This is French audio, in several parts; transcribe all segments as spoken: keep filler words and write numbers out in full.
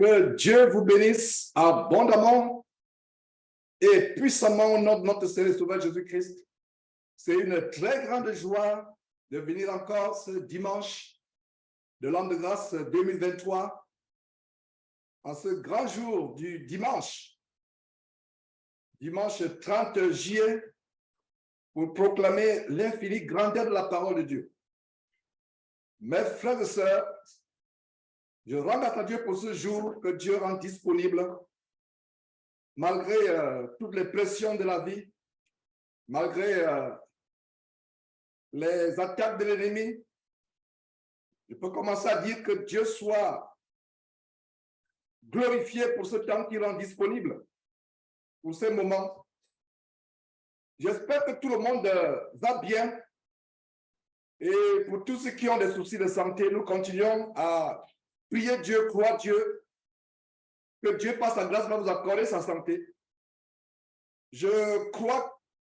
Que Dieu vous bénisse abondamment et puissamment au nom de notre Seigneur et Sauveur Jésus-Christ. C'est une très grande joie de venir encore ce dimanche de l'an de grâce deux mille vingt-trois, en ce grand jour du dimanche, dimanche trente juillet, pour proclamer l'infinie grandeur de la parole de Dieu. Mes frères et sœurs, je rends grâce à Dieu pour ce jour que Dieu rend disponible, malgré euh, toutes les pressions de la vie, malgré euh, les attaques de l'ennemi. Je peux commencer à dire que Dieu soit glorifié pour ce temps qu'il rend disponible, pour ces moments. J'espère que tout le monde euh, va bien. Et pour tous ceux qui ont des soucis de santé, nous continuons à prier Dieu, croire Dieu, que Dieu par sa grâce va vous accorder sa santé. Je crois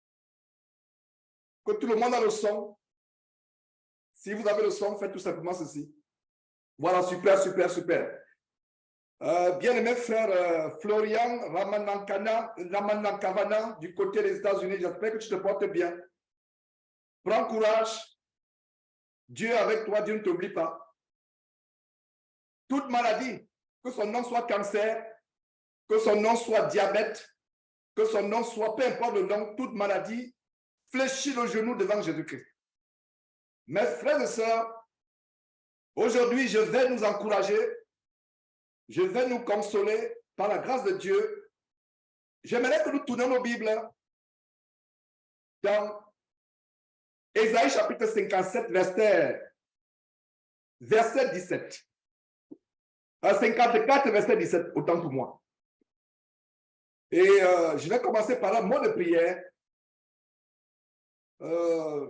que tout le monde a le son. Si vous avez le son, faites tout simplement ceci. Voilà, super, super, super. Euh, bien-aimé frère euh, Florian Ramanankana, Ramanankavana, du côté des États-Unis, j'espère que tu te portes bien. Prends courage. Dieu est avec toi, Dieu ne t'oublie pas. Toute maladie, que son nom soit cancer, que son nom soit diabète, que son nom soit, peu importe le nom, toute maladie, fléchit le genou devant Jésus-Christ. Mes frères et sœurs, aujourd'hui, je vais nous encourager, je vais nous consoler par la grâce de Dieu. J'aimerais que nous tournions nos Bibles dans Ésaïe chapitre cinquante-sept, verset, verset dix-sept. cinquante-quatre, verset dix-sept, autant pour moi. Et euh, je vais commencer par un mot de prière. Euh,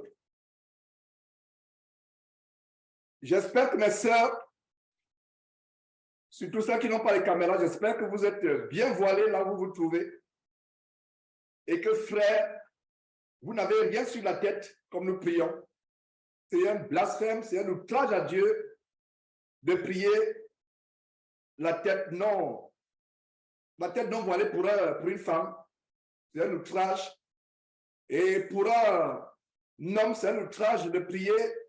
j'espère que mes sœurs, surtout ceux qui n'ont pas les caméras, j'espère que vous êtes bien voilés là où vous vous trouvez. Et que frère, vous n'avez rien sur la tête comme nous prions. C'est un blasphème, c'est un outrage à Dieu de prier la tête non, la tête non voilée pour, un, pour une femme. C'est un outrage. Et pour un homme, c'est un outrage de prier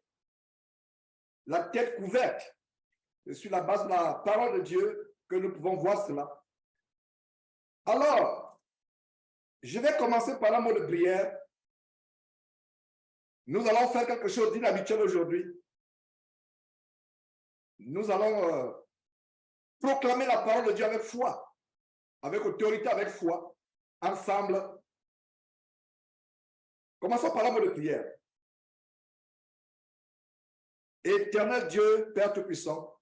la tête couverte. C'est sur la base de la parole de Dieu que nous pouvons voir cela. Alors, je vais commencer par un mot de prière. Nous allons faire quelque chose d'inhabituel aujourd'hui. Nous allons euh, proclamer la parole de Dieu avec foi, avec autorité, avec foi, ensemble. Commençons par un mot de prière. Éternel Dieu, Père Tout-Puissant,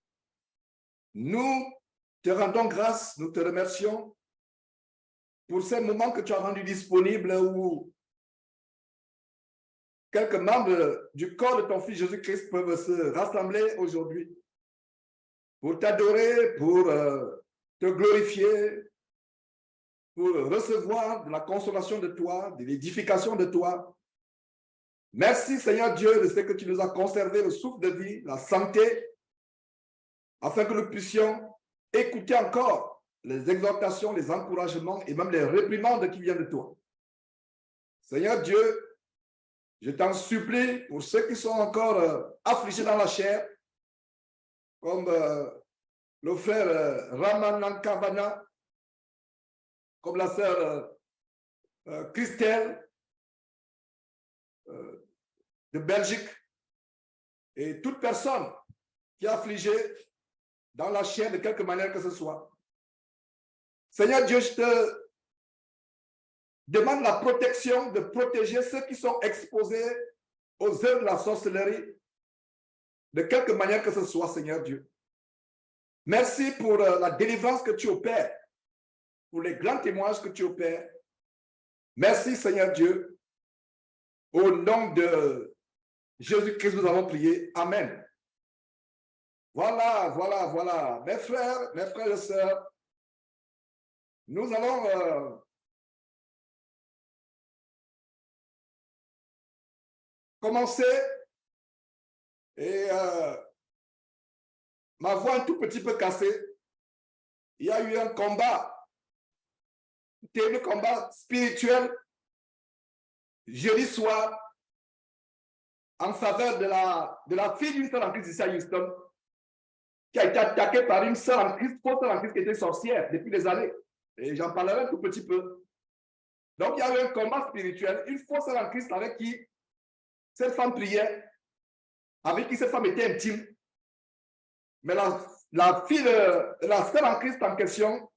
nous te rendons grâce, nous te remercions pour ces moments que tu as rendus disponibles où quelques membres du corps de ton Fils Jésus-Christ peuvent se rassembler aujourd'hui pour t'adorer, pour euh, te glorifier, pour recevoir de la consolation de toi, de l'édification de toi. Merci Seigneur Dieu de ce que tu nous as conservé le souffle de vie, la santé, afin que nous puissions écouter encore les exhortations, les encouragements et même les réprimandes qui viennent de toi. Seigneur Dieu, je t'en supplie pour ceux qui sont encore euh, affligés dans la chair, comme euh, le frère euh, Ramanankavana, comme la sœur euh, euh, Christelle euh, de Belgique, et toute personne qui est affligée dans la chair de quelque manière que ce soit. Seigneur Dieu, je te demande la protection, de protéger ceux qui sont exposés aux œuvres de la sorcellerie, de quelque manière que ce soit, Seigneur Dieu. Merci pour euh, la délivrance que tu opères, pour les grands témoignages que tu opères. Merci, Seigneur Dieu. Au nom de Jésus-Christ, nous avons prié. Amen. Voilà, voilà, voilà. Mes frères, mes frères et sœurs, nous allons euh, commencer. Et euh, ma voix un tout petit peu cassée. il y a eu un combat, un terrible combat spirituel, jeudi soir, en faveur de la, de la fille d'une sœur en Christ ici à Houston, qui a été attaquée par une sœur en Christ, fausse sœur en Christ qui était sorcière depuis des années. Et j'en parlerai un tout petit peu. Donc, il y a eu un combat spirituel, une fausse sœur en Christ avec qui cette femme priait, avec qui cette femme était intime. Mais la, la fille, de, la sœur en Christ en question,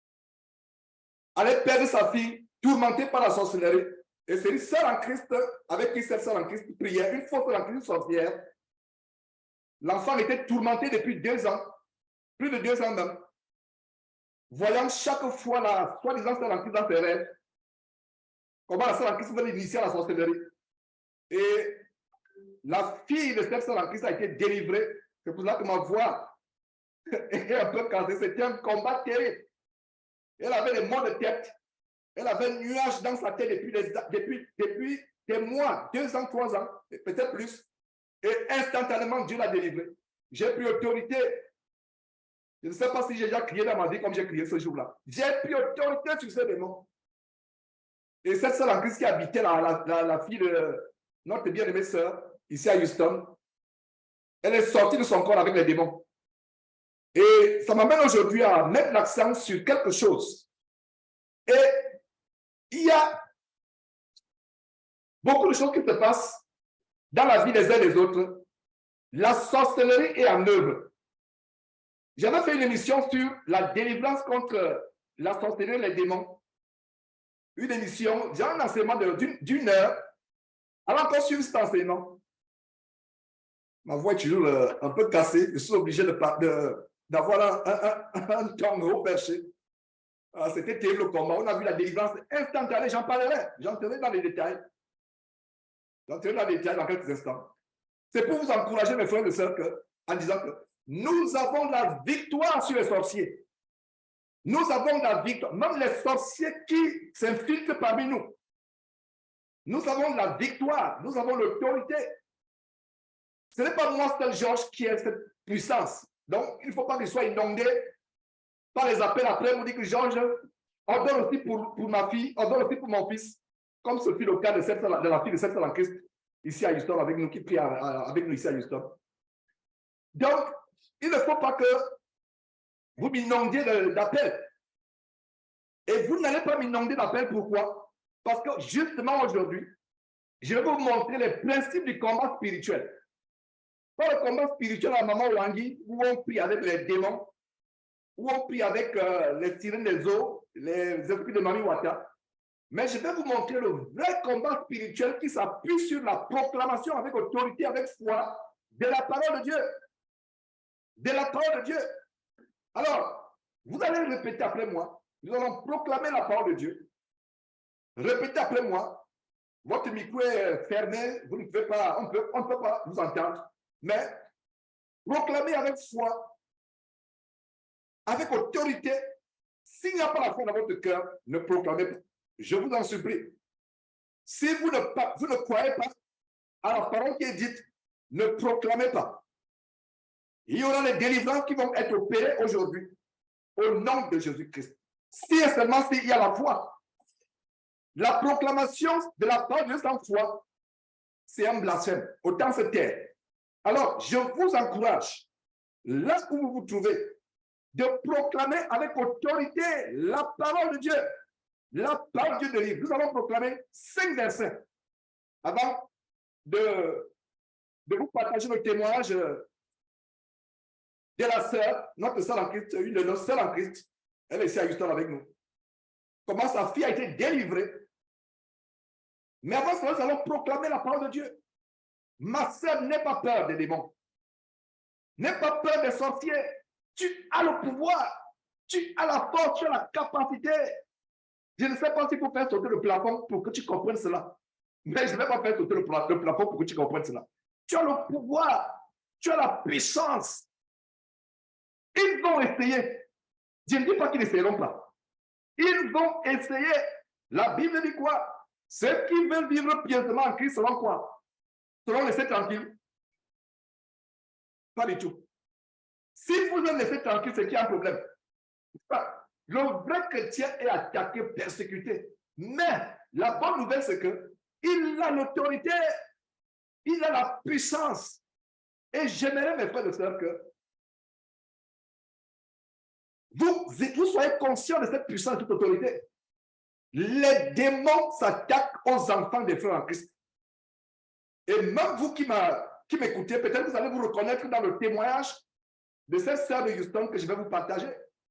allait perdre sa fille, tourmentée par la sorcellerie. Et c'est une sœur en Christ avec qui cette sœur en Christ priait, une fausse sœur en Christ sorcière. L'enfant était tourmenté depuis deux ans, plus de deux ans même, voyant chaque fois la soi-disant sœur en Christ dans ses rêves, comment la sœur en Christ voulait l'initier à la sorcellerie. Et la fille de cette sœur en Christ a été délivrée. C'est pour ça que ma voix est un peu cassée. C'était un combat terrible. Elle avait des maux de tête. Elle avait un nuage dans sa tête depuis des, depuis, depuis des mois, deux ans, trois ans, peut-être plus. Et instantanément, Dieu l'a délivrée. J'ai pris autorité. Je ne sais pas si j'ai déjà crié dans ma vie comme j'ai crié ce jour-là. J'ai pris autorité sur ces démons. Et cette sœur en Christ qui habitait la, la, la, la fille de notre bien-aimée sœur, ici à Houston, elle est sortie de son corps avec les démons. Et ça m'amène aujourd'hui à mettre l'accent sur quelque chose. Et il y a beaucoup de choses qui se passent dans la vie des uns et des autres. La sorcellerie est en œuvre. J'avais fait une émission sur la délivrance contre la sorcellerie et les démons. Une émission, j'ai un enseignement d'une heure. Alors qu'on suit cet enseignement, ma voix est toujours euh, un peu cassée. Je suis obligé d'avoir de, de, un, un, un, un ton haut perché. Ah, c'était terrible le combat. On a vu la délivrance instantanée. J'en parlerai. J'entrerai dans les détails. J'entrerai dans les détails dans quelques instants. C'est pour vous encourager, mes frères et sœurs, que, en disant que nous avons la victoire sur les sorciers. Nous avons la victoire. Même les sorciers qui s'infiltrent parmi nous. Nous avons la victoire. Nous avons l'autorité. Ce n'est pas moi, seul Georges, qui a cette puissance. Donc, il ne faut pas qu'il soit inondé par les appels après. On dit que Georges, on donne aussi pour, pour ma fille, on donne aussi pour mon fils. Comme ce fut le cas de, cette, de la fille de cette en Christ, ici à Houston, avec nous, qui prie avec nous ici à Houston. Donc, il ne faut pas que vous m'inondiez d'appels. Et vous n'allez pas m'inonder d'appels. Pourquoi? Parce que justement aujourd'hui, je vais vous montrer les principes du combat spirituel. Pas le combat spirituel à Maman Wangi, où on prie avec les démons, où on prie avec euh, les sirènes des eaux, les esprits de Mami Wata. Mais je vais vous montrer le vrai combat spirituel qui s'appuie sur la proclamation avec autorité, avec foi, de la parole de Dieu. De la parole de Dieu. Alors, vous allez répéter après moi. Nous allons proclamer la parole de Dieu. Répétez après moi. Votre micro est fermé. Vous ne pouvez pas, on peut, on ne peut pas vous entendre. Mais proclamez avec foi, avec autorité. S'il n'y a pas la foi dans votre cœur, ne proclamez pas. Je vous en supplie. Si vous ne, vous ne croyez pas à la parole qui est dite, ne proclamez pas. Il y aura les délivrances qui vont être opérées aujourd'hui au nom de Jésus-Christ. Si et seulement s'il y a la foi. La proclamation de la parole de Dieu sans foi, c'est un blasphème. Autant se taire. Alors, je vous encourage, là où vous vous trouvez, de proclamer avec autorité la parole de Dieu. La parole de Dieu de livre. Nous allons proclamer cinq versets avant de, de vous partager le témoignage de la sœur, notre sœur en Christ, une de nos sœurs en Christ. Elle est ici à Houston avec nous. Comment sa fille a été délivrée. Mais avant cela, nous allons proclamer la parole de Dieu. Ma sœur, n'aie pas peur des démons. N'aie pas peur des sorciers. Tu as le pouvoir. Tu as la force, tu as la capacité. Je ne sais pas s'il faut faire sauter le plafond pour que tu comprennes cela. Mais je ne vais pas faire sauter le plafond pour que tu comprennes cela. Tu as le pouvoir. Tu as la puissance. Ils vont essayer. Je ne dis pas qu'ils n'essayeront pas. Ils vont essayer. La Bible dit quoi? Ceux qui veulent vivre pieusement en Christ selon quoi? Selon laisser tranquille? Pas du tout. Si vous les laissez tranquille, c'est qu'il y a un problème. Le vrai chrétien est attaqué, persécuté. Mais la bonne nouvelle, c'est qu'il a l'autorité, il a la puissance. Et j'aimerais, mes frères et sœurs, que vous, vous soyez conscients de cette puissance, de cette autorité. Les démons s'attaquent aux enfants des frères en Christ. Et même vous qui m'écoutez, peut-être vous allez vous reconnaître dans le témoignage de cette sœur de Houston que je vais vous partager.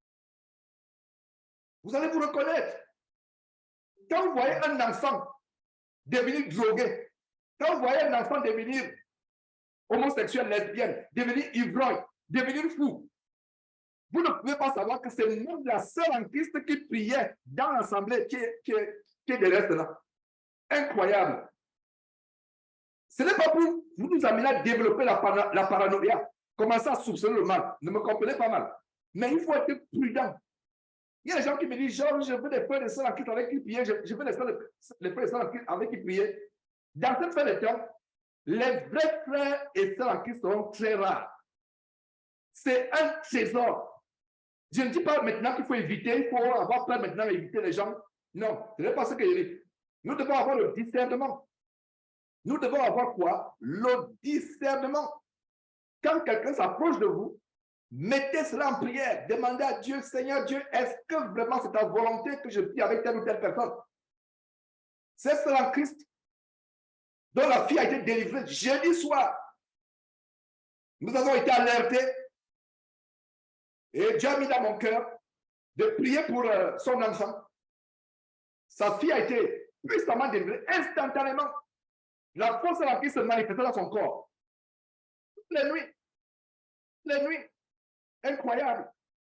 Vous allez vous reconnaître. Quand vous voyez un enfant devenir drogué, quand vous voyez un enfant devenir homosexuel, lesbienne, devenir ivrogne, devenir fou, vous ne pouvez pas savoir que c'est même la sœur en Christ qui priait dans l'assemblée qui, qui, qui est derrière cela. Incroyable. Ce n'est pas pour vous nous amener à développer la, la paranoïa, commencer à soupçonner le mal. Ne me comprenez pas mal. Mais il faut être prudent. Il y a des gens qui me disent, genre, je veux des frères et sœurs en Christ avec qui prier, je, je veux des frères, les frères et sœurs en Christ avec qui prier. Dans cette fin de temps, les vrais frères et sœurs en Christ seront très rares. C'est un trésor. Je ne dis pas maintenant qu'il faut éviter, il faut avoir peur maintenant d'éviter les gens. Non, ce n'est pas ce que je dis. Nous devons avoir le discernement. Nous devons avoir quoi? Le discernement. Quand quelqu'un s'approche de vous, mettez cela en prière. Demandez à Dieu, Seigneur Dieu, est-ce que vraiment c'est ta volonté que je prie avec telle ou telle personne? C'est cela en Christ dont la fille a été délivrée jeudi soir. Nous avons été alertés et Dieu a mis dans mon cœur de prier pour euh, son enfant. Sa fille a été puissamment délivrée instantanément. La force de la Christ se manifestait dans son corps. Toutes les nuits. Les nuits. Incroyable.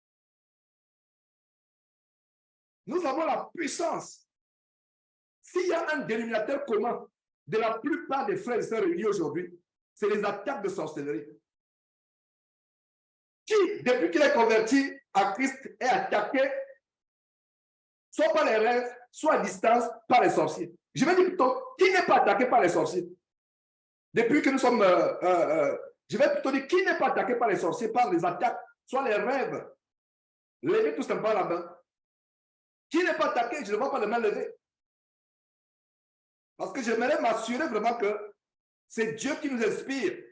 Nous avons la puissance. S'il y a un dénominateur commun de la plupart des frères et sœurs réunis aujourd'hui, c'est les attaques de sorcellerie. Qui, depuis qu'il est converti à Christ, est attaqué, soit par les rêves, soit à distance, par les sorciers. Je vais dire plutôt, qui n'est pas attaqué par les sorciers? Depuis que nous sommes... Euh, euh, euh, je vais plutôt dire, qui n'est pas attaqué par les sorciers, par les attaques, soit les rêves? Levez tout simplement la main. Qui n'est pas attaqué? Je ne vois pas les mains levées. Parce que j'aimerais m'assurer vraiment que c'est Dieu qui nous inspire.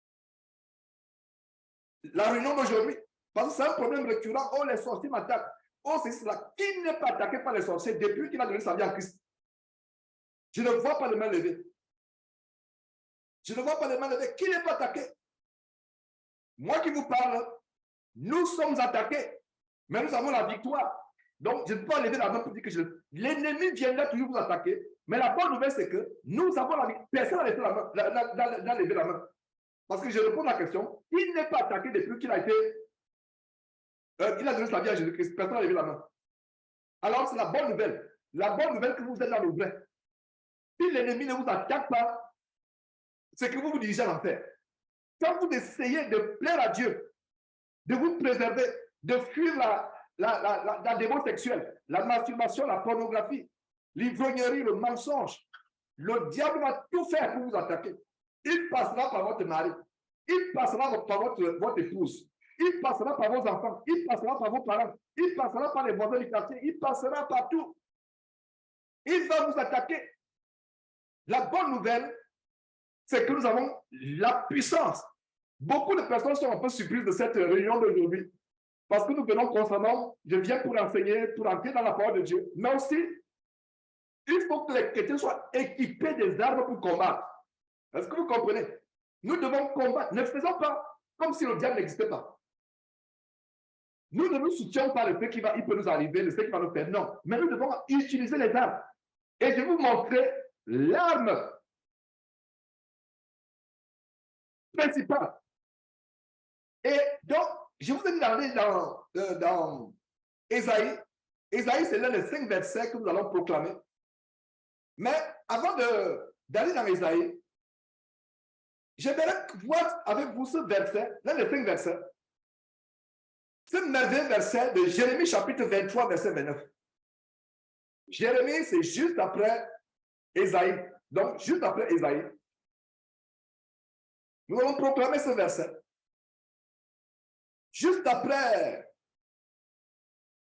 La réunion d'aujourd'hui, parce que c'est un problème récurrent. Oh, les sorciers m'attaquent. Oh, c'est cela. Qui n'est pas attaqué par les sorciers depuis qu'il a donné sa vie à Christ? Je ne vois pas les mains levées. Je ne vois pas les mains levées. Qui n'est pas attaqué? Moi qui vous parle, nous sommes attaqués, mais nous avons la victoire. Donc, je ne peux pas lever la main pour dire que je... l'ennemi viendra toujours vous attaquer, mais la bonne nouvelle, c'est que nous avons la victoire. Personne n'a levé la main, la, la, la, la, levé la main. Parce que je réponds à la question, il n'est pas attaqué depuis qu'il a été... Euh, il a donné sa vie à Jésus-Christ. Personne n'a levé la main. Alors, c'est la bonne nouvelle. La bonne nouvelle que vous êtes dans le vrai. Si l'ennemi ne vous attaque pas, c'est que vous vous dirigez à l'enfer. Quand vous essayez de plaire à Dieu, de vous préserver, de fuir la, la, la, la, la démon sexuelle, la masturbation, la pornographie, l'ivrognerie, le mensonge, le diable va tout faire pour vous attaquer. Il passera par votre mari, il passera par votre, votre épouse, il passera par vos enfants, il passera par vos parents, il passera par les voisins du quartier, il passera partout. Il va vous attaquer. La bonne nouvelle, c'est que nous avons la puissance. Beaucoup de personnes sont un peu surprises de cette réunion d'aujourd'hui. Parce que nous venons constamment, je viens pour enseigner, pour entrer dans la parole de Dieu. Mais aussi, il faut que les chrétiens soient équipés des armes pour combattre. Est-ce que vous comprenez? Nous devons combattre. Ne faisons pas comme si le diable n'existait pas. Nous ne nous soutenons pas le fait qu'il va, il peut nous arriver, le fait qu'il va nous faire. Non. Mais nous devons utiliser les armes. Et je vais vous montrer l'arme principale. Et donc, je vous ai parlé dans, euh, dans Ésaïe. Ésaïe, c'est l'un des cinq versets que nous allons proclamer. Mais avant d'aller dans Ésaïe, j'aimerais voir avec vous ce verset, l'un des cinq versets. Ce merveilleux verset de Jérémie chapitre vingt-trois, verset vingt-neuf. Jérémie, c'est juste après Ésaïe. Donc, juste après Ésaïe. Nous allons proclamer ce verset. Juste après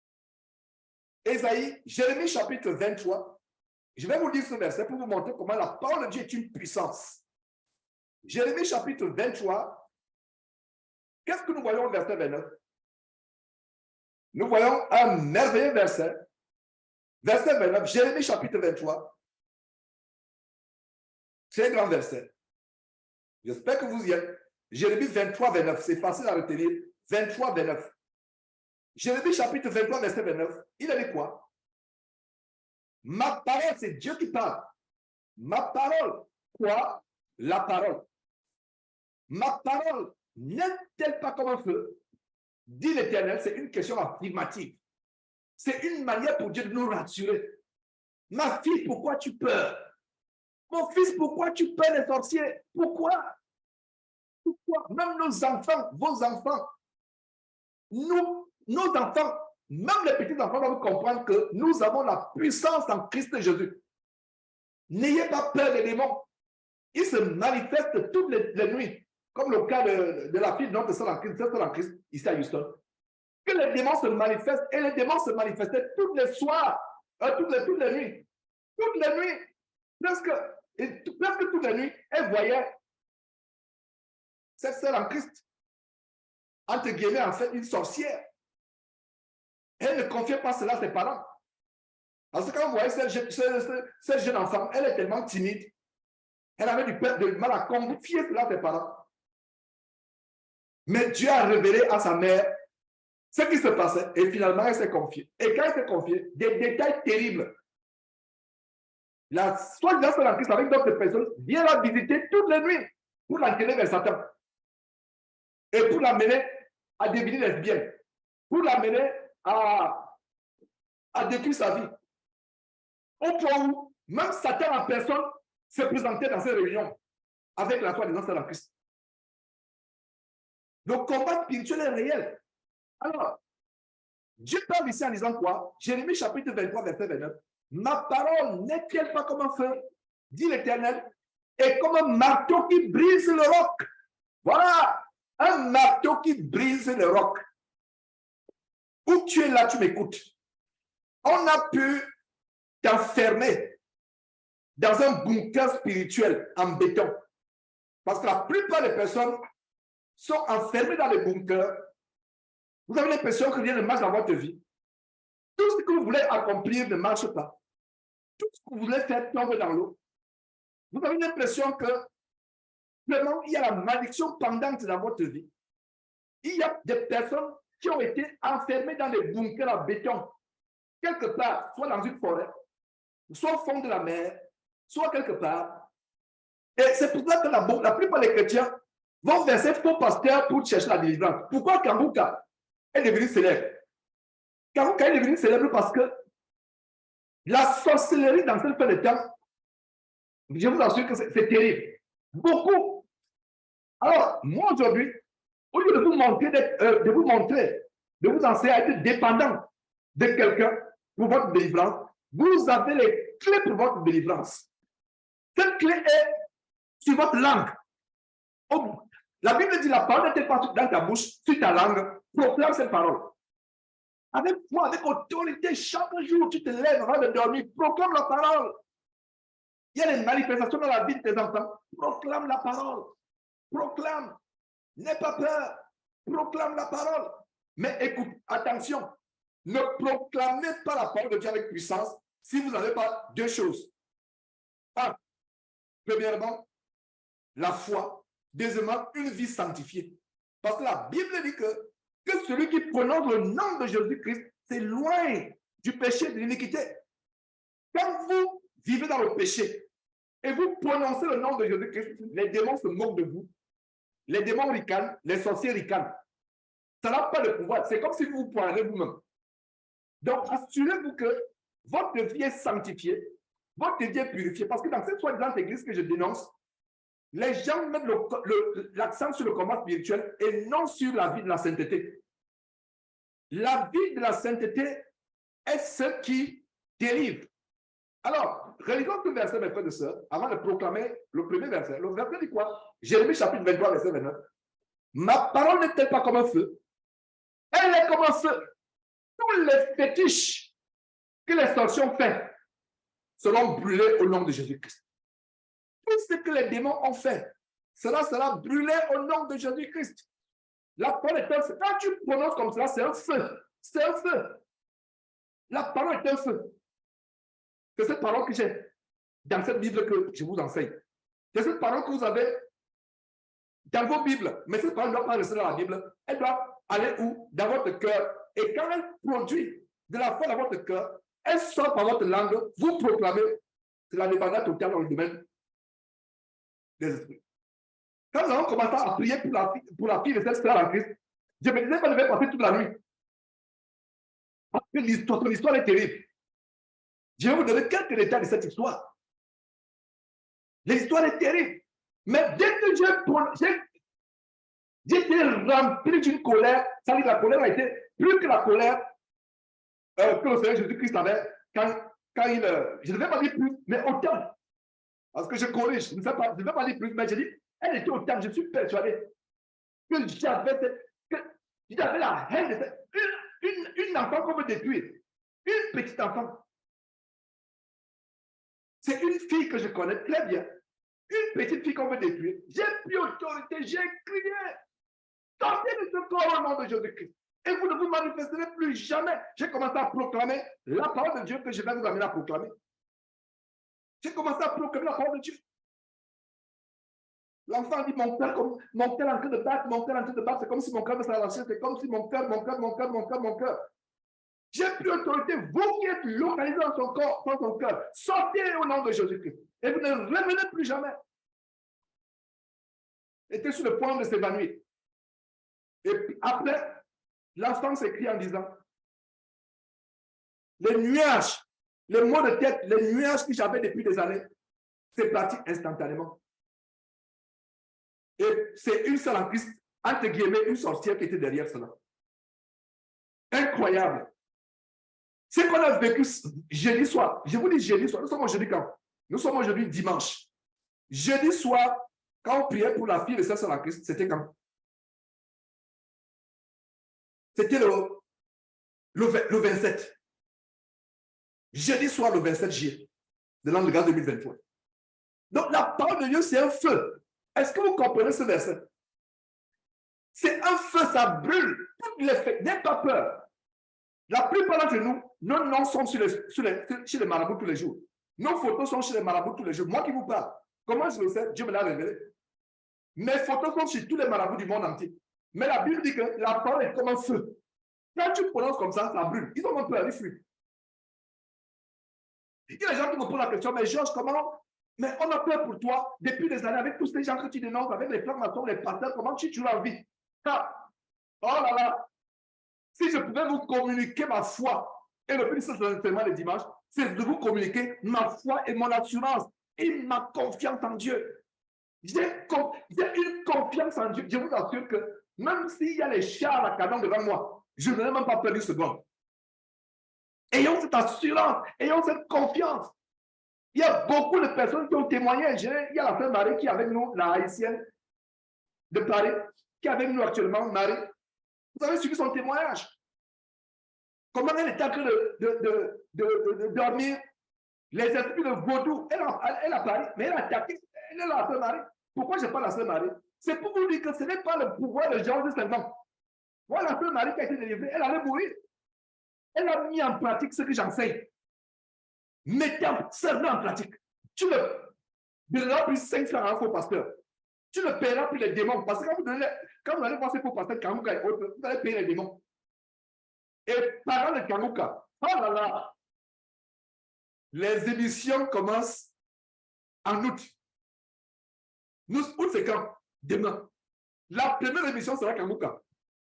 Ésaïe, Jérémie chapitre vingt-trois. Je vais vous lire ce verset pour vous montrer comment la parole de Dieu est une puissance. Jérémie chapitre vingt-trois. Qu'est-ce que nous voyons au verset vingt-neuf? Nous voyons un merveilleux verset. Verset vingt-neuf, Jérémie chapitre vingt-trois. C'est un grand verset. J'espère que vous y êtes. Jérémie vingt-trois, vingt-neuf. C'est facile à retenir. vingt-trois, vingt-neuf. Jérémie chapitre vingt-trois, verset vingt-neuf. Il a dit quoi? Ma parole, c'est Dieu qui parle. Ma parole. Quoi? La parole. Ma parole n'est-elle pas comme un feu? Dit l'Éternel, c'est une question affirmative. C'est une manière pour Dieu de nous rassurer. Ma fille, pourquoi tu peurs? Mon fils, pourquoi tu peurs les sorciers? Pourquoi? Pourquoi? Même nos enfants, vos enfants, nous, nos enfants, même les petits enfants doivent comprendre que nous avons la puissance en Christ Jésus. N'ayez pas peur des démons. Ils se manifestent toutes les, les nuits, comme le cas de, de la fille de notre sœur en Christ, en Christ, ici à Houston. Que les démons se manifestent, et les démons se manifestaient tous les soirs, euh, toutes, les, toutes les nuits. Toutes les nuits, presque, et, presque toutes les nuits, elle voyait cette sœur en Christ, entre guillemets, en fait, une sorcière. Elle ne confiait pas cela à ses parents. Parce que quand vous voyez cette, cette, cette, cette jeune enfant, elle est tellement timide, elle avait du, du mal à confier cela à ses parents. Mais Dieu a révélé à sa mère ce qui se passait, et finalement, elle s'est confiée. Et quand elle s'est confiée, des détails terribles. La soi-disant sœur en Christ avec d'autres personnes vient la visiter toutes les nuits pour l'entraîner vers Satan. Et pour l'amener à devenir lesbienne. Pour l'amener à, à détruire sa vie. Au point où même Satan en personne se présentait dans ces réunions avec la soi-disant sœur en Christ. Le combat spirituel est réel. Alors, Dieu parle ici en disant quoi? Jérémie chapitre vingt-trois, verset vingt-neuf. Ma parole n'est-elle pas comme un feu, dit l'Éternel, et comme un marteau qui brise le roc. Voilà, un marteau qui brise le roc. Où tu es là, tu m'écoutes. On a pu t'enfermer dans un bunker spirituel en béton. Parce que la plupart des personnes sont enfermées dans les bunkers. Vous avez l'impression que rien ne marche dans votre vie. Tout ce que vous voulez accomplir ne marche pas. Tout ce que vous voulez faire tombe dans l'eau. Vous avez l'impression que vraiment, il y a la malédiction pendante dans votre vie. Il y a des personnes qui ont été enfermées dans des bunkers en béton, quelque part, soit dans une forêt, soit au fond de la mer, soit quelque part. Et c'est pour ça que la, la plupart des chrétiens vont vers ces faux pasteurs pour chercher la délivrance. Pourquoi Kambouka est devenu célèbre? Kambouka est devenu célèbre parce que la sorcellerie dans cette fin de temps, je vous assure que c'est terrible. Beaucoup. Alors, moi aujourd'hui, au lieu de vous montrer, de, euh, de vous montrer, de vous enseigner à être dépendant de quelqu'un pour votre délivrance, vous avez les clés pour votre délivrance. Cette clé est sur votre langue. Oh, la Bible dit la parole n'était pas dans ta bouche, sur ta langue. Proclame cette parole. Avec foi, avec autorité, chaque jour, tu te lèves avant de dormir. Proclame la parole. Il y a des manifestations dans la vie de tes enfants. Proclame la parole. Proclame. N'aie pas peur. Proclame la parole. Mais écoute, attention. Ne proclamez pas la parole de Dieu avec puissance si vous n'avez pas deux choses. Un, premièrement, la foi. Deuxièmement, une vie sanctifiée. Parce que la Bible dit que, que celui qui prononce le nom de Jésus-Christ, c'est loin du péché, de l'iniquité. Quand vous vivez dans le péché et vous prononcez le nom de Jésus-Christ, les démons se moquent de vous. Les démons ricanent, les sorciers ricanent. Ça n'a pas de pouvoir. C'est comme si vous vous poirez vous-même. Donc, assurez-vous que votre vie est sanctifiée, votre vie est purifiée. Parce que dans cette soi-disant église que je dénonce, les gens mettent l'accent sur le combat spirituel et non sur la vie de la sainteté. La vie de la sainteté est ce qui délivre. Alors, relisons tout verset, mes frères et sœurs, avant de proclamer le premier verset. Le verset dit quoi? Jérémie chapitre vingt-trois, verset vingt-neuf. Ma parole n'est-elle pas comme un feu? Elle est comme un feu. Tous les fétiches que les sorciers ont fait seront brûlés au nom de Jésus-Christ. Tout ce que les démons ont fait cela sera brûlé au nom de Jésus-Christ. La parole est un feu. Quand tu prononces comme cela, c'est un feu. C'est un feu. La parole est un feu. C'est cette parole que j'ai dans cette Bible que je vous enseigne. C'est cette parole que vous avez dans vos Bibles. Mais cette parole ne doit pas rester dans la Bible. Elle doit aller où? Dans votre cœur. Et quand elle produit de la foi dans votre cœur, elle sort par votre langue, vous proclamez la dépendance totale dans le domaine des esprits. Quand nous avons commencé à prier pour la, pour la fille de cette sœur en Christ, je me disais que je devais passer toute la nuit. Parce que l'histoire, ton histoire est terrible. Je vais vous donner quelques détails de cette histoire. L'histoire est terrible. Mais dès que j'ai été rempli d'une colère, ça veut dire que la colère a été plus que la colère euh, que le Seigneur Jésus-Christ avait quand, quand il. Euh, je ne vais pas dire plus, mais autant. Parce que je corrige, je ne sais pas, je ne vais pas dire plus, mais je dis, elle était autant, je suis persuadé que j'avais que j'avais la haine de cette, une, une, une enfant qu'on veut détruire. Une petite enfant. C'est une fille que je connais très bien. Une petite fille qu'on veut détruire. J'ai pris autorité, j'ai crié. Sortez de ce corps au nom de Jésus-Christ. Et vous ne vous manifesterez plus jamais. J'ai commencé à proclamer la parole de Dieu que je vais vous amener à proclamer. J'ai commencé à proclamer la parole de Dieu. L'enfant dit, mon père, comme, mon cœur en train de battre, mon cœur en train de battre, c'est comme si mon cœur me s'arrachait, c'est comme si mon cœur, mon cœur, mon cœur, mon cœur, mon cœur. J'ai pris autorité, vous qui êtes localisés dans son corps, dans son cœur, sortez au nom de Jésus-Christ. Et vous ne revenez plus jamais. Était sur le point de s'évanouir. Et puis après, l'enfant s'écrit en disant, les nuages, les maux de tête, les nuages que j'avais depuis des années, c'est parti instantanément. Et c'est une seule en Christ, entre guillemets, une sorcière qui était derrière cela. Incroyable. Ce qu'on a vécu jeudi soir, je vous dis jeudi soir, nous sommes aujourd'hui quand? Nous sommes aujourd'hui dimanche. Jeudi soir, quand on priait pour la fille de sa sœur en Christ, c'était quand? C'était le, le, le vingt-sept. Jeudi soir, le vingt-sept juillet de l'an de grâce deux mille vingt-trois. Donc, la parole de Dieu, c'est un feu. Est-ce que vous comprenez ce verset? C'est un feu, ça brûle. Toutes les fêtes, n'ayez pas peur. La plupart d'entre nous, nos noms sont sur les, sur les, chez les marabouts tous les jours. Nos photos sont chez les marabouts tous les jours. Moi qui vous parle, comment je le sais? Dieu me l'a révélé. Mes photos sont chez tous les marabouts du monde entier. Mais la Bible dit que la parole est comme un feu. Quand tu prononces comme ça, ça brûle. Ils ont peur, ils fuient. Il y a des gens qui me posent la question, mais Georges, comment? Mais on a peur pour toi depuis des années avec tous ces gens que tu dénonces, avec les francs-maçons, les pasteurs, comment tu tues la vie? Ah, oh là là! Si je pouvais vous communiquer ma foi, et le but de ce enseignement de dimanche, c'est de vous communiquer ma foi et mon assurance et ma confiance en Dieu. J'ai une confiance en Dieu. Je vous assure que même s'il y a les chars à canon devant moi, je n'ai même pas peur une seconde. Ayons cette assurance, ayons cette confiance. Il y a beaucoup de personnes qui ont témoigné. Il y a la sœur Marie qui est avec nous, la haïtienne de Paris, qui est avec nous actuellement, Marie. Vous avez suivi son témoignage. Comment elle est en train de, de, de, de, de, de dormir. Les esprits de vaudou, elle, elle, elle a Paris, mais elle a attaqué. Elle est la sœur Marie. Pourquoi je parle de la sœur Marie? C'est pour vous dire que ce n'est pas le pouvoir de Jean de Saint-Jean. Voilà la sœur Marie qui a été délivrée. Elle allait mourir. Elle a mis en pratique ce que j'enseigne. Mettez seulement en pratique. Tu ne donneras plus cinq francs à un faux pasteur. Tu ne paieras plus les démons. Parce que quand vous, donnez, quand vous allez voir ces faux pasteurs, Kanguka et autres, vous allez payer les démons. Et parlant de Kanguka, oh là là, les émissions commencent en août. Nous, août, c'est quand? Demain. La première émission sera Kanguka.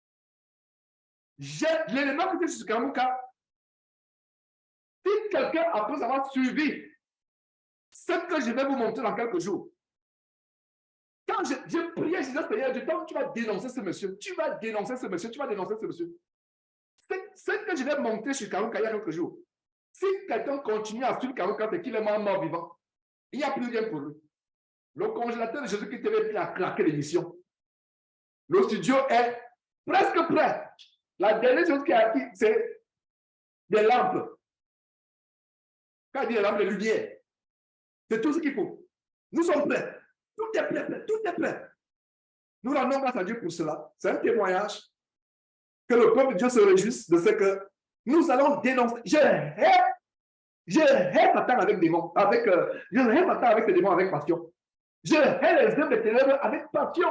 L'élément que c'est sur Kanguka, si quelqu'un, après avoir suivi ce que je vais vous montrer dans quelques jours, quand je, je priais, je disais, Seigneur, du temps, tu vas dénoncer ce monsieur, tu vas dénoncer ce monsieur, tu vas dénoncer ce monsieur. Ce que je vais montrer sur Kanguka il y a quelques jours, si quelqu'un continue à suivre Kanguka, c'est qu'il est mort, mort vivant. Il n'y a plus rien pour lui. Le congélateur de Jésus-Christ T V a claqué l'émission. Le studio est presque prêt. La dernière chose qui a acquis, c'est des lampes. Quand il dit les lampes, les lumières. C'est tout ce qu'il faut. Nous sommes prêts. Tout est prêt, tout est prêt. Nous rendons grâce à Dieu pour cela. C'est un témoignage que le peuple de Dieu se réjouisse de ce que nous allons dénoncer. Je hais, je hais Satan avec démons, avec, euh, je hais Satan avec ses démons avec passion. Je hais les œuvres des ténèbres avec passion.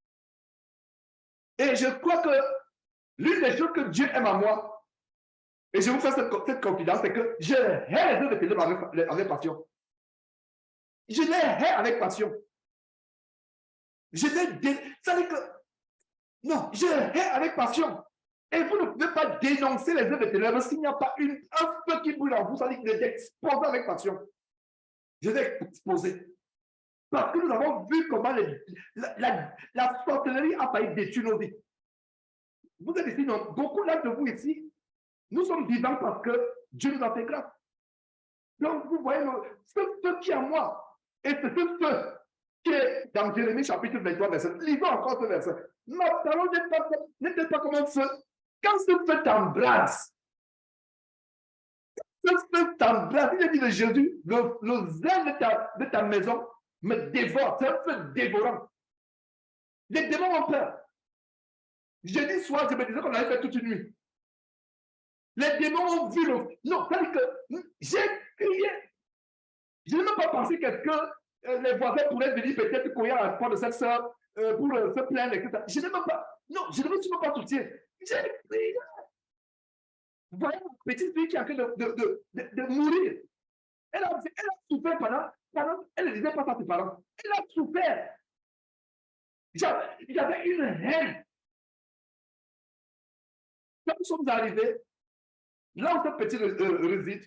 Et je crois que l'une des choses que Dieu aime à moi, et je vous fais cette, cette confidence, c'est que je hais les œuvres des ténèbres avec, avec passion. Je les hais avec passion. Je les dé... Ça veut dire que non, je hais avec passion. Et vous ne pouvez pas dénoncer les œuvres des ténèbres s'il n'y a pas une, un feu qui brûle en vous. Ça veut dire que vous êtes exposé avec passion. Je vais exposer. Parce que nous avons vu comment les, la, la, la sorcellerie a failli détruire nos vies. Vous êtes ici, non, beaucoup là de vous ici, nous sommes vivants parce que Dieu nous a fait grâce. Donc, vous voyez, le, ce feu qui est en moi, et c'est ce feu qui est dans Jérémie chapitre vingt-trois, verset. Lisons encore ce verset. Ma parole n'était pas, pas comme un feu. Quand ce feu t'embrasse, ce feu t'embrasse, il a dit de Jésus, le, le zèle de ta, de ta maison me dévore. C'est un feu dévorant. Les démons ont peur. Jeudi soir, je me disais qu'on avait fait toute une nuit. Les démons ont vu le... Non, c'est-à-dire que j'ai crié. Je n'ai même pas pensé que quelqu'un, euh, les voisins pourraient venir peut-être courir à la porte de cette soeur euh, pour euh, se plaindre, et cetera. Je n'ai même pas... Non, je ne me suis même pas soutien. J'ai crié. Vous voyez une petite fille qui est en train de, de, de, de, de mourir. Elle a, elle a souffert pendant, pendant... Elle ne disait pas ça à ses parents. Elle a souffert. Il y avait une haine. Quand nous sommes arrivés, là où ce petit euh, réside,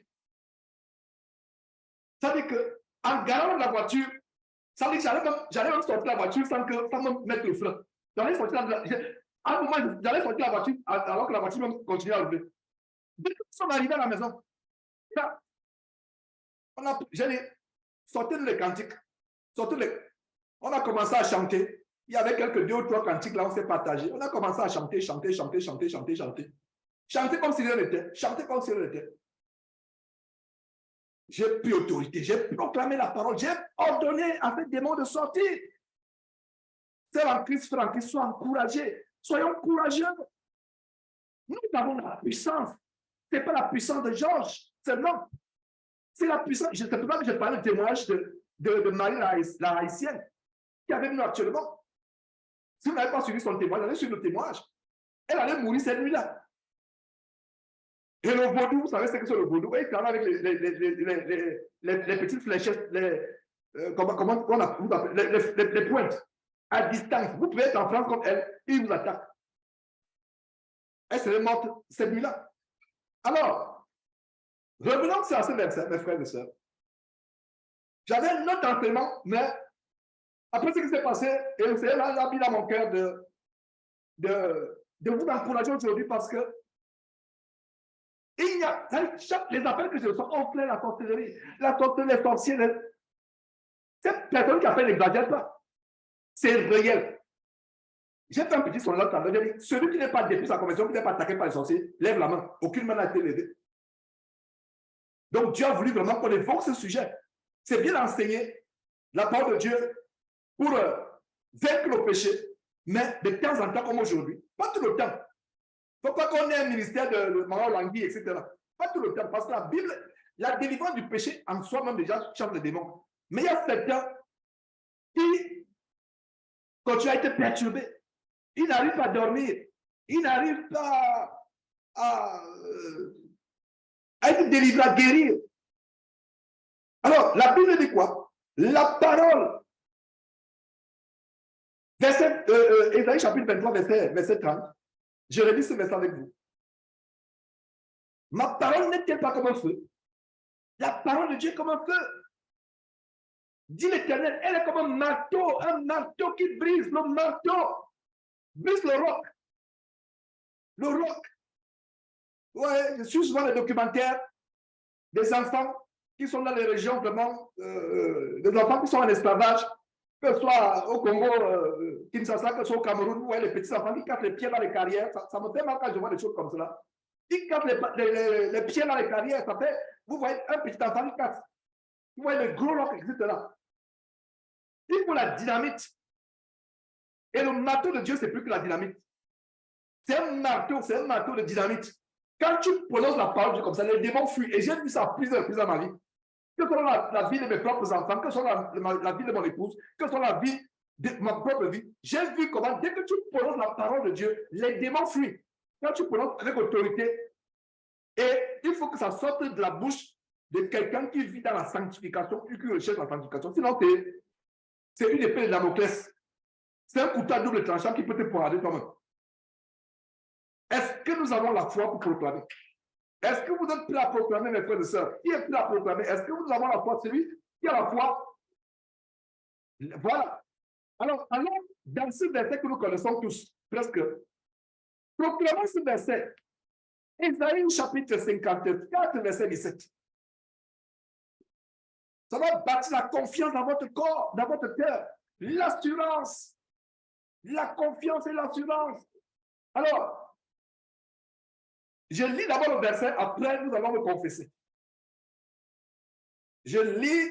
ça veut dire qu'en garant la voiture, ça veut dire que j'allais même sortir la voiture sans, que, sans me mettre le frein. J'allais sortir la, à un moment, j'allais sortir la voiture alors que la voiture même continuait à rouler. Dès que nous sommes arrivés à la maison, là, on a, j'allais sortir les cantiques, sortir les, on a commencé à chanter. Il y avait quelques deux ou trois cantiques là, on s'est partagé. On a commencé à chanter, chanter, chanter, chanter, chanter, chanter. Chanter comme si rien n'était. Chanter comme si rien n'était. J'ai pris autorité. J'ai proclamé la parole. J'ai ordonné à ces démons de sortir. C'est en Christ, frère en Christ, sois encouragés. Soyons courageux. Nous avons la puissance. Ce n'est pas la puissance de Georges seulement. C'est la puissance. Je ne sais pas que je parle du témoignage de, de, de Marie la, la haïtienne qui est avec nous actuellement. Si vous n'avez pas suivi son témoignage, allez suivre le témoignage. Elle allait mourir cette nuit-là. Et le vaudou, vous savez ce que c'est le vaudou? Il travaille avec les, les, les, les, les, les, les petites fléchettes, les, euh, comment, comment on appelle, les, les, les, les pointes, à distance. Vous pouvez être en France comme elle, il vous attaque. Elle serait morte cette nuit-là. Alors, revenons à ce verset, mes frères et sœurs. J'avais un autre enseignement, mais après ce qui s'est passé, et le Seigneur a mis dans mon cœur de, de, de vous encourager aujourd'hui parce que il y a, chaque, les appels que je reçois, on fait la sorcellerie, la sorcellerie, les sorciers, cette personne qui appelle n'exagère pas. C'est réel. J'ai fait un petit sondage tout à l'heure, j'ai dit, celui qui n'est pas depuis sa conversion, qui n'est pas attaqué par les sorciers, lève la main. Aucune main n'a été levée. Donc Dieu a voulu vraiment qu'on évoque ce sujet. C'est bien enseigné la parole de Dieu pour euh, vaincre le péché, mais de temps en temps comme aujourd'hui. Pas tout le temps. Il ne faut pas qu'on ait un ministère de, de Maman Langui, et cetera. Pas tout le temps, parce que la Bible, la délivrance du péché en soi-même déjà chasse les démons. Mais il y a certains qui, quand tu as été perturbé, ils n'arrivent pas à dormir, ils n'arrivent pas à, à être délivrés, à guérir. Alors, la Bible dit quoi? La parole. Verset, euh, euh, Ésaïe chapitre vingt-trois, verset, verset trente. Je relis ce verset avec vous. Ma parole n'est-elle pas comme un feu? La parole de Dieu est comme un feu. Dit l'Éternel, elle est comme un marteau, un marteau qui brise le marteau, brise le roc. Le roc. Ouais, je suis souvent les documentaires des enfants qui sont dans les régions vraiment, euh, des enfants qui sont en esclavage, que ce soit au Congo, euh, Kinshasa, que ce soit au Cameroun, ouais, les petits enfants qui cassent les pieds dans les carrières, ça, ça me fait mal quand je vois des choses comme cela. Il casse les, les, les, les pieds dans les carrières. Ça fait, vous voyez un petit enfant qui casse. Vous voyez le gros roc qui existe là. Il faut la dynamite. Et le marteau de Dieu, c'est plus que la dynamite. C'est un marteau, c'est un marteau de dynamite. Quand tu prononces la parole de Dieu comme ça, les démons fuient. Et j'ai vu ça plusieurs reprises dans ma vie. Que ce soit la, la vie de mes propres enfants, que ce soit la, la, la vie de mon épouse, que ce soit la vie de ma propre vie, j'ai vu comment, dès que tu prononces la parole de Dieu, les démons fuient. Quand tu prononces avec autorité, et il faut que ça sorte de la bouche de quelqu'un qui vit dans la sanctification, qui recherche la sanctification. Sinon, c'est une épée de Damoclès. C'est un couteau à double tranchant qui peut te poignarder toi-même. Est-ce que nous avons la foi pour proclamer? Est-ce que vous êtes prêts à proclamer, mes frères et sœurs? Qui est prêt à proclamer? Est-ce que nous avons la foi? Celui qui a la foi. Voilà. Alors, allons dans ce verset que nous connaissons tous, presque. Proclamons ce verset. Ésaïe chapitre cinquante-quatre, verset dix-sept. Ça va bâtir la confiance dans votre corps, dans votre cœur. L'assurance. La confiance et l'assurance. Alors, je lis d'abord le verset, après nous allons le confesser. Je lis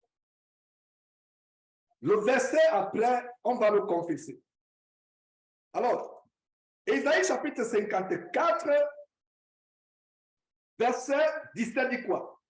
le verset, après on va le confesser. Alors, Ésaïe chapitre cinquante-quatre, verset dix-sept dit quoi?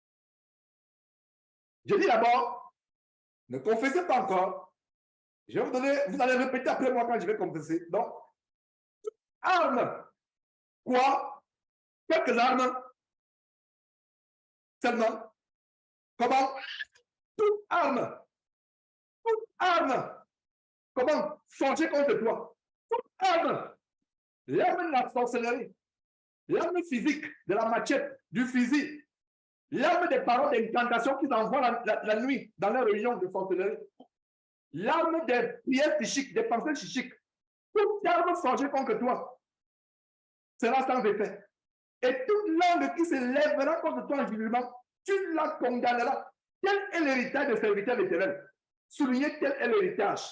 Je dis d'abord, ne confessez pas encore. Je vais vous donner, vous allez répéter après moi quand je vais confesser. Donc, arme. Quoi? Quelques armes. Seulement. Comment? Toute arme. Toute arme. Comment? Forger contre toi. Toute arme. L'arme de la sorcellerie. L'arme physique, de la machette, du fusil. L'arme des paroles d'incantation qu'ils envoient la, la, la nuit dans les réunions de sorcellerie. L'arme des prières psychiques, des pensées psychiques. Toute arme forgée contre toi sera sans effet. Et toute langue qui se lèvera contre toi en jugement, tu la condamneras. Quel est l'héritage des serviteurs d'Éternel? Soulignez quel est l'héritage.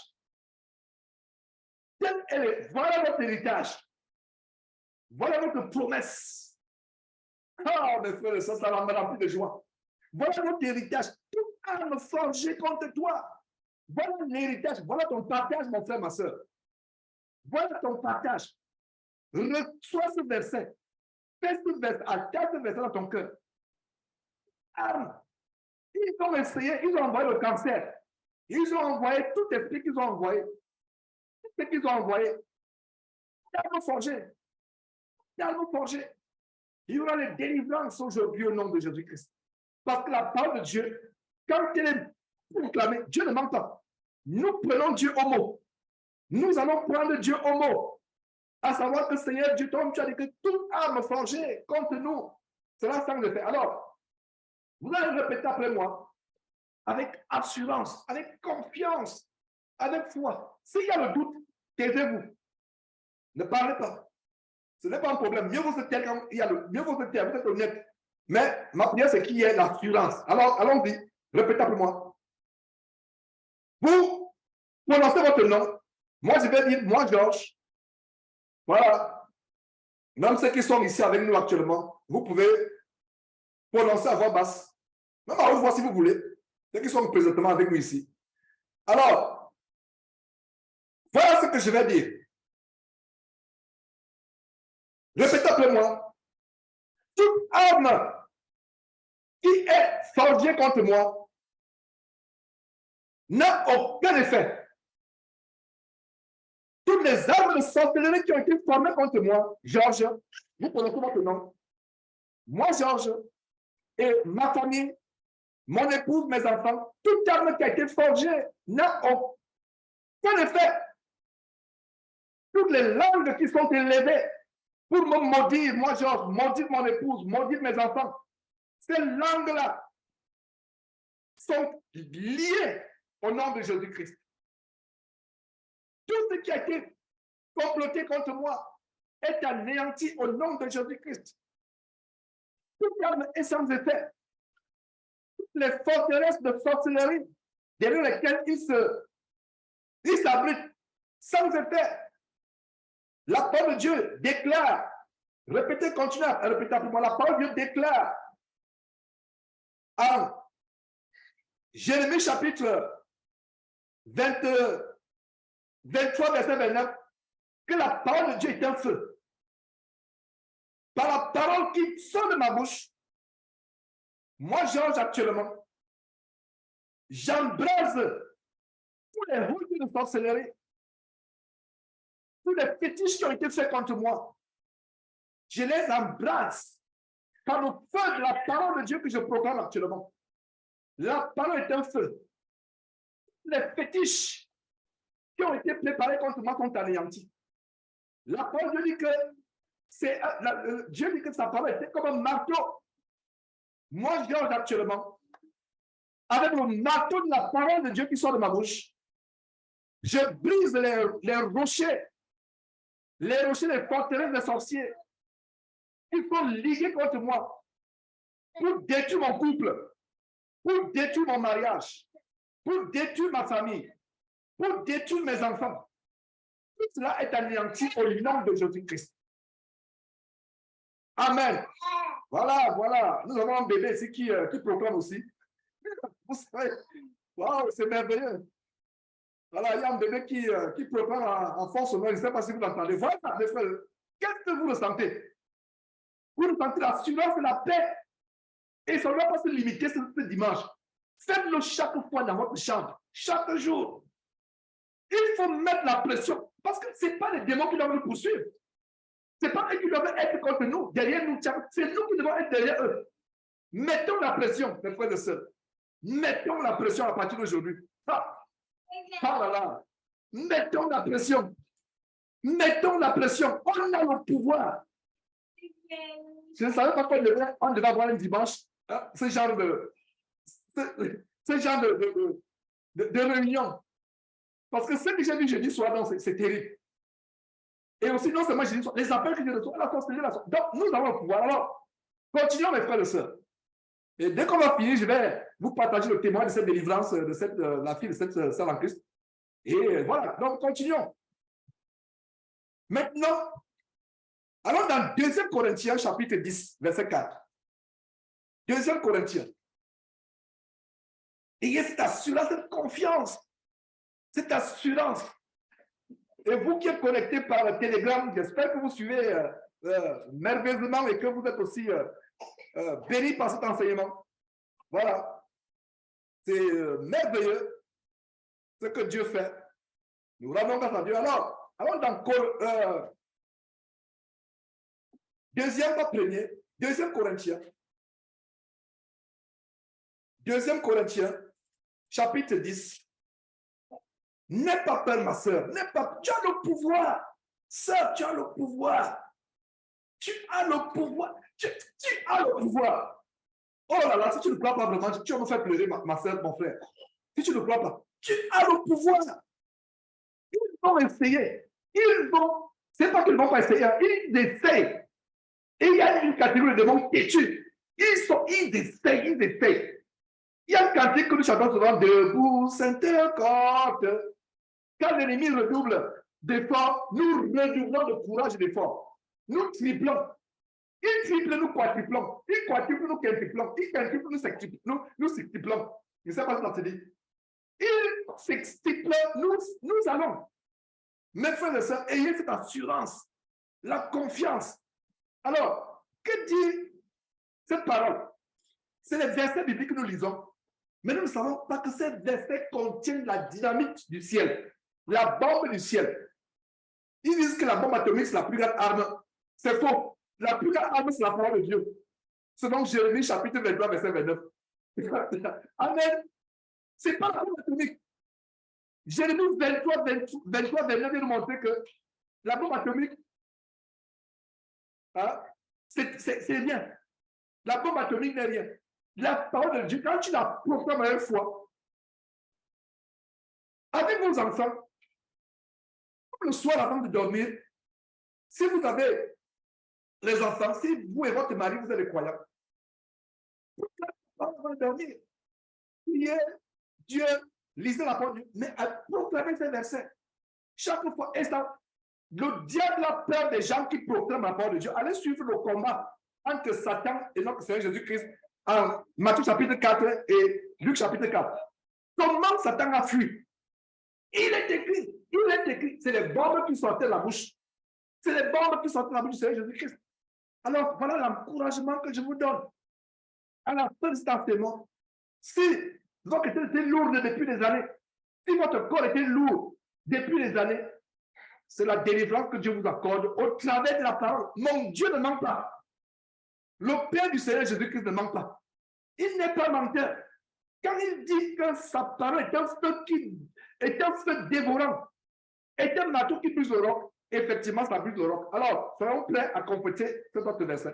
Quel est le... Voilà votre héritage. Voilà votre promesse. Ah, mes frères et sœurs, ça va me remplir de joie. Voilà votre héritage. Toute arme forgée contre toi. Voilà l'héritage. Voilà ton partage, mon frère, ma soeur. Voilà ton partage. Reçois ce verset. Fais ce verset. Attache ce verset dans ton cœur. Arme. Ils ont essayé, ils ont envoyé le cancer. Ils ont envoyé tout esprit qu'ils ont envoyé. Tout ce qu'ils ont envoyé. Arme forgée. Arme forgée. Il y aura les délivrances aujourd'hui au nom de Jésus-Christ. Parce que la parole de Dieu, quand elle est proclamée, Dieu ne ment pas. Nous prenons Dieu au mot. Nous allons prendre Dieu au mot. À savoir que Seigneur Dieu, toi, tu as dit que toute arme forgée contre nous sera sans effet. Alors, vous allez répéter après moi, avec assurance, avec confiance, avec foi. S'il y a le doute, taisez-vous. Ne parlez pas. Ce n'est pas un problème. Mieux vaut se taire quand il y a le. Mieux vaut se taire, vous êtes honnête. Mais ma prière, c'est qu'il y ait l'assurance. Alors, allons-y. Répétez après moi. Vous prononcez votre nom. Moi, je vais dire, moi, Georges. Voilà. Même ceux qui sont ici avec nous actuellement, vous pouvez prononcer à voix basse. Même à haute voix si vous voulez. Ceux qui sont présentement avec nous ici. Alors, voilà ce que je vais dire. Répétez après moi. Toute arme qui est forgée contre moi n'a aucun effet. Toutes les armes de sorcellerie qui ont été formées contre moi, Georges, vous prononcez votre nom. Moi, Georges, et ma famille, mon épouse, mes enfants, toute arme qui a été forgée n'a aucun effet. Toutes les langues qui sont élevées pour me maudire, moi, Georges, maudire mon épouse, maudire mes enfants, ces langues-là sont liées au nom de Jésus-Christ. Tout ce qui a été comploté contre moi est anéanti au nom de Jésus-Christ. Toute arme est sans effet. Toutes les forteresses de sorcellerie derrière lesquelles il se, il s'abrite sans effet. La parole de Dieu déclare Répétez, continuez à répéter après moi. La parole de Dieu déclare en Jérémie chapitre vingt, vingt-trois, verset vingt-neuf, que la parole de Dieu est un feu. Par la parole qui sort de ma bouche, moi, Georges, actuellement, j'embrase tous les routes de sorcellerie, tous les fétiches qui ont été faits contre moi. Je les embrasse par le feu de la parole de Dieu que je proclame actuellement. La parole est un feu. Les fétiches qui ont été préparés contre moi sont anéantis. La parole de Dieu dit que c'est Dieu dit que sa parole était comme un marteau. Moi, je Georges, actuellement, avec le marteau de la parole de Dieu qui sort de ma bouche, je brise les, les rochers, les rochers des forteresses des sorciers. Il faut liguer contre moi pour détruire mon couple, pour détruire mon mariage, pour détruire ma famille, pour détruire mes enfants. Tout cela est anéanti au nom de Jésus-Christ. Amen. Voilà, voilà. Nous avons un bébé ici qui, euh, qui proclame aussi. Vous savez, waouh, c'est merveilleux. Voilà, il y a un bébé qui, euh, qui proclame en, en force. Je ne sais pas si vous l'entendez. Voilà, mes frères. Qu'est-ce que vous ressentez? Vous ressentez l'assurance de la paix. Et ça ne doit pas se limiter ce, ce dimanche. Faites-le chaque fois dans votre chambre, chaque jour. Il faut mettre la pression. Parce que ce n'est pas les démons qui doivent nous poursuivre. Ce n'est pas eux qui doivent être contre nous, derrière nous. C'est nous qui devons être derrière eux. Mettons la pression, mes frères et sœurs. Mettons la pression à partir d'aujourd'hui. Ah, ah là là. Mettons la pression. Mettons la pression. On a le pouvoir. Je ne savais pas qu'on devait, on devait avoir un dimanche, hein, ce genre de, ce, ce genre de, de, de, de réunion. Parce que ce que j'ai vu jeudi soir, c'est terrible. Et aussi, non seulement jeudi soir, les appels que j'ai reçus, la force de la Donc, nous avons le pouvoir. Alors, continuons, mes frères et sœurs. Et dès qu'on va finir, je vais vous partager le témoin de cette délivrance de cette, euh, la fille de cette euh, sœur en Christ. Et voilà, donc continuons. Maintenant, allons dans deuxième Corinthiens, chapitre dix, verset quatre. deuxième Corinthiens. Et il y a cette assurance, cette confiance, cette assurance. Et vous qui êtes connectés par le Telegram, j'espère que vous suivez euh, euh, merveilleusement et que vous êtes aussi euh, euh, bénis par cet enseignement. Voilà. C'est euh, merveilleux ce que Dieu fait. Nous rendons grâce à Dieu. Alors, allons dans euh, deuxième, pas premier, deuxième Corinthiens. Deuxième Corinthiens, chapitre dix. N'aie pas peur, ma soeur. N'aie pas. Tu as le pouvoir. Sœur, tu as le pouvoir. Tu as le pouvoir. Tu, tu as le pouvoir. Oh là là, si tu ne crois pas vraiment, tu vas me faire pleurer, ma, ma soeur, mon frère. Si tu ne crois pas, tu as le pouvoir. Ils vont essayer. Ils vont. C'est pas qu'ils ne vont pas essayer. Ils essayent. Et il y a une catégorie de démons qui tuent. Ils sont, ils essayent, ils essayent. Il y a une cantique que nous chantons souvent, debout, Sainte-Côte. Quand l'ennemi redouble d'efforts, nous redoublons de courage et d'efforts. Nous triplons. Il triple, nous quadruplons. Il quadruple, nous quintuplons. Il quintuple, nous sextuplons. Nous, nous sextuplons. Je ne sais pas ce que ça se dit. Il sextuple, nous, nous allons. Mes frères et sœurs, ayez cette assurance, la confiance. Alors, que dit cette parole? C'est les versets bibliques que nous lisons. Mais nous ne savons pas que ces versets contiennent la dynamite du ciel, la bombe du ciel. Ils disent que la bombe atomique, c'est la plus grande arme. C'est faux. La plus grande arme, c'est la parole de Dieu. C'est donc Jérémie, chapitre vingt-trois, verset vingt-neuf. Amen. Ce n'est pas la bombe atomique. Jérémie vingt-trois, vingt-trois, vingt-neuf vient nous montrer que la bombe atomique, hein, c'est rien. La bombe atomique n'est rien. La parole de Dieu, quand tu la proclames une fois, avec vos enfants, le soir avant de dormir, si vous avez les enfants, si vous et votre mari, vous êtes des croyants, avant de dormir, priez Dieu, lisez la parole de Dieu, mais proclamez ces versets. Chaque fois, et ça, Le diable a peur des gens qui proclament la parole de Dieu. Allez suivre le combat entre Satan et notre Seigneur Jésus-Christ en Matthieu chapitre quatre et Luc chapitre quatre. Comment Satan a fui? Il est écrit, il est écrit, c'est les bombes qui sortaient de la bouche. C'est les bombes qui sortaient de la bouche du Seigneur Jésus-Christ. Alors, voilà l'encouragement que je vous donne. À la fin de cet enseignement, si votre tête était lourde depuis des années, si votre corps était lourd depuis des années, c'est la délivrance que Dieu vous accorde au travers de la parole. Mon Dieu ne ment pas. Le Père du Seigneur Jésus-Christ ne ment pas. Il n'est pas menteur. Quand il dit que sa parole est un feu qui est un feu dévorant, est un marteau qui brise le roc, effectivement, ça brise le roc. Alors, soyons prêts à compléter cet autre verset.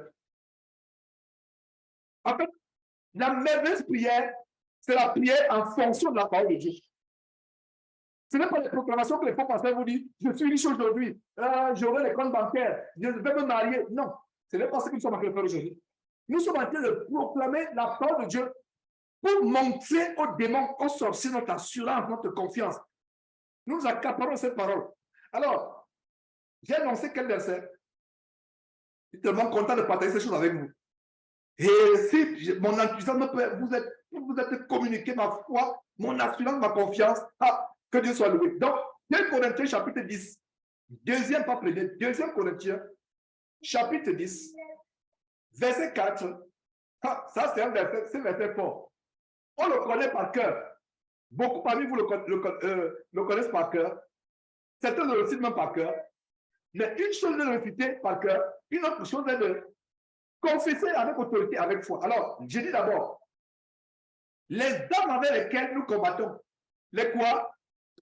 En fait, la merveilleuse prière, c'est la prière en fonction de la parole de Dieu. Ce n'est pas les proclamations que les faux pasteurs vous disent, je suis riche aujourd'hui, euh, j'aurai les comptes bancaires, je vais me marier. Non, ce n'est pas ce que nous sommes en train de faire aujourd'hui. Nous sommes en train de proclamer la parole de Dieu pour montrer aux démons, aux sorciers, notre assurance, notre confiance. Nous accaparons cette parole. Alors, j'ai annoncé quel verset? Je suis tellement content de partager ces choses avec vous. Et si mon enthousiasme peut vous être, vous êtes communiqué ma foi, mon assurance, ma confiance, ah, que Dieu soit loué. Donc, deux Corinthiens chapitre dix, deuxième pas premier, deuxième Corinthiens chapitre dix, verset quatre. Ah, ça, c'est un verset, c'est un verset fort. On le connaît par cœur. Beaucoup parmi vous le, le, euh, le connaissent par cœur. Certains le récitent même par cœur. Mais une chose est de le réciter par cœur, une autre chose est de confesser avec autorité, avec foi. Alors, je dis d'abord, les armes avec lesquelles nous combattons, les quoi?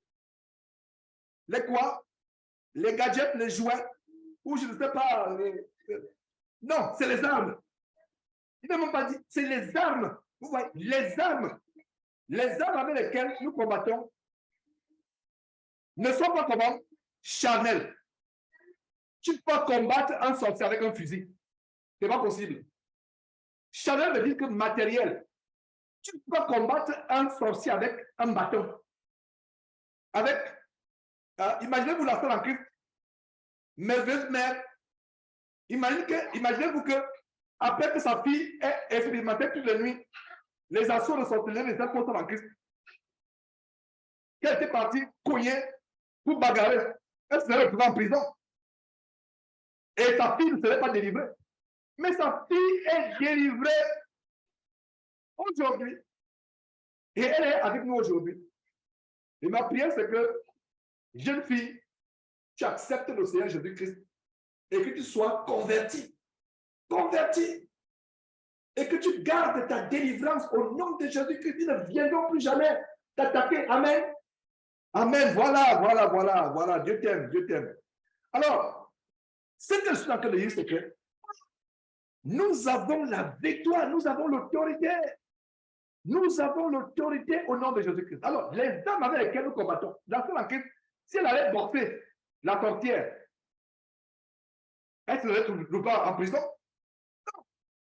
Les quoi? Les gadgets, les jouets, ou je ne sais pas. Les... Non, c'est les armes. Il n'a même pas dit, c'est les armes. Vous voyez, les armes. Les armes avec lesquelles nous combattons ne sont pas comment? Charnelles. Tu peux pas combattre un sorcier avec un fusil. Ce n'est pas possible. Charnel veut dire que matériel. Tu peux pas combattre un sorcier avec un bâton. Avec, euh, imaginez-vous la sœur en Christ, merveilleuse mère. Imaginez que, imaginez-vous que, après que sa fille ait expérimenté toute la nuit les assauts de sorcellerie des apôtres en Christ, qu'elle était partie cogner pour bagarrer, elle serait retrouvée en prison. Et sa fille ne serait pas délivrée. Mais sa fille est délivrée aujourd'hui. Et elle est avec nous aujourd'hui. Et ma prière, c'est que, jeune fille, tu acceptes le Seigneur Jésus-Christ et que tu sois converti. Converti. Et que tu gardes ta délivrance au nom de Jésus-Christ. Ils ne viendront plus jamais t'attaquer. Amen. Amen. Voilà, voilà, voilà, voilà. Dieu t'aime, Dieu t'aime. Alors, ce que je suis en train de dire, c'est que nous avons la victoire, nous avons l'autorité. Nous avons l'autorité au nom de Jésus-Christ. Alors, les armes avec lesquelles nous combattons, la seule enquête, si elle allait boxer la sorcière, elle serait toujours pas en prison? Non.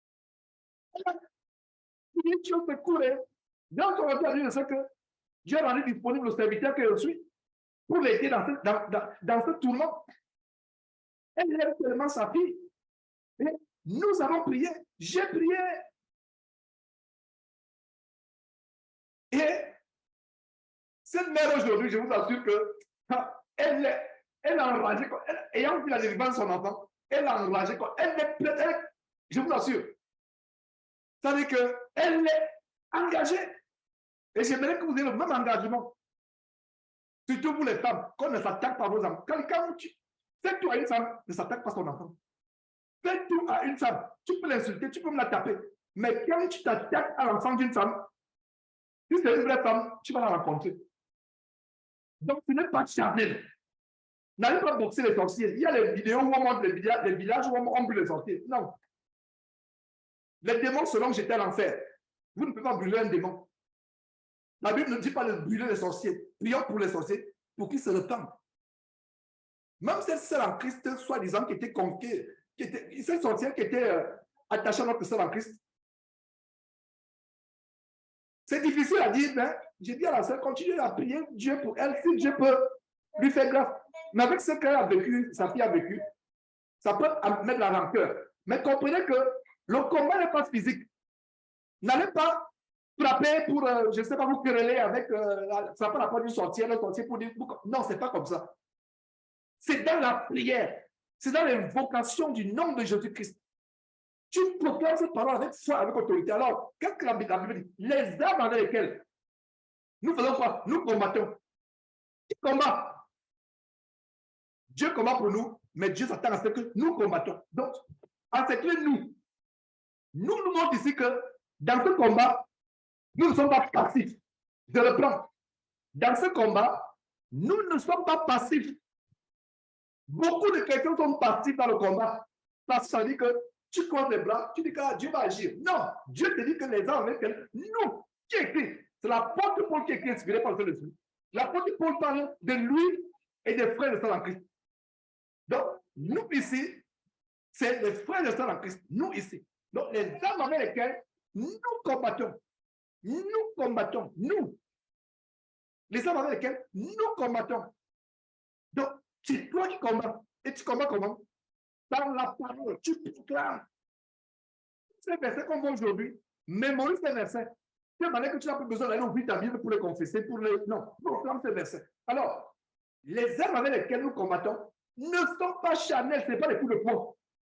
Une chose de courir. Dans son regard, je sais que Dieu a rendu disponible le serviteur que je suis pour l'aider dans ce, dans, dans, dans ce tournant. Elle aime tellement sa fille. Et nous avons prié. J'ai prié. Et cette mère aujourd'hui, je vous assure que elle, elle a enragé, elle, ayant vu la délivrance de son enfant, elle a enragé, elle est prête, je vous assure. C'est-à-dire qu'elle est engagée. Et j'aimerais que vous ayez le même engagement. Surtout pour les femmes, qu'on ne s'attaque pas à vos enfants. Quelqu'un, fais tout à une femme, ne s'attaque pas à son enfant. Fais tout à une femme. Tu peux l'insulter, tu peux me la taper. Mais quand tu t'attaques à l'enfant d'une femme, si c'est une vraie femme, tu vas la rencontrer. Donc, ce n'est pas charnel. N'allez pas boxer les sorciers. Il y a les vidéos où on montre les villages, les villages où on brûle les sorciers. Non. Les démons seront jetés à l'enfer. Vous ne pouvez pas brûler un démon. La Bible ne dit pas de brûler les sorciers. Prions pour les sorciers pour qu'ils se répandent. Même cette sœur en Christ, soi-disant, qui était conquée, qui était, cette sorcière qui était euh, attachée à notre sœur en Christ. C'est difficile à dire, mais j'ai dit à la sœur, continue à prier Dieu pour elle, si Dieu peut lui faire grâce. mais avec ce qu'elle a vécu, sa fille a vécu, ça peut mettre la rancœur. Mais comprenez que le combat n'est pas physique. N'allez pas frapper pour, euh, je ne sais pas, vous quereller avec, euh, frapper la porte du sorcier, le sorcier pour dire, non, ce n'est pas comme ça. C'est dans la prière, c'est dans l'invocation du nom de Jésus-Christ. Tu proclames cette parole avec foi, avec autorité. Alors, qu'est-ce que la Bible dit? Les armes avec lesquelles nous faisons quoi? Nous combattons. Qui combat? Dieu combat pour nous, mais Dieu s'attend à ce que nous combattons. Donc, en ce que nous, nous nous montrons ici que dans ce combat, nous ne sommes pas passifs. Je reprends. Dans ce combat, nous ne sommes pas passifs. Beaucoup de chrétiens sont passifs dans le combat. Parce que ça dit que tu croises les bras, tu dis que Dieu va agir. Non, Dieu te dit que les armes avec elles, nous, qui écrit, c'est l'apôtre Paul qui est inspiré par le Saint-Esprit. L'apôtre Paul parle de lui et des frères de sang en Christ. Donc, nous ici, c'est les frères de sang en Christ. Nous ici. Donc, les armes avec lesquelles nous combattons. Nous combattons. Nous. Les armes avec lesquelles nous combattons. Donc, c'est toi qui combats. Et tu combats comment? Par la parole. Tu proclames. Ces versets qu'on voit aujourd'hui, mémorise ces versets. De manière que tu n'as pas besoin d'aller ouvrir ta Bible pour les confesser, pour les... Non, proclame ces versets. Alors, les armes avec lesquelles nous combattons ne sont pas charnelles, ce n'est pas les coups de poing.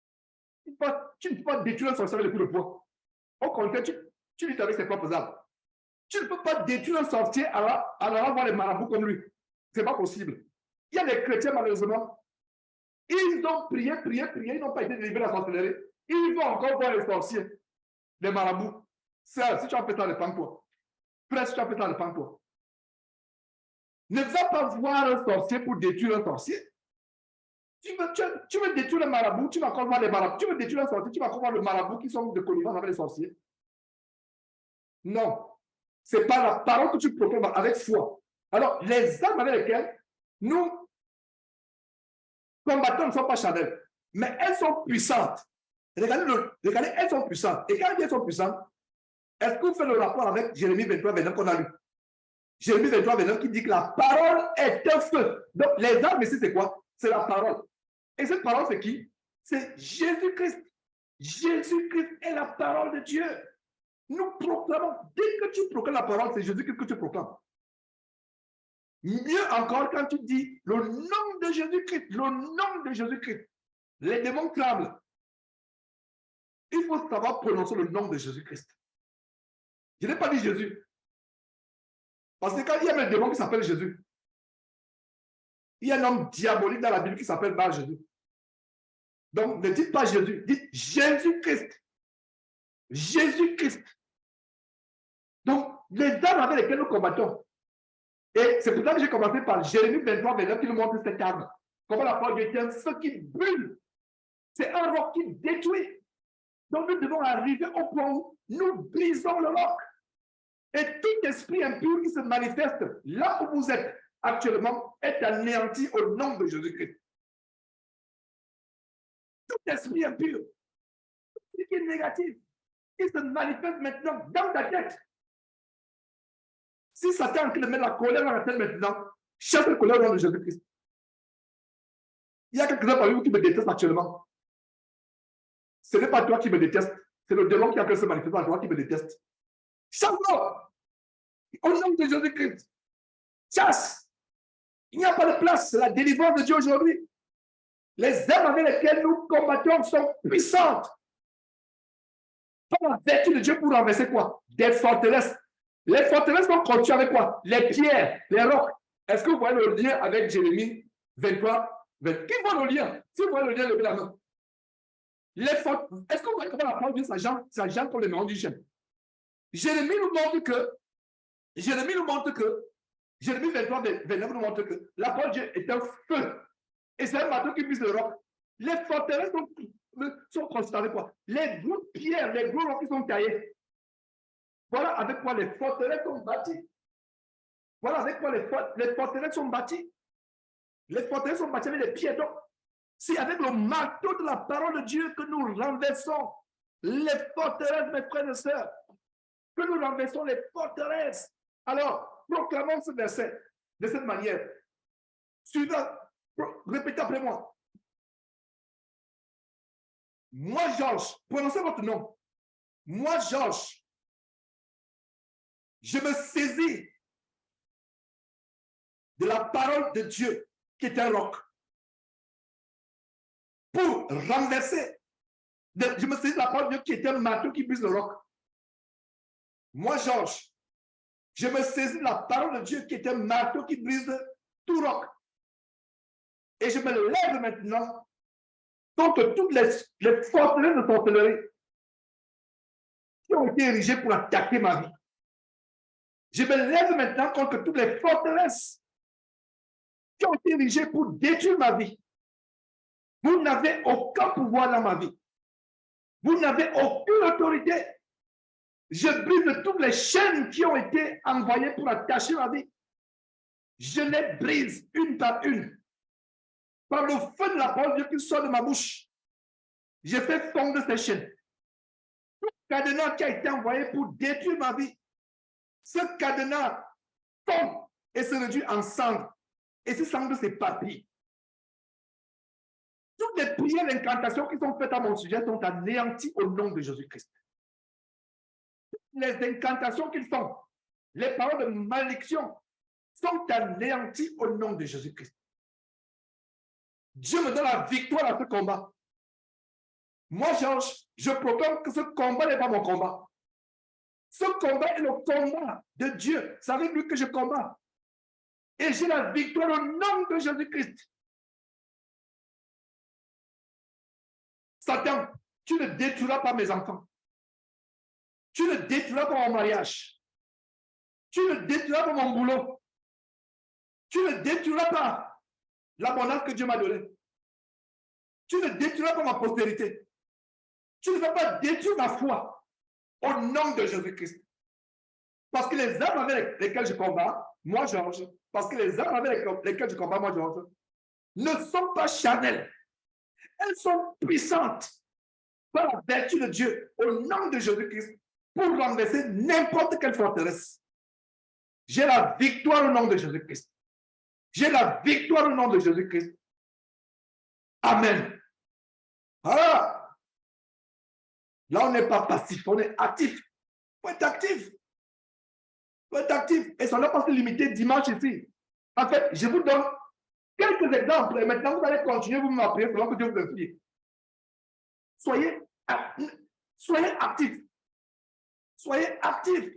Tu ne peux pas détruire un sorcier avec les coups de poing. Au contraire, tu, tu luttes avec ses propres armes. Tu ne peux pas détruire un sorcier alors avoir les marabouts comme lui. Ce n'est pas possible. Il y a des chrétiens, malheureusement, ils ont prié, prié, prié, ils n'ont pas été délivrés de la sorcellerie. Ils vont encore voir les sorciers, les marabouts. Sœur, si tu as fait ça, répands-toi. Frère, si tu as fait ça, répands-toi. Ne va pas voir un sorcier pour détruire un sorcier. Tu veux, tu, tu veux détruire le marabout, tu vas encore voir les marabouts. Tu veux détruire un sorcier, tu vas encore voir le marabout qui sont de connivence avec les sorciers. Non. Ce n'est pas la parole que tu proclames avec foi. Alors, les armes avec lesquelles nous combattants ne sont pas charnelles, mais elles sont puissantes. Regardez, le, regardez, elles sont puissantes. Et quand elles sont puissantes, est-ce que vous faites le rapport avec Jérémie vingt-trois, vingt-neuf qu'on a lu? Jérémie vingt-trois, vingt-neuf qui dit que la parole est un feu. Donc, les armes ici, c'est quoi? C'est la parole. Et cette parole, c'est qui? C'est Jésus-Christ. Jésus-Christ est la parole de Dieu. Nous proclamons. Dès que tu proclames la parole, c'est Jésus-Christ que tu proclames. Mieux encore, quand tu dis le nom de Jésus-Christ, le nom de Jésus-Christ, les démons tremblent. Il faut savoir prononcer le nom de Jésus-Christ. Je n'ai pas dit Jésus. Parce que quand il y a un démon qui s'appelle Jésus, il y a un homme diabolique dans la Bible qui s'appelle Bar Jésus. Donc, ne dites pas Jésus, dites Jésus-Christ. Jésus-Christ. Donc, les armes avec lesquelles nous combattons. Et c'est pour ça que j'ai commencé par Jérémie vingt-trois, vingt-neuf qui nous montre cette arme. Comment la parole de Dieu est un feu qui brûle. C'est un roc qui détruit. Donc, nous devons arriver au point où nous brisons le roc. Et tout esprit impur qui se manifeste là où vous êtes actuellement est anéanti au nom de Jésus-Christ. Tout esprit impur, tout ce qui est négatif, qui se manifeste maintenant dans ta tête. Si Satan qui met la colère dans la tête maintenant, chasse la colère au nom de Jésus-Christ. Il y a quelques-uns parmi vous qui me détestent actuellement. Ce n'est pas toi qui me déteste, c'est le démon qui a fait se manifester en toi qui me déteste. Chasse-le au nom de Jésus-Christ. Chasse. Il n'y a pas de place. C'est la délivrance de Dieu aujourd'hui. Les armes avec lesquelles nous combattons sont puissantes. Par la vertu de Dieu pour renverser quoi? Des forteresses. Les forteresses sont construites avec quoi? Les pierres, les rocs. Est-ce que vous voyez le lien avec Jérémie vingt-trois, vingt? Qui voit le lien? Si vous voyez le lien, levez la main. Est-ce que vous voyez comment la parole de Dieu s'agit pour les noms du chien? Jérémie nous montre que, Jérémie nous montre que, Jérémie vingt-trois, vingt-neuf nous montre que la parole de Dieu est un feu. Et c'est un bateau qui brise le roc. Les forteresses sont, sont construites avec quoi? Les grosses pierres, les gros rocs qui sont taillés. Voilà avec quoi les forteresses sont bâties. Voilà avec quoi les, fort, les forteresses sont bâties. Les forteresses sont bâties avec les pierres. Donc, c'est avec le marteau de la parole de Dieu que nous renversons les forteresses, mes frères et sœurs. Que nous renversons les forteresses. Alors, proclamons ce verset de cette manière. Suivant Répétez après moi. Moi, Georges, prononcez votre nom. Moi, Georges, je me saisis de la parole de Dieu qui est un roc pour renverser. Je me saisis de la parole de Dieu qui est un marteau qui brise le roc. Moi, Georges, je me saisis de la parole de Dieu qui est un marteau qui brise tout roc. Et je me lève maintenant contre toutes les, les forteresses de sorcellerie qui ont été érigées pour attaquer ma vie. Je me lève maintenant contre toutes les forteresses qui ont été érigées pour détruire ma vie. Vous n'avez aucun pouvoir dans ma vie. Vous n'avez aucune autorité. Je brise toutes les chaînes qui ont été envoyées pour attacher ma vie. Je les brise une par une. Par le feu de la parole de Dieu qui sort de ma bouche, je fais fondre ces chaînes. Tout cadenas qui a été envoyé pour détruire ma vie, ce cadenas tombe et se réduit en cendres. Et ce cendres s'éparpillent. Toutes les prières d'incantation qui sont faites à mon sujet sont anéanties au nom de Jésus-Christ. Les incantations qu'ils font, les paroles de malédiction sont anéanties au nom de Jésus-Christ. Dieu me donne la victoire à ce combat. Moi, Georges, je proclame que ce combat n'est pas mon combat. Ce combat est le combat de Dieu. C'est avec lui que je combats. Et j'ai la victoire au nom de Jésus-Christ. Satan, tu ne détruiras pas mes enfants. Tu ne détruiras pas mon mariage. Tu ne détruiras pas mon boulot. Tu ne détruiras pas l'abondance que Dieu m'a donnée. Tu ne détruiras pas ma postérité. Tu ne vas pas détruire ma foi au nom de Jésus-Christ. Parce que les armes avec lesquelles je combats, moi Georges, parce que les armes avec lesquelles je combats, moi Georges, ne sont pas charnelles. Elles sont puissantes par la vertu de Dieu au nom de Jésus-Christ pour renverser n'importe quelle forteresse. J'ai la victoire au nom de Jésus-Christ. J'ai la victoire au nom de Jésus-Christ. Amen. Ah! Là, on n'est pas passif, on est actif. Il faut être actif. Il faut être actif. Et ça ne doit pas se limiter dimanche ici. En fait, je vous donne quelques exemples. Et maintenant, vous allez continuer, vous m'appelez selon que Dieu vous inspire. Soyez, soyez actifs. Soyez actifs.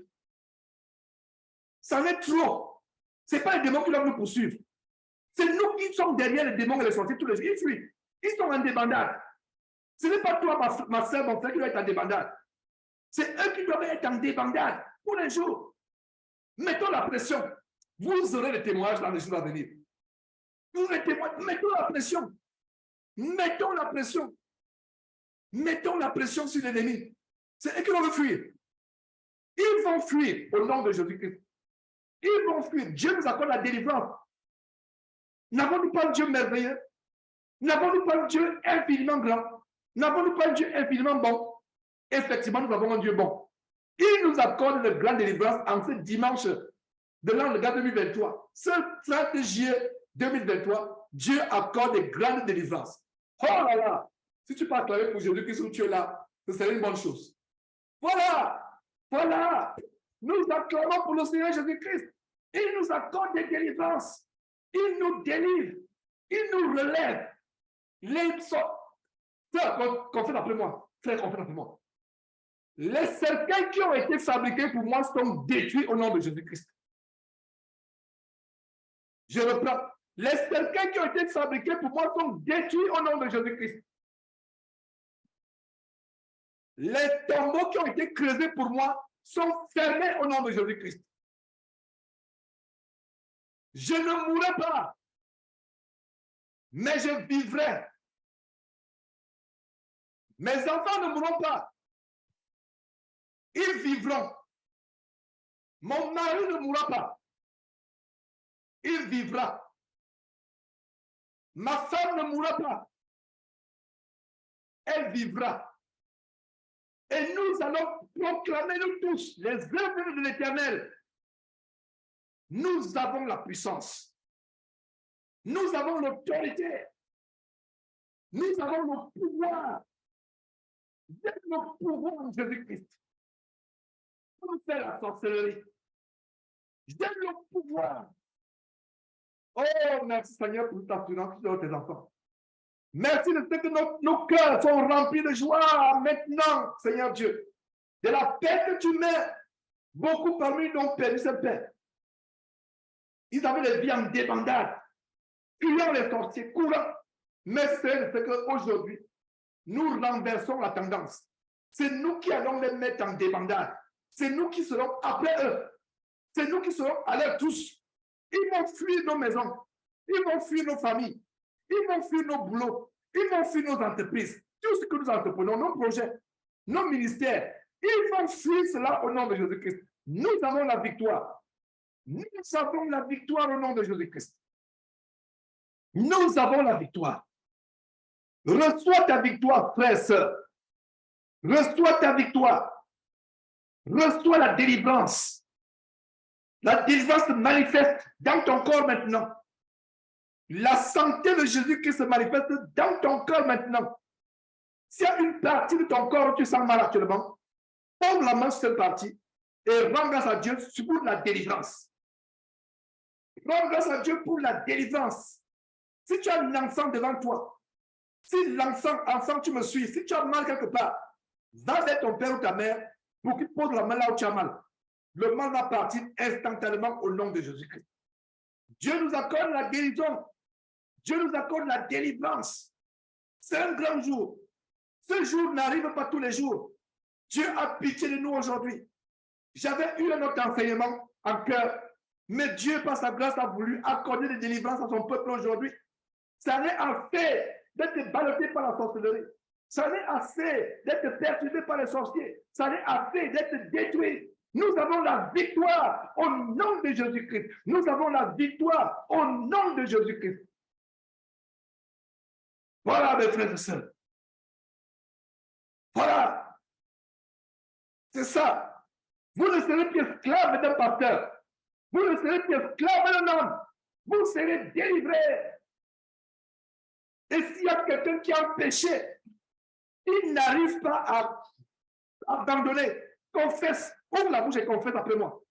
Ça va être trop. Ce n'est pas les démons qui doivent nous poursuivre. C'est nous qui sommes derrière les démons et les sorciers tous les jours. Ils fuient. Ils sont en débandade. Ce n'est pas toi, ma, ma soeur, mon frère, qui doit être en débandade. C'est eux qui doivent être en débandade tous les jours. Mettons la pression. Vous aurez les témoignages dans les jours à venir. Vous aurez les témoignages. Mettons la pression. Mettons la pression. Mettons la pression sur l'ennemi. C'est eux qui vont fuir. Ils vont fuir au nom de Jésus-Christ. Ils vont fuir. Dieu nous accorde la délivrance. N'avons-nous pas un Dieu merveilleux? N'avons-nous pas un Dieu infiniment grand? N'avons-nous pas un Dieu infiniment bon? Effectivement, nous avons un Dieu bon. Il nous accorde une grande délivrance en ce dimanche de l'an deux mille vingt-trois. Ce trente juillet deux mille vingt-trois, Dieu accorde des grandes délivrances. Oh là là! Si tu peux acclamer pour Jésus-Christ où tu es là, ce serait une bonne chose. Voilà! Voilà! Nous acclamons pour le Seigneur Jésus-Christ. Il nous accorde des délivrances. Il nous délivre. Il nous relève. Les Frère, confesse après moi. Frère, confesse après moi. Les cercueils qui ont été fabriqués pour moi sont détruits au nom de Jésus-Christ. Je reprends. Les cercueils qui ont été fabriqués pour moi sont détruits au nom de Jésus-Christ. Les tombeaux qui ont été creusés pour moi sont fermés au nom de Jésus-Christ. Je ne mourrai pas, mais je vivrai. Mes enfants ne mourront pas. Ils vivront. Mon mari ne mourra pas. Il vivra. Ma femme ne mourra pas. Elle vivra. Et nous allons proclamer nous tous les œuvres de l'Éternel. Nous avons la puissance. Nous avons l'autorité. Nous avons le pouvoir. J'aime le pouvoir en Jésus-Christ. Pour faire la sorcellerie. J'aime le pouvoir. Oh, merci Seigneur pour ta assurance sur tes enfants. Merci de ce que nos, nos cœurs sont remplis de joie maintenant, Seigneur Dieu. De la paix que tu mets, beaucoup parmi nous ont perdu cette paix. Ils avaient les vies en débandade, fuyant les sorciers, courant. Mais c'est ce qu'aujourd'hui, nous renversons la tendance. C'est nous qui allons les mettre en débandade. C'est nous qui serons après eux. C'est nous qui serons à l'air tous. Ils vont fuir nos maisons. Ils vont fuir nos familles. Ils vont fuir nos boulots. Ils vont fuir nos entreprises. Tout ce que nous entreprenons, nos projets, nos ministères. Ils vont fuir cela au nom de Jésus-Christ. Nous avons la victoire. Nous avons la victoire au nom de Jésus-Christ. Nous avons la victoire. Reçois ta victoire, frère et sœur. Reçois ta victoire. Reçois la délivrance. La délivrance se manifeste dans ton corps maintenant. La santé de Jésus-Christ se manifeste dans ton corps maintenant. S'il y a une partie de ton corps où tu sens mal actuellement, prends la main sur cette partie et rends grâce à Dieu pour la délivrance. Rends grâce à Dieu pour la délivrance. Si tu as un enfant devant toi, si l'enfant, enfant, tu me suis, si tu as mal quelque part, va vers ton père ou ta mère pour qu'il pose la main là où tu as mal. Le mal va partir instantanément au nom de Jésus-Christ. Dieu nous accorde la guérison. Dieu nous accorde la délivrance. C'est un grand jour. Ce jour n'arrive pas tous les jours. Dieu a pitié de nous aujourd'hui. J'avais eu un autre enseignement en cœur, mais Dieu, par sa grâce, a voulu accorder des délivrances à son peuple aujourd'hui. Ça n'est assez d'être ballotté par la sorcellerie. Ça n'est assez d'être perturbé par les sorciers. Ça n'est assez d'être détruit. Nous avons la victoire au nom de Jésus-Christ. Nous avons la victoire au nom de Jésus-Christ. Voilà, mes frères et sœurs. Voilà. C'est ça. Vous ne serez plus esclave d'un pasteur. Vous ne serez plus esclave d'un homme. Vous serez délivrés. Et s'il y a quelqu'un qui a un péché, il n'arrive pas à abandonner. Confesse. Ouvre la bouche et confesse après moi.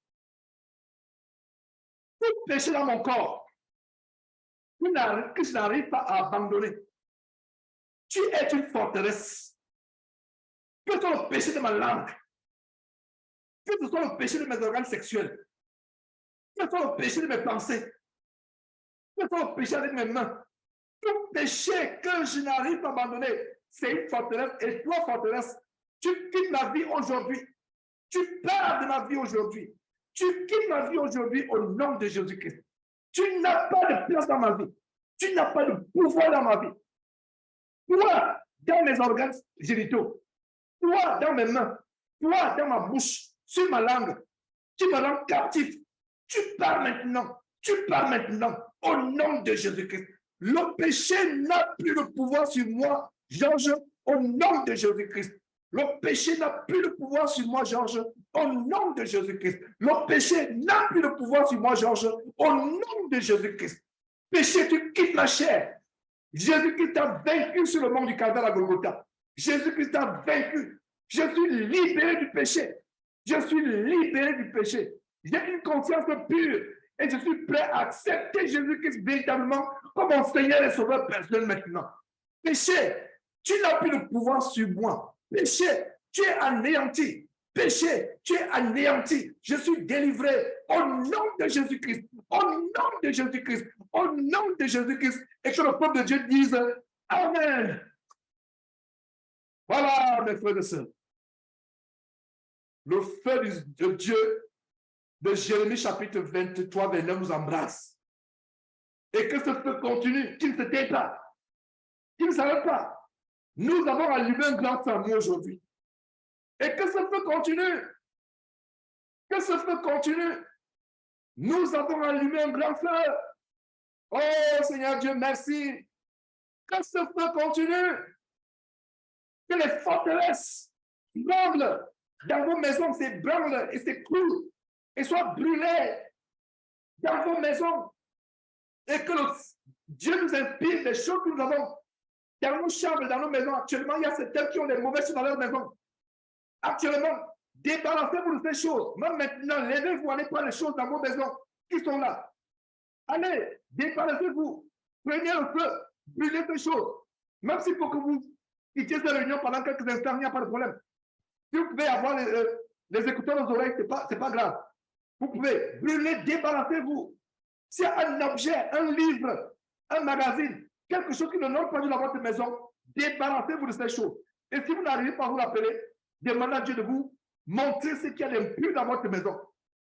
Tout péché dans mon corps, que je n'arrive pas à abandonner. Tu es une forteresse. Que ce soit le péché de ma langue, que ce soit le péché de mes organes sexuels, que ce soit le péché de mes pensées, que ce soit le péché avec mes mains, tout péché que je n'arrive pas à abandonner, c'est une forteresse. Et toi, forteresse, tu quittes ma vie aujourd'hui. Tu pars de ma vie aujourd'hui. Tu quittes ma vie aujourd'hui au nom de Jésus-Christ. Tu n'as pas de place dans ma vie. Tu n'as pas de pouvoir dans ma vie. Toi, dans mes organes génitaux, toi, dans mes mains, toi, dans ma bouche, sur ma langue, tu me rends captif. Tu pars maintenant. Tu pars maintenant au nom de Jésus-Christ. Le péché n'a plus de pouvoir sur moi, Georges, au nom de Jésus-Christ. Le péché n'a plus de pouvoir sur moi, Georges, au nom de Jésus-Christ. Le péché n'a plus de pouvoir sur moi, Georges, au nom de Jésus-Christ. Péché, tu quittes ma chair. Jésus-Christ t'a vaincu sur le mont du Calvaire à Golgotha. Jésus-Christ t'a vaincu. Je suis libéré du péché. Je suis libéré du péché. J'ai une conscience pure et je suis prêt à accepter Jésus-Christ véritablement comme mon Seigneur et Sauveur personnel maintenant. Péché, tu n'as plus de pouvoir sur moi. Péché, tu es anéanti. Péché, tu es anéanti. Je suis délivré au nom de Jésus-Christ. Au nom de Jésus-Christ. Au nom de Jésus-Christ. Et que le peuple de Dieu dise Amen. Voilà, mes frères et sœurs. Le feu de Dieu de Jérémie chapitre vingt-trois, vingt-neuf nous embrasse. Et que ce feu continue, qu'il ne se tait pas, qu'il ne s'arrête pas. Nous avons allumé un grand flambeau aujourd'hui. Et que ce feu continue. Que ce feu continue. Nous avons allumé un grand feu. Oh Seigneur Dieu, merci. Que ce feu continue. Que les forteresses brûlent dans vos maisons, s'ébranlent et s'écroulent et soient brûlées dans vos maisons. Et que le Dieu nous inspire des choses que nous avons dans nos chambres, dans nos maisons. Actuellement, il y a certains qui ont des mauvaises choses dans leur maison. Actuellement, débarrassez-vous de ces choses. Même maintenant, levez-vous, allez prendre les choses dans vos maisons qui sont là. Allez, débarrassez-vous. Prenez le feu, brûlez ces choses. Même s'il faut que vous quittiez cette réunion pendant quelques instants, il n'y a pas de problème. Si vous pouvez avoir les, euh, les écouteurs aux oreilles, ce n'est pas, pas grave. Vous pouvez brûler, débarrassez-vous. S'il y a un objet, un livre, un magazine, quelque chose qui ne n'aurait pas dû dans votre maison, débarrassez-vous de ces choses. Et si vous n'arrivez pas à vous rappeler, demandez à Dieu de vous montrer ce qu'il y a d'impur dans votre maison.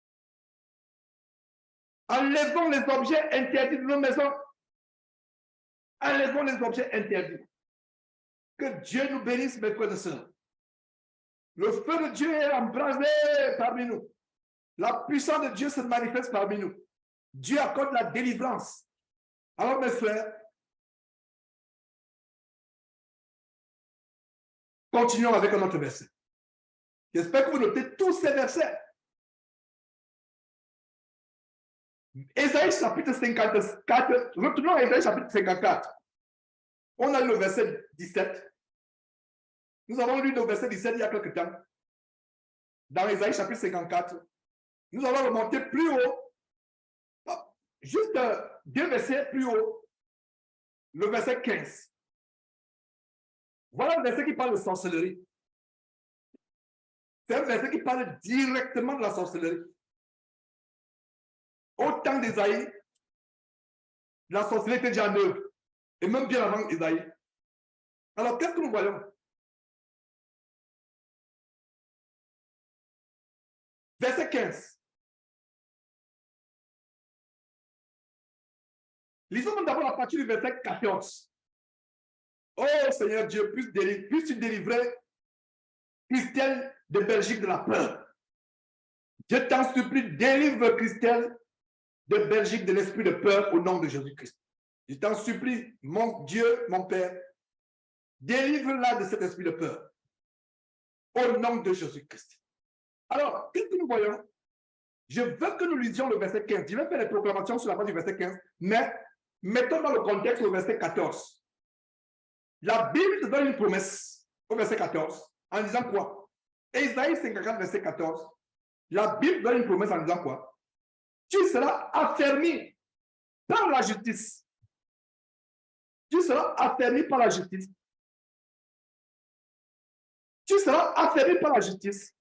Enlevons les objets interdits de nos maisons. Enlevons les objets interdits. Que Dieu nous bénisse, mes frères et sœurs. Le feu de Dieu est embrasé parmi nous. La puissance de Dieu se manifeste parmi nous. Dieu accorde la délivrance. Alors, mes frères, continuons avec un autre verset. J'espère que vous notez tous ces versets. Ésaïe chapitre cinquante-quatre, retournons à Ésaïe chapitre cinquante-quatre. On a lu le verset dix-sept. Nous avons lu le verset dix-sept il y a quelque temps. Dans Ésaïe chapitre cinquante-quatre. Nous allons remonter plus haut. Juste deux versets plus haut. Le verset quinze. Voilà le verset qui parle de sorcellerie. C'est un verset qui parle directement de la sorcellerie. Au temps d'Ésaïe, la sorcellerie était déjà en œuvre. Et même bien avant Ésaïe. Alors, qu'est-ce que nous voyons? Verset quinze. Lisons d'abord la partie du verset quatorze. Oh Seigneur Dieu, puisses-tu délivrer Christelle de Belgique de la peur. Je t'en supplie, délivre Christelle de Belgique de l'esprit de peur au nom de Jésus-Christ. Je t'en supplie, mon Dieu, mon Père, délivre-la de cet esprit de peur au nom de Jésus-Christ. Alors, qu'est-ce que nous voyons? Je veux que nous lisions le verset quinze. Je vais faire les proclamations sur la base du verset quinze, mais mettons dans le contexte le verset quatorze. La Bible te donne une promesse au verset quatorze en disant quoi? Ésaïe cinquante-quatre, verset quatorze. La Bible donne une promesse en disant quoi? Tu seras affermi par la justice. Tu seras affermi par la justice. Tu seras affermi par la justice.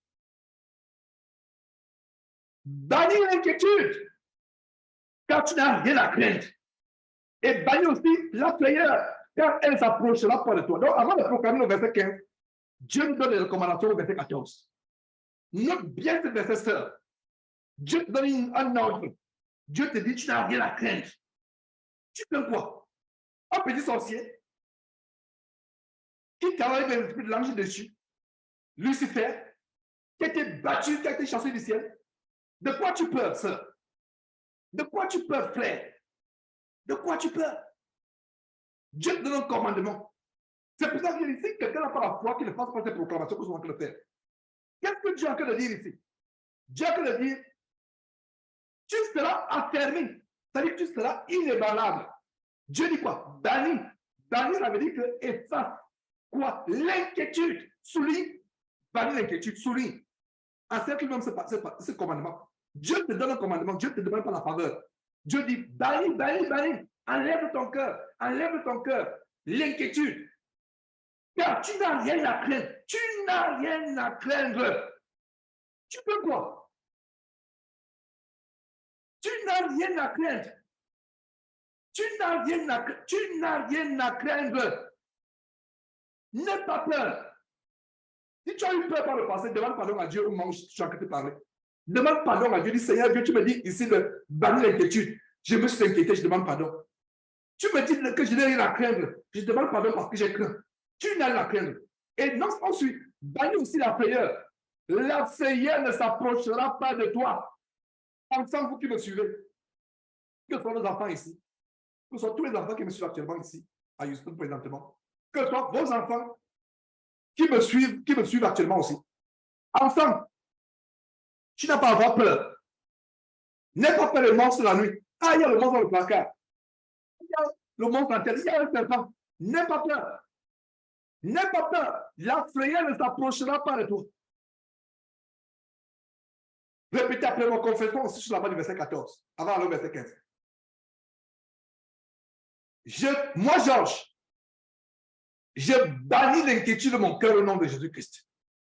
Bannis l'inquiétude, car tu n'as rien à craindre. Et bannis aussi la frayeur, car elle s'approchera pas de toi. Donc, avant de proclamer le verset quinze, Dieu nous donne les recommandations au verset quatorze. Note bien ce verset, sœur. Dieu te donne un ordre. Dieu te dit, tu n'as rien à craindre. Tu fais quoi? Un petit sorcier qui travaille avec l'esprit de l'ange dessus, Lucifer, qui a été battu, qui a été chassé du ciel. De quoi tu peurs, sœur? De quoi tu peurs, frère? De quoi tu peurs? Dieu te donne un commandement. C'est pour ça que ici, quelqu'un n'a pas la foi qu'il ne fasse pas cette proclamation que nous sommes en train de faire. Qu'est-ce que Dieu a en train de dire ici? Dieu a en train de dire, tu seras affermi. C'est-à-dire que tu seras inébranlable. Dieu dit quoi? Banni. Banni, ça veut dire que efface. Quoi? L'inquiétude. Souligne. Banni l'inquiétude. Souligne. Encercle même ce, ce, ce commandement. Dieu te donne un commandement. Dieu ne te demande pas la faveur. Dieu dit, banni, banni, banni. Enlève ton cœur. Enlève ton cœur. L'inquiétude. Car tu n'as rien à craindre. Tu n'as rien à craindre. Tu peux quoi? Tu n'as rien à craindre. Tu n'as rien à craindre. Tu n'as rien à craindre. N'aie pas peur. Si tu as eu peur par le passé, demande pardon à Dieu au moment où je suis en train de te parler. Demande pardon à Dieu. Dis, Seigneur Dieu, tu me dis ici de bannir l'inquiétude. Je me suis inquiété, je demande pardon. Tu me dis que je n'ai rien à craindre. Je demande pardon parce que j'ai craint. Tu n'as rien à craindre. Et non, ensuite, bannir aussi la frayeur. La frayeur ne s'approchera pas de toi. Ensemble, vous qui me suivez, que ce soit nos enfants ici, que ce soit tous les enfants qui me suivent actuellement ici, à Houston présentement, que ce soit vos enfants qui me suivent, qui me suivent actuellement aussi. Ensemble, tu n'as pas à avoir peur. N'aie pas peur des monstres la nuit. Ah, il y a le monstre dans le placard. Il y a le monde entier. Il y a un serpent. N'aie pas peur. N'aie pas peur. La frayeur ne s'approchera pas de toi. Répétez après mon confession aussi sur la base du verset quatorze, avant le verset quinze. Je, moi, Georges, je bannis l'inquiétude de mon cœur au nom de Jésus-Christ.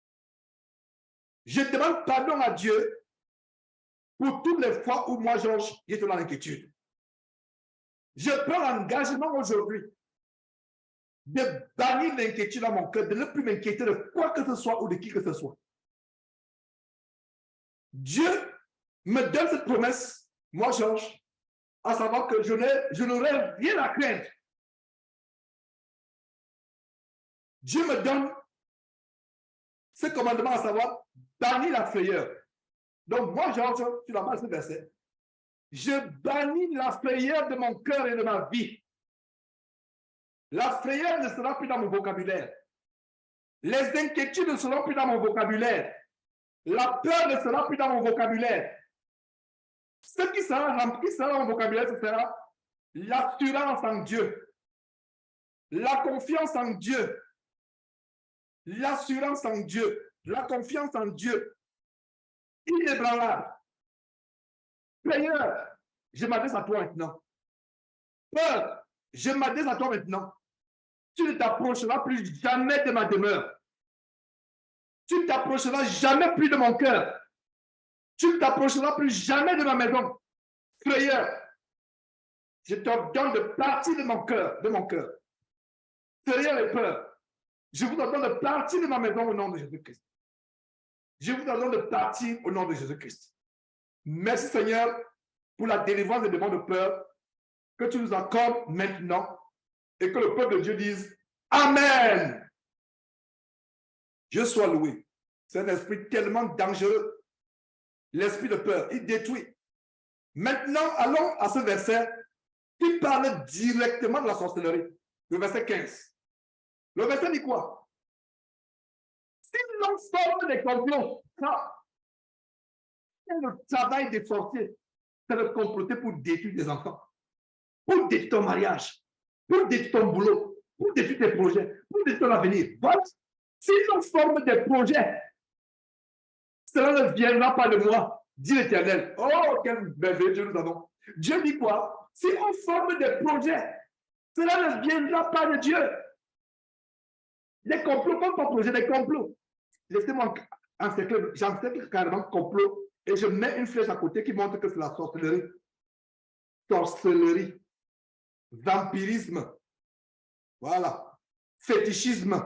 Je demande pardon à Dieu pour toutes les fois où moi, Georges, j'étais dans l'inquiétude. Je prends l'engagement aujourd'hui de bannir l'inquiétude dans mon cœur, de ne plus m'inquiéter de quoi que ce soit ou de qui que ce soit. Dieu me donne cette promesse, moi, Georges, à savoir que je n'aurai rien à craindre. Dieu me donne ce commandement à savoir bannir la frayeur. Donc, moi, Georges, sur la base de ce verset, je bannis la frayeur de mon cœur et de ma vie. La frayeur ne sera plus dans mon vocabulaire. Les inquiétudes ne seront plus dans mon vocabulaire. La peur ne sera plus dans mon vocabulaire. Ce qui sera rempli sera dans mon vocabulaire, ce sera l'assurance en Dieu, la confiance en Dieu, l'assurance en Dieu, la confiance en Dieu, inébranlable. Frayeur, je m'adresse à toi maintenant. Peur, je m'adresse à toi maintenant. Tu ne t'approcheras plus jamais de ma demeure. Tu ne t'approcheras jamais plus de mon cœur. Tu ne t'approcheras plus jamais de ma maison. Frayeur, je t'ordonne de partir de mon cœur, de mon cœur. Frayeur et peur, je vous ordonne de partir de ma maison au nom de Jésus-Christ. Je vous ordonne de partir au nom de Jésus-Christ. Merci Seigneur pour la délivrance des démons de peur que tu nous accordes maintenant et que le peuple de Dieu dise Amen. Je sois loué. C'est un esprit tellement dangereux. L'esprit de peur, il détruit. Maintenant, allons à ce verset qui parle directement de la sorcellerie. Le verset quinze. Le verset dit quoi? Si l'on forme des complots, ça, c'est le travail des sorciers. C'est de comploter pour détruire des enfants, pour détruire ton mariage, pour détruire ton boulot, pour détruire tes projets, pour détruire ton avenir. Voilà. Si l'on forme des projets, cela ne viendra pas de moi, dit l'Éternel. Oh, quel merveilleux Dieu nous avons. Dieu dit quoi? Si on forme des projets, cela ne viendra pas de Dieu. Les complots, comme pas projet, des complots. Laissez-moi encercler, j'encercle carrément complot et je mets une flèche à côté qui montre que c'est la sorcellerie. Sorcellerie. Vampirisme. Voilà. Fétichisme.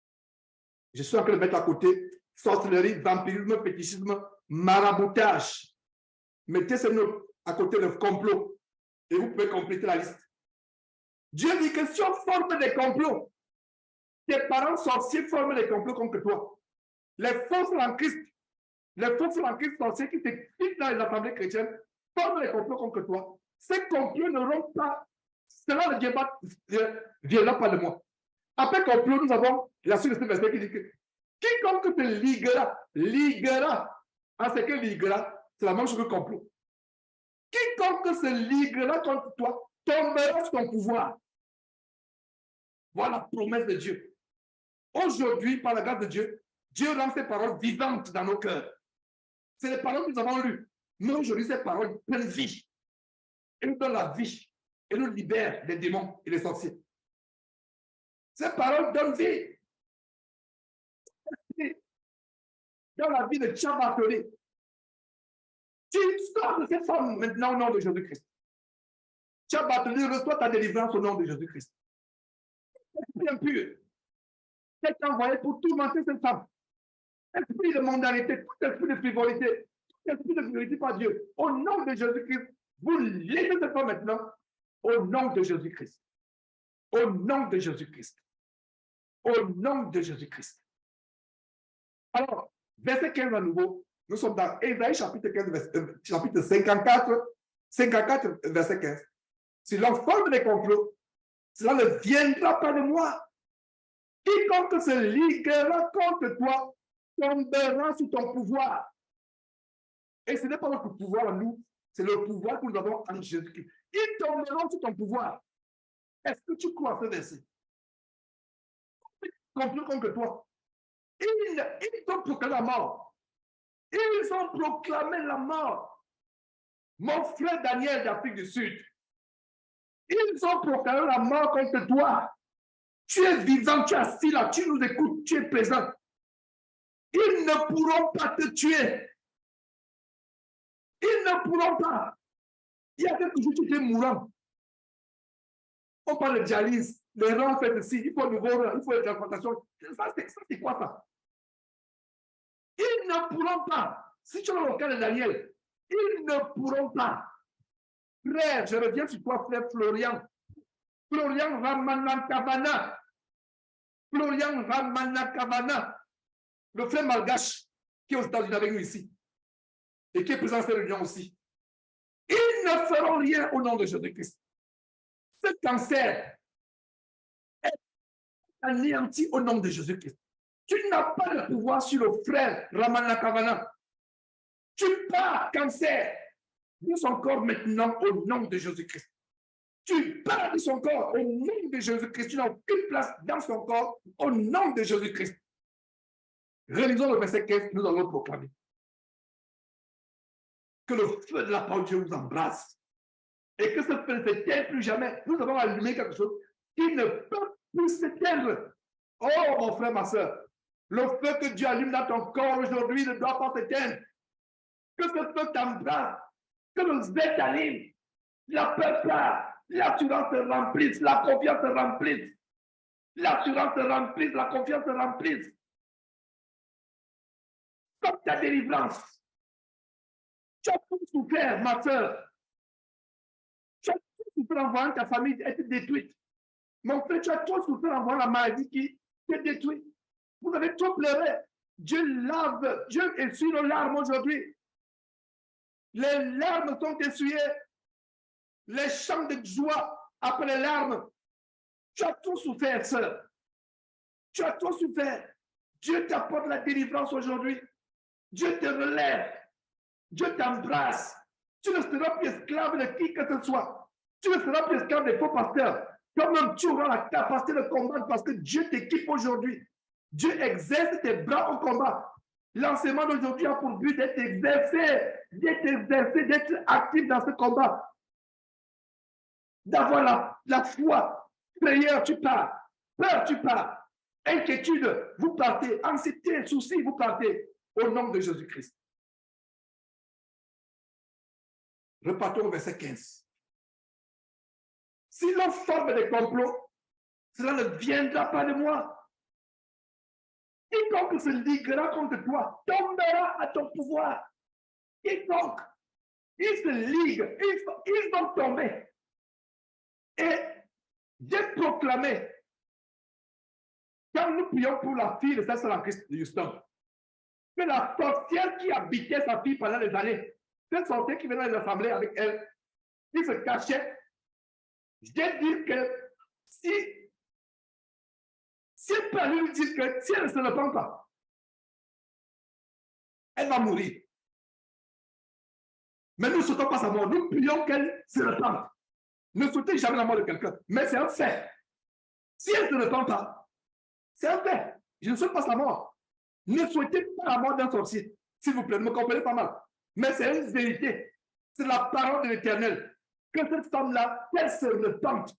Je suis en train de mettre à côté sorcellerie, vampirisme, fétichisme, maraboutage. Mettez ce nom à côté de complot et vous pouvez compléter la liste. Dieu dit que si on forme des complots, tes parents sorciers forment des complots contre toi. Les fausses en Christ, les fausses en Christ sorciers qui t'expliquent dans les assemblées chrétiennes forment des complots contre toi. Ces complots n'auront pas, cela ne vient pas, viendra pas de moi. Après complot, nous avons la suite de ce verset qui dit que quiconque te liguera, liguera, en ce que liguera, c'est la même chose que complot. Quiconque se liguera contre toi tombera sous ton pouvoir. Voilà la promesse de Dieu. Aujourd'hui, par la grâce de Dieu, Dieu rend ses paroles vivantes dans nos cœurs. C'est les paroles que nous avons lues. Mais aujourd'hui, ces paroles prennent vie. Et nous donnent la vie. Et nous libèrent des démons et des sorciers. Ces paroles donnent vie. Dans la vie de Tchabatolé. Tu sors de cette forme maintenant au nom de Jésus-Christ. Tchabatolé, reçois ta délivrance au nom de Jésus-Christ. Esprit impur. C'est envoyé pour tourmenter cette femme. Esprit de mondanité, tout esprit de frivolité, tout esprit de frivolité par Dieu. Au nom de Jésus-Christ, vous laissez cette femme maintenant. Au nom de Jésus-Christ. Au nom de Jésus-Christ. Au nom de Jésus-Christ. Alors, verset quinze à nouveau, nous sommes dans Ésaïe chapitre quinze, verset, euh, chapitre cinquante-quatre, cinquante-quatre, verset quinze. Si l'on forme des complots, cela ne viendra pas de moi. Quiconque se liguera contre toi tombera sous ton pouvoir. Et ce n'est pas notre pouvoir à nous, c'est le pouvoir que nous avons en Jésus-Christ. Ils tomberont sous ton pouvoir. Est-ce que tu crois à ce verset? Complot contre toi. Ils, ils ont proclamé la mort. Ils ont proclamé la mort. Mon frère Daniel d'Afrique du Sud, ils ont proclamé la mort contre toi. Tu es vivant, tu es assis là, tu nous écoutes, tu es présent. Ils ne pourront pas te tuer. Ils ne pourront pas. Il y a quelques jours, tu étais mourant. On parle de dialyse, les rangs fait ici, il faut le nouveau, il faut une transplantation. Ça, c'est quoi ça? Ils ne pourront pas. Si tu as le cas de Daniel, ils ne pourront pas. Frère, je reviens sur toi, frère Florian. Florian Ramanakavana. Florian Ramanakavana. Le frère malgache qui est aux États-Unis avec nous ici. Et qui est présent à cette réunion aussi. Ils ne feront rien au nom de Jésus-Christ. Ce cancer est anéanti au nom de Jésus-Christ. Tu n'as pas le pouvoir sur le frère Ramanakavana. Tu pars, cancer, de son corps maintenant au nom de Jésus-Christ. Tu pars de son corps au nom de Jésus-Christ. Tu n'as aucune place dans son corps au nom de Jésus-Christ. Relisons le verset quinze, nous allons proclamer. Que le feu de la parole de Dieu vous embrasse. Et que ce feu ne s'éteigne plus jamais. Nous avons allumé quelque chose qui ne peut plus s'éteindre. Oh, mon frère, ma soeur, le feu que Dieu allume dans ton corps aujourd'hui ne doit pas s'éteindre. Que ce feu t'embrasse, que le zèle t'anime, la peur part, l'assurance te remplisse, la confiance te remplisse, l'assurance te remplisse, la confiance te remplisse. Comme ta délivrance. Tu as tout souffert, ma soeur. Tu as tout souffert en voyant ta famille être détruite. Mon frère, tu as tout souffert en voyant la maladie qui t'est détruite. Vous avez tout pleuré. Dieu lave, Dieu essuie nos larmes aujourd'hui. Les larmes sont essuyées. Les chants de joie après les larmes. Tu as tout souffert, sœur. Tu as tout souffert. Dieu t'apporte la délivrance aujourd'hui. Dieu te relève. Dieu t'embrasse. Tu ne seras plus esclave de qui que ce soit. Tu ne seras plus esclave des faux pasteurs. Toi-même, tu auras la capacité de combattre parce que Dieu t'équipe aujourd'hui. Dieu exerce tes bras au combat. L'enseignement d'aujourd'hui a pour but d'être exercé, d'être exercé, d'être actif dans ce combat. D'avoir la, la foi. Prière, tu pars. Peur, tu pars. Inquiétude, vous partez. Anxiété, souci, vous partez. Au nom de Jésus-Christ. Repartons au verset quinze. Si l'on forme des complots, cela ne viendra pas de moi. Quiconque se liguera contre toi tombera à ton pouvoir. Quiconque, ils se liguent, ils, ils vont tomber. Et j'ai proclamé, quand nous prions pour la fille de sa en Christ de Houston, que la sorcière qui habitait sa fille pendant des années, cette sorcière qui venait dans les assemblées avec elle, qui se cachait, j'ai dit que si Si elle peut aller lui dire que si elle ne se repent pas, elle va mourir. Mais nous ne souhaitons pas sa mort. Nous prions qu'elle se repente. Ne souhaitez jamais la mort de quelqu'un. Mais c'est un fait. Si elle ne se repent pas, c'est un fait. Je ne souhaite pas sa mort. Ne souhaitez pas la mort d'un sorcier. S'il vous plaît, ne me comprenez pas mal. Mais c'est une vérité. C'est la parole de l'Éternel. Que cette femme-là, qu'elle se repente.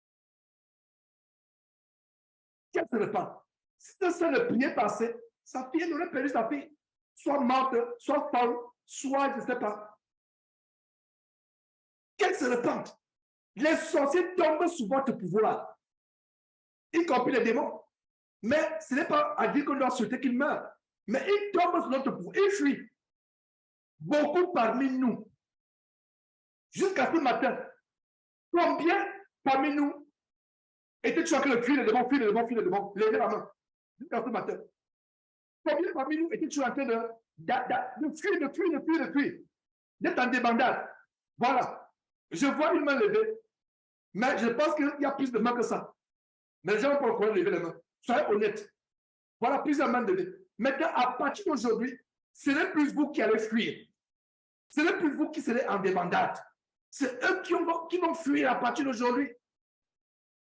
Qu'elle se repente. Si c'est le prier passé, sa fille elle aurait perdu sa fille. Soit morte, soit folle, soit je ne sais pas. Qu'elle se repente. Les sorciers tombent sous votre pouvoir, y compris les démons. Mais ce n'est pas à dire qu'on doit souhaiter qu'ils meurent. Mais ils tombent sous notre pouvoir. Ils fuient. Beaucoup parmi nous, jusqu'à ce matin, combien parmi nous étaient-tu en train de fuir les démons, fuir les démons, fuir les démons, levez la main, jusqu'à ce matin. Combien parmi nous étaient-tu en train de, de, de fuir, de fuir, de fuir, de fuir, d'être en débandade? Voilà. Je vois une main levée, mais je pense qu'il y a plus de mains que ça. Mais les gens vont pas lever les mains. Soyez honnêtes. Voilà plusieurs mains levées. Maintenant, à partir d'aujourd'hui, ce n'est plus vous qui allez fuir. Ce n'est plus vous qui serez en débandade. C'est eux qui, ont, qui vont fuir à partir d'aujourd'hui.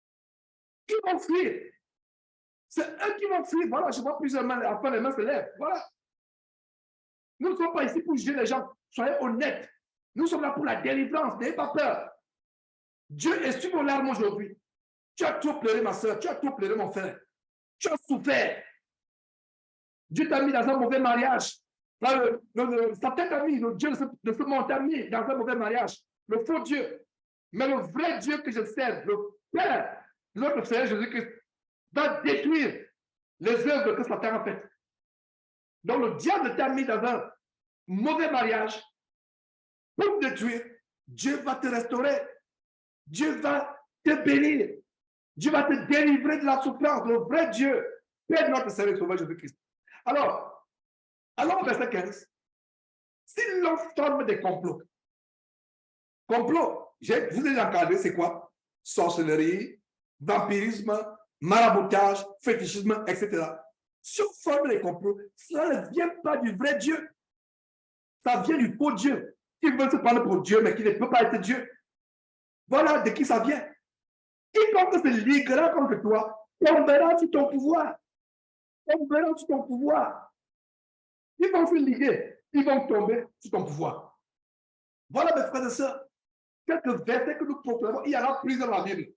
qui vont fuir. C'est eux qui vont fuir. Voilà, je vois plusieurs mains, après les mains se lèvent. Voilà. Nous ne sommes pas ici pour juger les gens. Soyez honnêtes. Nous sommes là pour la délivrance. N'ayez pas peur. Dieu est sur vos larmes aujourd'hui. Tu as trop pleuré, ma soeur. Tu as trop pleuré, mon frère. Tu as souffert. Dieu t'a mis dans un mauvais mariage. Le, le, le, sa tête a mis, le Dieu de ce, de ce monde t'a mis dans un mauvais mariage. Le faux Dieu. Mais le vrai Dieu que je sers, le Père, notre Seigneur Jésus-Christ, va détruire les œuvres que Satan a faites. Donc le diable t'a mis dans un mauvais mariage pour te détruire. Dieu va te restaurer. Dieu va te bénir. Dieu va te délivrer de la souffrance. Le vrai Dieu, Père notre Seigneur Sauveur Jésus-Christ. Alors, alors verset quinze. Si l'on forme des complots, complots, je vous ai encadré, c'est quoi? Sorcellerie, vampirisme, maraboutage, fétichisme, et cetera. Si on forme des complots, cela ne vient pas du vrai Dieu. Ça vient du faux Dieu. Qui veut se prendre pour Dieu, mais qui ne peut pas être Dieu. Voilà de qui ça vient. Quiconque se liguera contre toi, tombera sur ton pouvoir. Tombera sur ton pouvoir. Ils vont se liguer, ils vont tomber sur ton pouvoir. Voilà, mes frères et sœurs, quelques versets que nous proclamons. Il y en a plusieurs dans la Bible.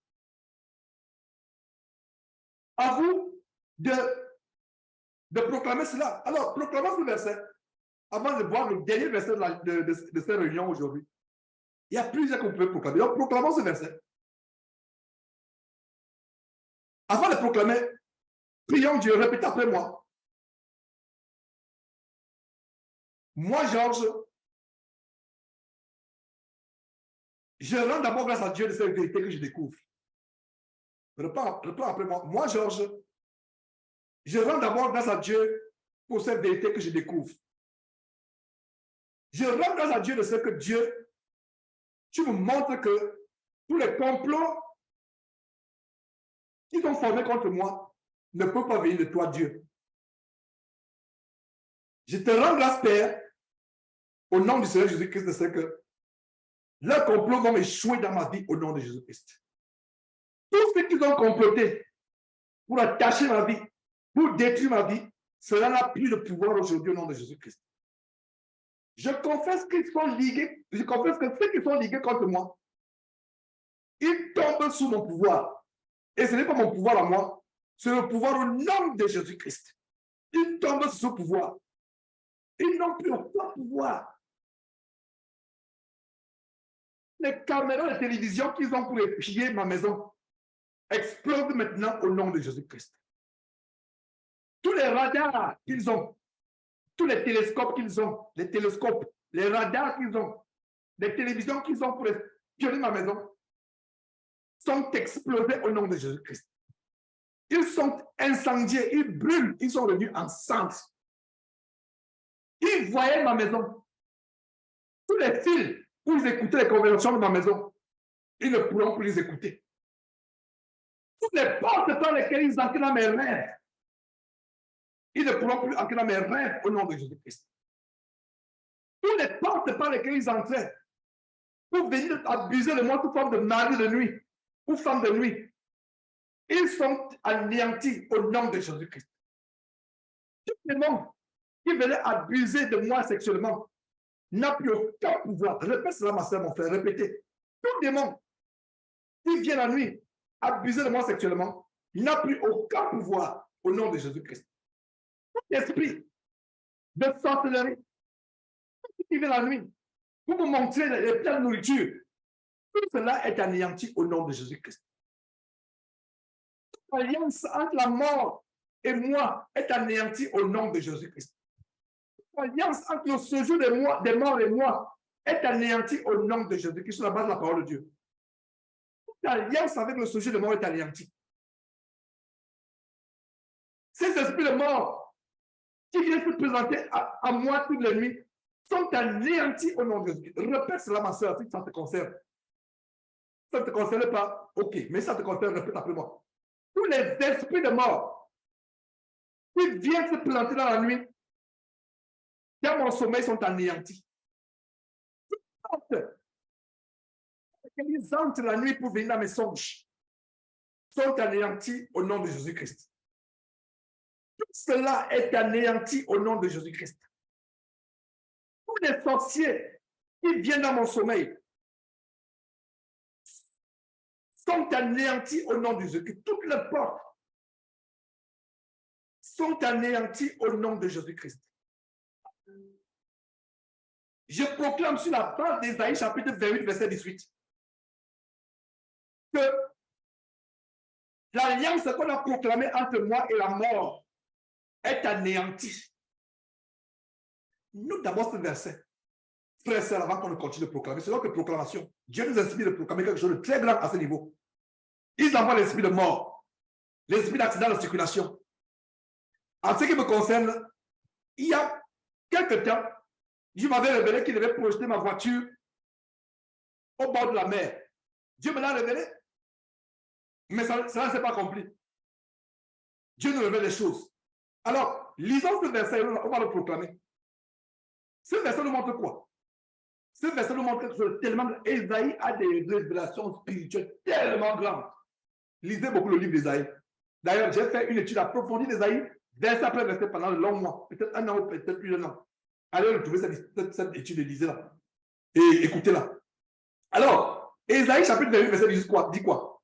À vous de, de proclamer cela. Alors, proclamons ce verset avant de voir le dernier verset de, la, de, de, de cette réunion aujourd'hui. Il y a plusieurs qu'on peut proclamer. Donc, proclamons ce verset. Avant de proclamer, prions Dieu, répétez après moi. Moi, Georges, je rends d'abord grâce à Dieu de cette vérité que je découvre. Reprends, reprends après moi. Moi, Georges, je rends d'abord grâce à Dieu pour cette vérité que je découvre. Je rends grâce à Dieu de ce que Dieu, tu me montres que tous les complots qui sont formés contre moi ne peuvent pas venir de toi, Dieu. Je te rends grâce, Père, au nom du Seigneur Jésus-Christ, de ce que leurs complots vont échouer dans ma vie au nom de Jésus-Christ. Tout ce qu'ils ont comploté pour attacher ma vie, pour détruire ma vie, cela n'a plus de pouvoir aujourd'hui au nom de Jésus-Christ. Je confesse qu'ils sont ligués, je confesse que ceux qui sont ligués contre moi, ils tombent sous mon pouvoir. Et ce n'est pas mon pouvoir à moi, c'est le pouvoir au nom de Jésus-Christ. Ils tombent sous ce pouvoir. Ils n'ont plus aucun pouvoir. Les caméras de télévision qu'ils ont pour épier ma maison explosent maintenant au nom de Jésus-Christ. Tous les radars qu'ils ont, tous les télescopes qu'ils ont, les télescopes, les radars qu'ils ont, les télévisions qu'ils ont pour espionner ma maison, sont explosés au nom de Jésus-Christ. Ils sont incendiés, ils brûlent, ils sont revenus en cendres. Ils voyaient ma maison. Tous les fils où ils écoutaient les conversations de ma maison, ils ne pourront plus les écouter. Toutes les portes par lesquelles ils entraient dans mes rêves, ils ne pourront plus entrer dans mes rêves au nom de Jésus-Christ. Toutes les portes par lesquelles ils entraient pour venir abuser de moi sous forme de mari de nuit ou femme de nuit, ils sont anéantis au nom de Jésus-Christ. Tous les monde qui venaient abuser de moi sexuellement n'a plus aucun pouvoir. Répète cela, ma soeur, mon frère, répétez. Tout démon qui vient la nuit abuser de moi sexuellement n'a plus aucun pouvoir au nom de Jésus-Christ. Tout esprit de sorcellerie qui vient la nuit pour me montrer les plats de nourriture, tout cela est anéanti au nom de Jésus-Christ. L'alliance entre la mort et moi est anéantie au nom de Jésus-Christ. L'alliance entre le séjour des, moi, des morts et moi est anéantie au nom de Jésus-Christ sur la base de la parole de Dieu. L'alliance avec le séjour des morts est anéantie. Ces esprits de mort qui viennent se présenter à, à moi toute la nuit sont anéantis au nom de Jésus-Christ. Répète cela, ma soeur, si ça te concerne. Ça ne te concerne pas, ok, mais ça te concerne, répète après moi. Tous les esprits de mort qui viennent se présenter dans la nuit, dans mon sommeil, sont anéantis. Ils entrent la nuit pour venir dans mes songes. sont anéantis au nom de Jésus-Christ. Tout cela est anéanti au nom de Jésus-Christ. Tous les sorciers qui viennent dans mon sommeil sont anéantis au nom de Jésus-Christ. Toutes les portes sont anéanties au nom de Jésus-Christ. Je proclame sur la base d'Ésaïe chapitre vingt-huit, verset dix-huit, que l'alliance qu'on a proclamée entre moi et la mort est anéantie. Nous d'abord ce verset, frères et sœurs, avant qu'on ne continue de proclamer, c'est notre proclamation. Dieu nous inspire de proclamer quelque chose de très grand à ce niveau. Ils envoient l'esprit de mort, l'esprit d'accident de circulation. En ce qui me concerne, il y a quelque temps, Dieu m'avait révélé qu'il devait projeter ma voiture au bord de la mer. Dieu me l'a révélé, mais ça, ça ne s'est pas accompli. Dieu nous révèle les choses. Alors, lisons ce verset, on va le proclamer. Ce verset nous montre quoi? Ce verset nous montre quelque chose tellement... Ésaïe a des révélations spirituelles tellement grandes. Lisez beaucoup le livre d'Ésaïe. D'ailleurs, j'ai fait une étude approfondie d'Ésaïe, verset après verset, pendant de longs mois, peut-être un an ou peut-être plus d'un an. Allez retrouver cette, cette étude et lisez-la. Et écoutez-la. Alors, Ésaïe chapitre vingt-huit, verset dix-huit, quoi, dit quoi?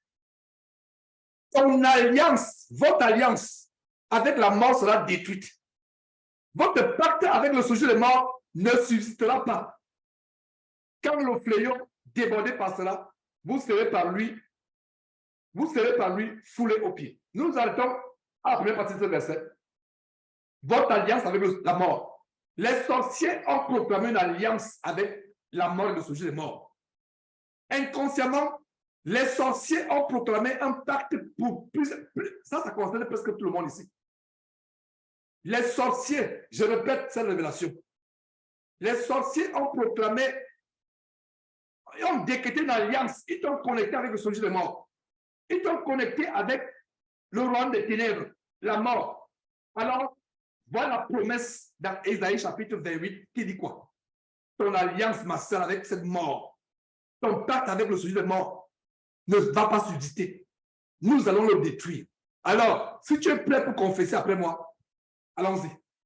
Ton alliance, votre alliance avec la mort sera détruite. Votre pacte avec le sujet de mort ne subsistera pas. Quand le fléau débordé passera, vous serez par lui, vous serez par lui foulé aux pieds. Nous arrêtons à la première partie de ce verset. Votre alliance avec le, la mort. Les sorciers ont proclamé une alliance avec la mort et le sujet des morts. Inconsciemment, les sorciers ont proclamé un pacte pour plus, plus. Ça, ça concerne presque tout le monde ici. Les sorciers, je répète cette révélation. Les sorciers ont proclamé, ils ont décrété une alliance. Ils t'ont connecté avec le sujet des morts. Ils t'ont connecté avec le royaume des ténèbres, la mort. Alors, voilà la promesse dans Ésaïe chapitre vingt-huit qui dit quoi? Ton alliance, ma soeur, avec cette mort, ton pacte avec le sujet de mort ne va pas subsister. Nous allons le détruire. Alors, si tu es prêt pour confesser après moi, allons-y.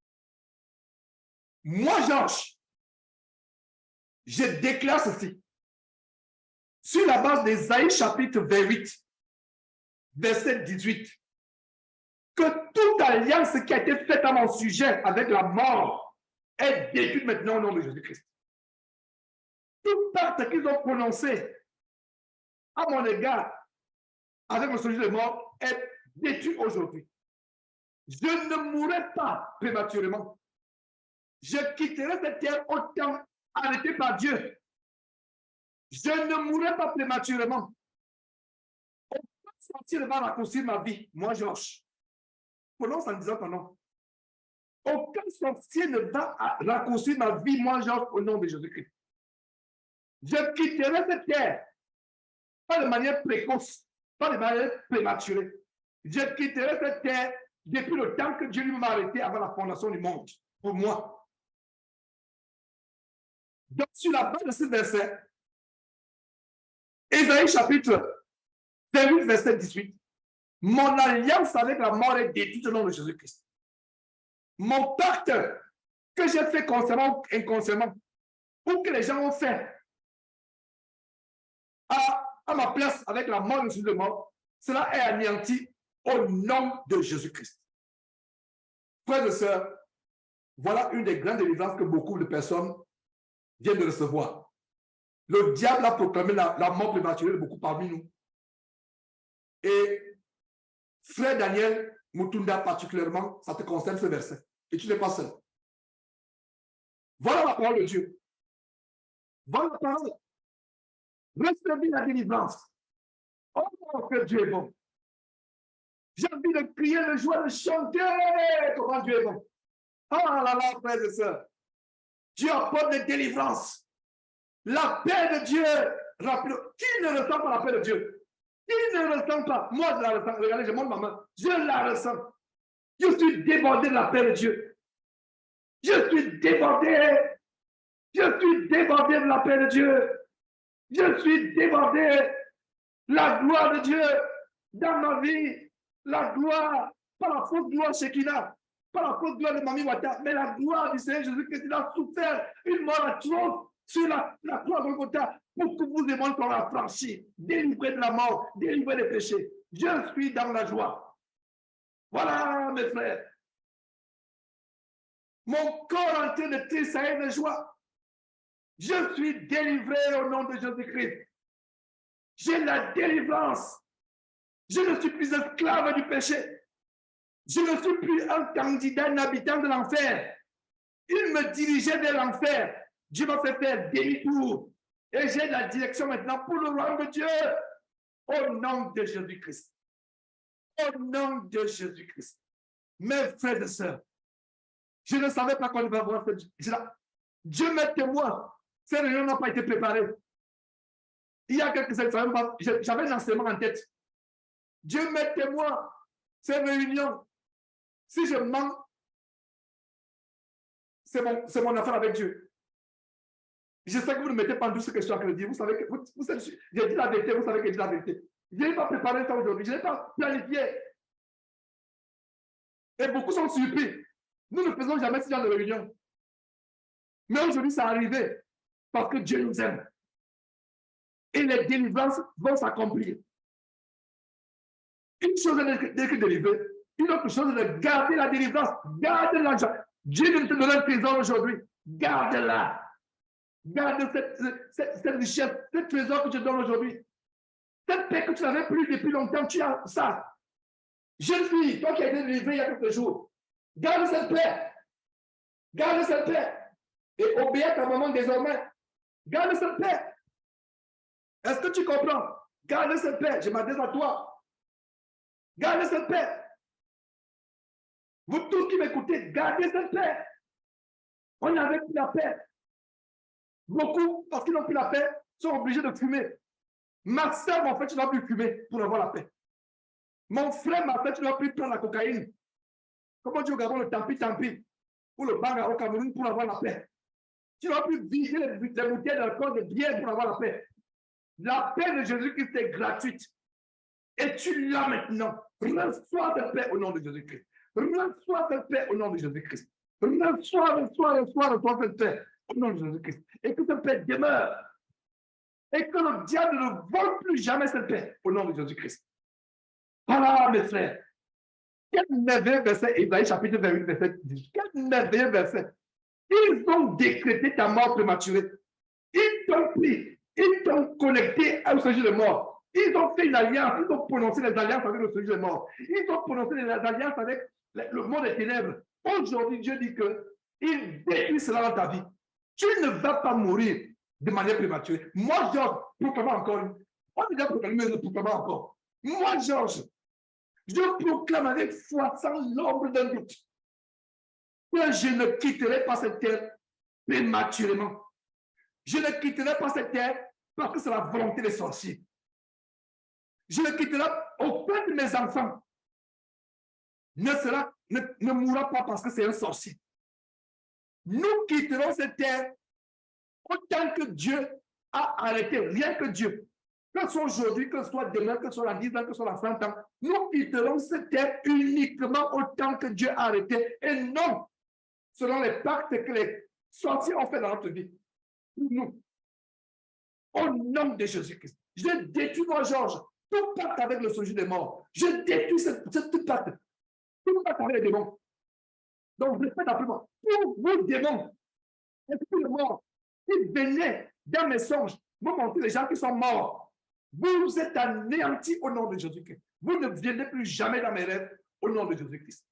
Moi, Georges, je déclare ceci. Sur la base d'Ésaïe chapitre vingt-huit, verset dix-huit, que toute alliance qui a été faite à mon sujet avec la mort est détruite maintenant au nom de Jésus-Christ. Tout pacte qu'ils ont prononcé à mon égard avec le sujet de mort est détruit aujourd'hui. Je ne mourrai pas prématurément. Je quitterai cette terre au temps arrêté par Dieu. Je ne mourrai pas prématurément. Aucun sorcier ne va raccourcir ma vie. Moi, Georges. Prononce en disant ton nom. Aucun sorcier ne va raccourcir ma vie, moi, Georges, au nom de Jésus-Christ. Je quitterai cette terre, pas de manière précoce, pas de manière prématurée. Je quitterai cette terre depuis le temps que Dieu lui m'a arrêté avant la fondation du monde, pour moi. Donc, sur la base de ce verset, Ésaïe chapitre vingt-huit, verset dix-huit, mon alliance avec la mort est détruite au nom de Jésus-Christ. Mon pacte que j'ai fait consciemment ou inconsciemment, ou que les gens ont fait à, à ma place avec la mort et le sujet de mort, cela est anéanti au nom de Jésus-Christ. Frères et sœurs, voilà une des grandes délivrances que beaucoup de personnes viennent de recevoir. Le diable a proclamé la, la mort prématurée de beaucoup parmi nous. Et frère Daniel Mutunda particulièrement, ça te concerne ce verset. Et tu n'es pas seul. Voilà la parole de Dieu. Voilà la parole. Recevez la délivrance. Oh, que Dieu est bon. J'ai envie de crier, de jouer, de chanter. Comment Dieu est bon. Oh là là, frères et sœurs. Dieu apporte des délivrances. La paix de Dieu. Qui ne ressent pas la paix de Dieu? Qui ne ressent pas? Moi, je la ressens. Regardez, je montre ma main. Je la ressens. Je suis débordé de la paix de Dieu. Je suis débordé. Je suis débordé de la paix de Dieu. Je suis débordé. La gloire de Dieu. dans ma vie, la gloire, pas la fausse gloire Shekinah, pas la fausse gloire de Mami Wata, mais la gloire du Seigneur Jésus-Christ, il a souffert une mort atroce sur la, la croix de Golgotha pour que vous et moi soyons affranchis, délivrés de la mort, délivrés des péchés. Je suis dans la joie. Voilà, mes frères. Mon corps en train de tressaillir de joie. Je suis délivré au nom de Jésus-Christ. J'ai la délivrance. Je ne suis plus esclave du péché. Je ne suis plus un candidat, un habitant de l'enfer. Il me dirigeait vers l'enfer. Dieu m'a fait faire demi-tour. Et j'ai la direction maintenant pour le royaume de Dieu. Au nom de Jésus-Christ. Au nom de Jésus-Christ. Mes frères et sœurs, je ne savais pas qu'on va voir cette... Dieu m'est témoin. Ces réunions n'ont pas été préparées. Il y a quelques années, j'avais un enseignement en tête. Dieu m'est témoin. Ces réunions, si je mens, c'est mon, c'est mon affaire avec Dieu. Je sais que vous ne mettez pas en doute ce que je suis en train de dire. Vous savez que vous, vous savez, j'ai dit la vérité, vous savez que j'ai dit la vérité. Je n'ai pas préparé ça aujourd'hui, je n'ai pas planifié. Et beaucoup sont surpris. Nous ne faisons jamais ce genre de réunion. Mais aujourd'hui, ça arrivé parce que Dieu nous aime. Et les délivrances vont s'accomplir. Une chose est d'être délivré, une autre chose est de garder la délivrance. Garde l'argent. Dieu vient te donner un trésor aujourd'hui. Garde-la. Garde cette, cette, cette richesse, ce trésor que je donne aujourd'hui. Cette paix que tu n'avais plus depuis longtemps, tu as ça. Jeune fille, toi qui as été délivrée il y a quelques jours, garde cette paix. Garde cette paix. Et obéis à ta maman désormais. Garde cette paix. Est-ce que tu comprends? Garde cette paix. Je m'adresse à toi. Garde cette paix. Vous tous qui m'écoutez, gardez cette paix. On n'avait plus la paix. Beaucoup, parce qu'ils n'ont plus la paix, sont obligés de fumer. Ma soeur, en fait, tu n'as plus fumer pour avoir la paix. Mon frère, ma fait, tu n'as plus prendre la cocaïne. Comment tu regardes le tampi tampi ou le banga au Cameroun pour avoir la paix? Tu n'as plus viser les, les bouteilles d'alcool de bière pour avoir la paix. La paix de Jésus-Christ est gratuite. Et tu l'as maintenant. Reçois ta paix au nom de Jésus-Christ. Reçois ta paix au nom de Jésus-Christ. Reçois, reçois, reçois, reçois cette paix au nom de Jésus-Christ. Et que cette paix demeure. Et que le diable ne vole plus jamais cette paix au nom de Jésus-Christ. Voilà, mes frères. Quel merveilleux verset, Ésaïe chapitre vingt-huit, verset dix. Quel merveilleux verset. Ils ont décrété ta mort prématurée. Ils t'ont pris. Ils t'ont connecté au sujet de mort. Ils ont fait une alliance. Ils ont prononcé les alliances avec le sujet de mort. Ils ont prononcé les alliances avec le monde des ténèbres. Aujourd'hui, Dieu dit qu'il détruit cela dans ta vie. Tu ne vas pas mourir de manière prématurée. Moi, Georges, proclame encore. On a déjà proclamé, mais proclame encore. Moi, Georges, je proclame avec foi, sans l'ombre d'un doute, que je ne quitterai pas cette terre prématurément. Je ne quitterai pas cette terre parce que c'est la volonté des sorciers. Je ne quitterai aucun de mes enfants. Ne, sera, ne, ne mourra pas parce que c'est un sorcier. Nous quitterons cette terre autant que Dieu a arrêté, rien que Dieu. Que ce soit aujourd'hui, que ce soit demain, que ce soit la dix ans, que ce soit la cent ans, nous quitterons cette terre uniquement autant que Dieu a arrêté et non selon les pactes que les sorciers ont fait dans notre vie. Nous, au nom de Jésus-Christ, je détruis, moi, Georges, tout pacte avec le sujet des morts. Je détruis cette, cette pacte. Tout pacte avec les démons. Donc, répète après moi. Tous vos démons, esprit de mort, qui venaient dans mes songes, me montrer les gens qui sont morts. Vous êtes anéantis au nom de Jésus-Christ. Vous ne viendrez plus jamais dans mes rêves au nom de Jésus-Christ.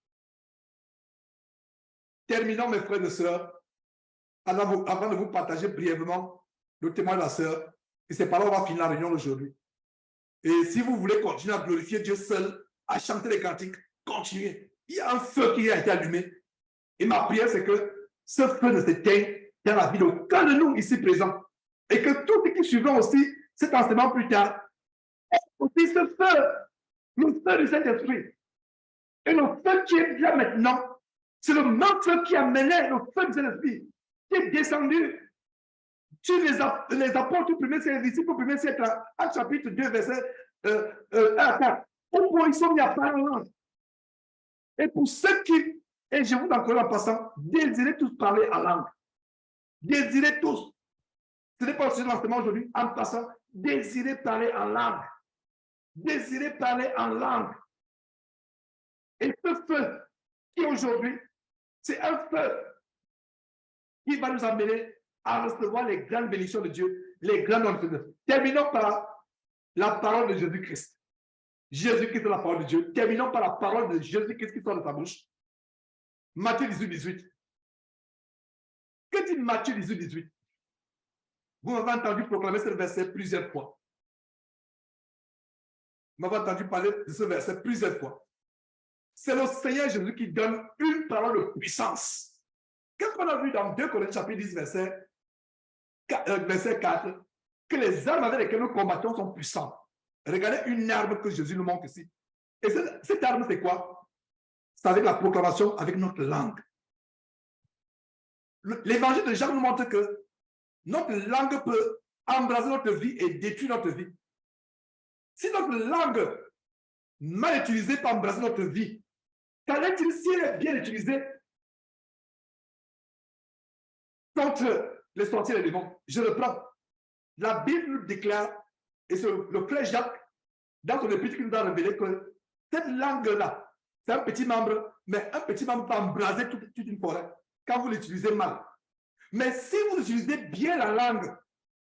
Terminons, mes frères et sœurs, avant, avant de vous partager brièvement le témoin de la sœur. Et c'est par là qu'on va finir la réunion d'aujourd'hui. Et si vous voulez continuer à glorifier Dieu seul, à chanter les cantiques, continuez. Il y a un feu qui a été allumé. Et ma prière, c'est que ce feu ne s'éteigne dans la vie d'aucun de nous ici présents. Et que tous ceux qui suivront aussi cet enseignement plus tard, aussi ce feu, le feu du Saint-Esprit. Et le feu qui est là maintenant, c'est le même feu qui a mené le feu du Saint-Esprit, qui est descendu sur les, les apôtres du premier siècle, les disciples du premier siècle, Actes chapitre deux, verset euh, euh, un à quatre. Au point, ils sont mis à parler en langue. Et pour ceux qui, et je vous encourage en passant, désirez tous parler en langue. Désirez tous. Ce n'est pas aussi l'enseignement aujourd'hui, en passant, désirez parler en langue. Désirez parler en langue. Et ce feu qui aujourd'hui, c'est un feu qui va nous amener à recevoir les grandes bénédictions de Dieu, les grandes ordres de Dieu. Terminons par la parole de Jésus-Christ. Jésus-Christ est la parole de Dieu. Terminons par la parole de Jésus-Christ qui sort de sa bouche. Matthieu dix-huit, dix-huit. Que dit Matthieu dix-huit, dix-huit? Vous m'avez entendu proclamer ce verset plusieurs fois. Vous m'avez entendu parler de ce verset plusieurs fois. C'est le Seigneur Jésus qui donne une parole de puissance. Qu'est-ce qu'on a vu dans deux Corinthiens chapitre dix, verset quatre? Que les armes avec lesquelles nous combattons sont puissantes. Regardez une arme que Jésus nous montre ici. Et cette, cette arme, c'est quoi? C'est avec la proclamation, avec notre langue. L'évangile de Jean nous montre que notre langue peut embraser notre vie et détruire notre vie. Si notre langue mal utilisée peut embraser notre vie, quand elle est bien utilisée contre les sorciers et les démons, je reprends. La Bible nous déclare, et c'est le frère Jacques, dans son épître, qui nous a révélé que cette langue-là, c'est un petit membre, mais un petit membre peut embraser toute, toute une forêt quand vous l'utilisez mal. Mais si vous utilisez bien la langue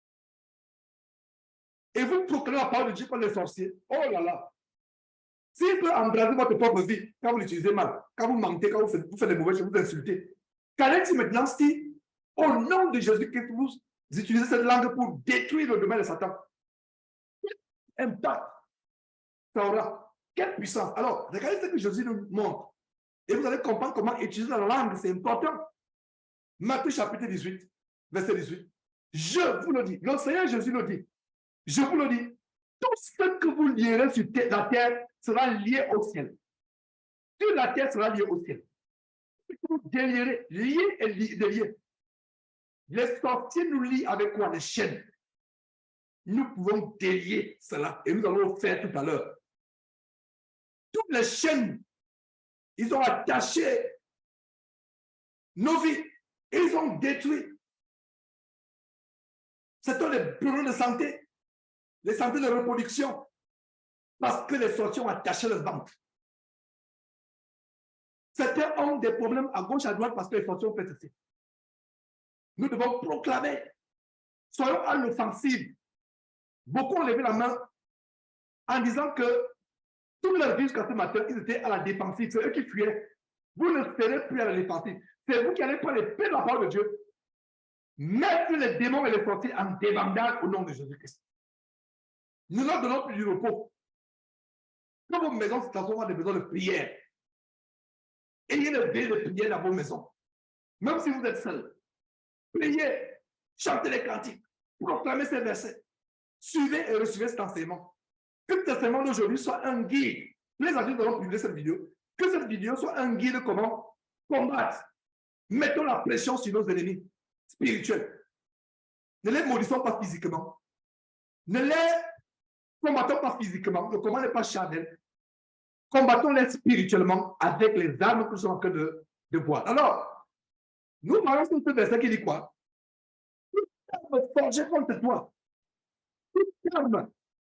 et vous proclamez la parole de Dieu contre les sorciers, oh là là, s'il peut embraser votre propre vie quand vous l'utilisez mal, quand vous mentez, quand vous faites, vous faites des mauvaises choses, vous insultez, qu'allez-il maintenant si, au nom de Jésus-Christ, vous utilisez cette langue pour détruire le domaine de Satan? Quel impact ça aura? Quelle puissance? Alors, regardez ce que Jésus nous montre. Et vous allez comprendre comment utiliser la langue, c'est important. Matthieu chapitre dix-huit, verset dix-huit. Je vous le dis, le Seigneur Jésus le dit. Je vous le dis, tout ce que vous lierez sur la terre sera lié au ciel. Sur la terre sera lié au ciel. Ce que vous délierez, lié et délié. Les sorciers nous lient avec quoi? Les chaînes. Nous pouvons délier cela et nous allons le faire tout à l'heure. Toutes les chaînes, ils ont attaché nos vies et ils ont détruit. C'était les problèmes de santé, les santé de reproduction, parce que les sorciers ont attaché le ventre. Certains ont des problèmes à gauche, à droite, parce que les sorciers ont fait ceci. Nous devons proclamer, soyons à l'offensive. Beaucoup ont levé la main en disant que toute leur vie jusqu'à ce matin, ils étaient à la défensive. C'est eux qui fuyaient. Vous ne serez plus à la défensive. C'est vous qui allez prendre les paix de la parole de Dieu, mettre les démons et les sorciers en débandade au nom de Jésus-Christ. Nous leur donnons plus du repos. Quand vos maisons se transforment en des maisons de prière, ayez le veille de prière dans vos maisons. Même si vous êtes seul, priez, chantez les cantiques, proclamez ces versets. Suivez et recevez cet enseignement. Que cet enseignement d'aujourd'hui soit un guide. Les adultes allons publier cette vidéo. Que cette vidéo soit un guide de comment combattre. Mettons la pression sur nos ennemis spirituels. Ne les maudissons pas physiquement. Ne les combattons pas physiquement. Le combat n'est pas charnel. Combattons-les spirituellement avec les armes que nous sommes en train de, de voir. Alors, nous parlons sur ce verset qui dit quoi? Toute arme forgée contre toi. Toute arme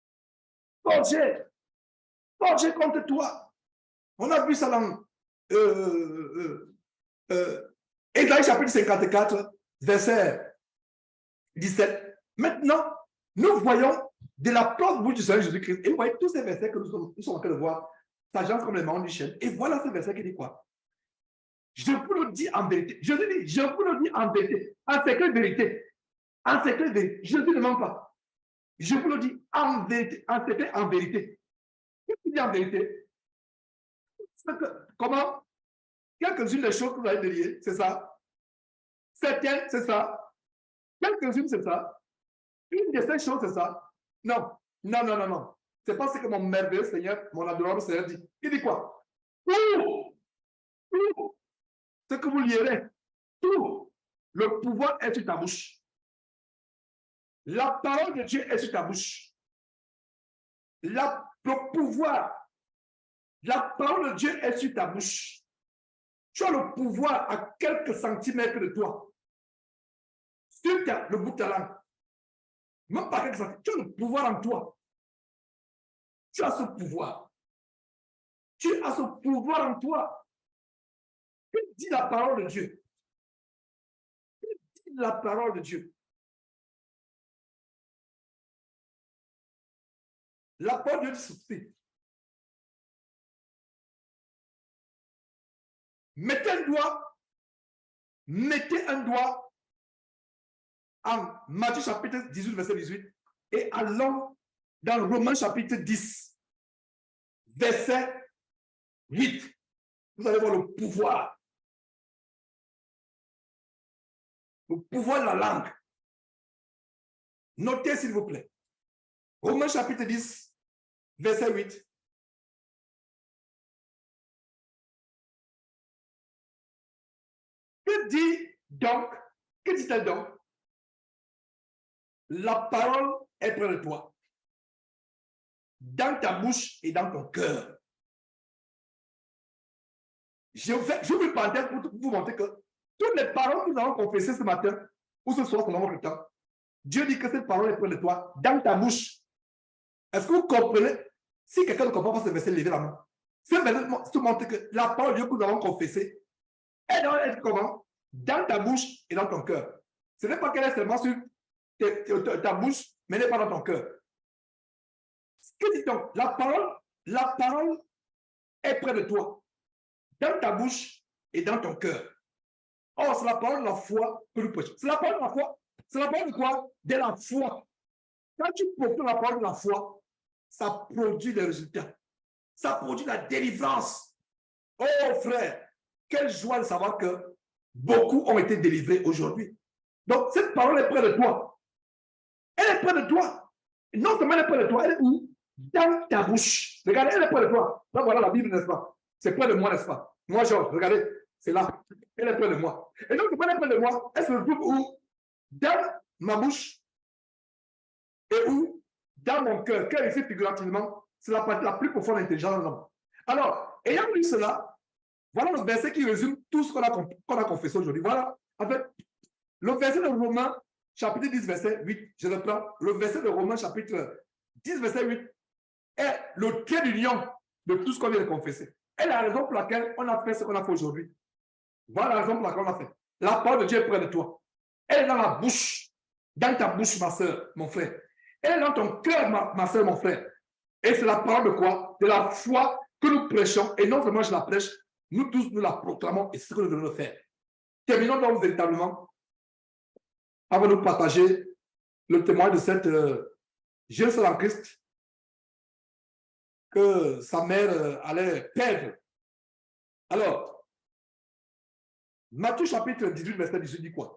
forgée. Forgée contre toi. On a vu ça dans euh, euh, euh, Ésaïe chapitre cinquante-quatre, verset dix-sept. Maintenant, nous voyons de la propre bouche du Seigneur Jésus-Christ. Et vous voyez tous ces versets que nous sommes, nous sommes en train de voir, s'agence comme les marrons du chêne. Et voilà ce verset qui dit quoi? Je vous le dis en vérité. Je vous dis, je vous le dis en vérité. En secret vérité. En secret vérité. Je ne demande pas. Je vous le dis en vérité. En secret, en vérité. Qu'est-ce qu'il dit en vérité? Que, comment? Quelques-unes des choses que vous avez liées, c'est ça. Certaines, c'est ça. Quelques-unes, c'est ça. Une de ces choses, c'est ça. Non, non, non, non, non. C'est pas ce que mon merveilleux Seigneur, mon adorable Seigneur dit. Il dit quoi? Tout, tout ce que vous lirez, tout le pouvoir est sur ta bouche. La parole de Dieu est sur ta bouche. La, le pouvoir La parole de Dieu est sur ta bouche. Tu as le pouvoir à quelques centimètres de toi. Sur ta, le bout de ta langue. Même pas quelques centimètres. Tu as le pouvoir en toi. Tu as ce pouvoir. Tu as ce pouvoir en toi. Que dit la parole de Dieu? Que dit la parole de Dieu? La parole de Dieu dit, mettez un doigt, mettez un doigt en Matthieu chapitre dix-huit, verset dix-huit, et allons dans Romains chapitre dix, verset huit. Vous allez voir le pouvoir. Le pouvoir de la langue. Notez s'il vous plaît. Romains chapitre dix, verset huit. Que dit donc, que dit-elle donc? La parole est près de toi, dans ta bouche et dans ton cœur. Je vais, je vais vous parler pour vous montrer que toutes les paroles que nous avons confessées ce matin ou ce soir pendant votre temps, Dieu dit que cette parole est près de toi, dans ta bouche. Est-ce que vous comprenez? Si quelqu'un ne comprend pas ce verset, levez la main. Ce verset te montre que la parole de Dieu que nous avons confessée, elle doit être comment? Dans ta bouche et dans ton cœur. Ce n'est pas qu'elle est seulement sur ta, ta bouche, mais elle n'est pas dans ton cœur. Que dit donc? La parole, la parole est près de toi, dans ta bouche et dans ton cœur. Or, c'est la parole de la foi que nous prêchons. C'est la parole de la foi. C'est la parole de quoi? De la foi. Quand tu proclams la parole de la foi, ça produit des résultats. Ça produit la délivrance. Oh frère, quelle joie de savoir que beaucoup ont été délivrés aujourd'hui. Donc, cette parole est près de toi. Elle est près de toi. Et non seulement elle est près de toi, elle est où? Dans ta bouche. Regardez, elle est près de toi. Là, voilà la Bible, n'est-ce pas? C'est près de moi, n'est-ce pas? Moi, Georges, regardez, c'est là. Elle est près de moi. Et donc, elle est près de moi. Elle se trouve où? Dans ma bouche. Et où? Dans mon cœur. Cœur ici, figurativement, c'est la partie la plus profonde intelligence de l'homme. Alors, ayant lu cela, voilà le verset qui résume tout ce qu'on a, qu'on a confessé aujourd'hui. Voilà, en fait, le verset de Romains, chapitre dix, verset huit, je reprends. Le verset de Romains, chapitre dix, verset huit, est le trait d'union de tout ce qu'on vient de confesser. Et la raison pour laquelle on a fait ce qu'on a fait aujourd'hui. Voilà la raison pour laquelle on a fait. La parole de Dieu est près de toi. Elle est dans la bouche, dans ta bouche, ma soeur, mon frère. Elle est dans ton cœur, ma, ma soeur, mon frère. Et c'est la parole de quoi? De la foi que nous prêchons. Et non seulement je la prêche, nous tous, nous la proclamons et c'est ce que nous devons faire. Terminons donc véritablement avant de partager le témoignage de cette euh, jeune sœur en Christ que sa mère euh, allait perdre. Alors, Matthieu chapitre dix-huit, verset dix-huit dit quoi?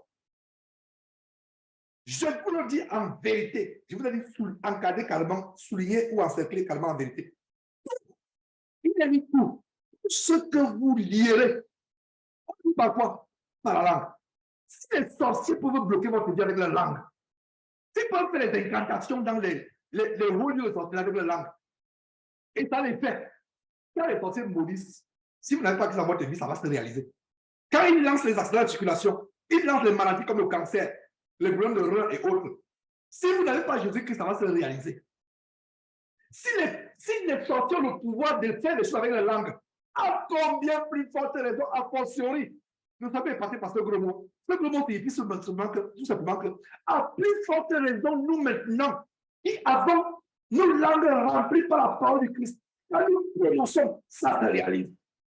Je vous le dis en vérité. Je vous ai dit encadrer carrément, souligner ou encercler carrément en vérité. Il a dit tout. Ce que vous lirez, par quoi? Par la langue. Si les sorciers peuvent bloquer votre vie avec la langue, s'ils peuvent faire les incantations dans les, les, les rôles de sorciers avec la langue, et ça les fait. Quand les sorciers maudissent, si vous n'avez pas que dans votre vie, ça va se réaliser. Quand ils lancent les accidents de circulation, ils lancent les maladies comme le cancer, les problèmes de rein et autres. Si vous n'avez pas Jésus-Christ, ça va se réaliser. Si les, si les sorciers ont le pouvoir de faire des choses avec la langue, à combien plus forte raison, a fortiori, vous savez, passer par ce gros mot. Ce gros mot signifie tout simplement que, à plus forte raison, nous maintenant, qui avons nos langues remplies par la parole du Christ, quand nous prononçons, ça se réalise.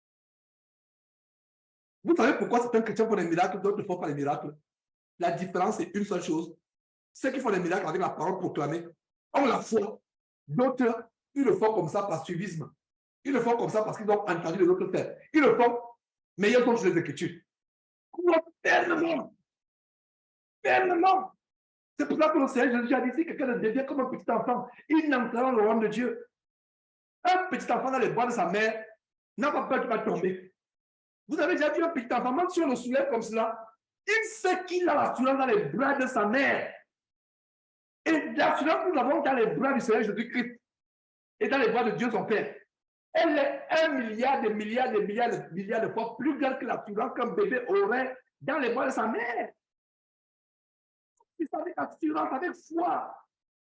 Vous savez pourquoi certains chrétiens font des miracles, d'autres ne font pas des miracles? La différence est une seule chose. Ceux qui font des miracles avec la parole proclamée ont la foi. D'autres, ils le font comme ça par suivisme. Ils le font comme ça parce qu'ils ont entendu les autres faire. Ils le font, mais ils ont sur les Écritures. Fermement. Fermement. C'est pour ça que le Seigneur Jésus a dit, si quelqu'un devient comme un petit enfant, il n'entrera dans le royaume de Dieu. Un petit enfant dans les bras de sa mère n'a pas peur qu'il va tomber. Vous avez déjà vu un petit enfant, même si on le soulève comme cela, il sait qu'il a l'assurance dans les bras de sa mère. Et l'assurance que nous avons dans les bras du Seigneur Jésus-Christ et dans les bras de Dieu son Père Elle est un milliard de milliards de milliards de milliards de fois plus grande que la puissance qu'un bébé aurait dans les bras de sa mère. C'est avec assurance, avec foi.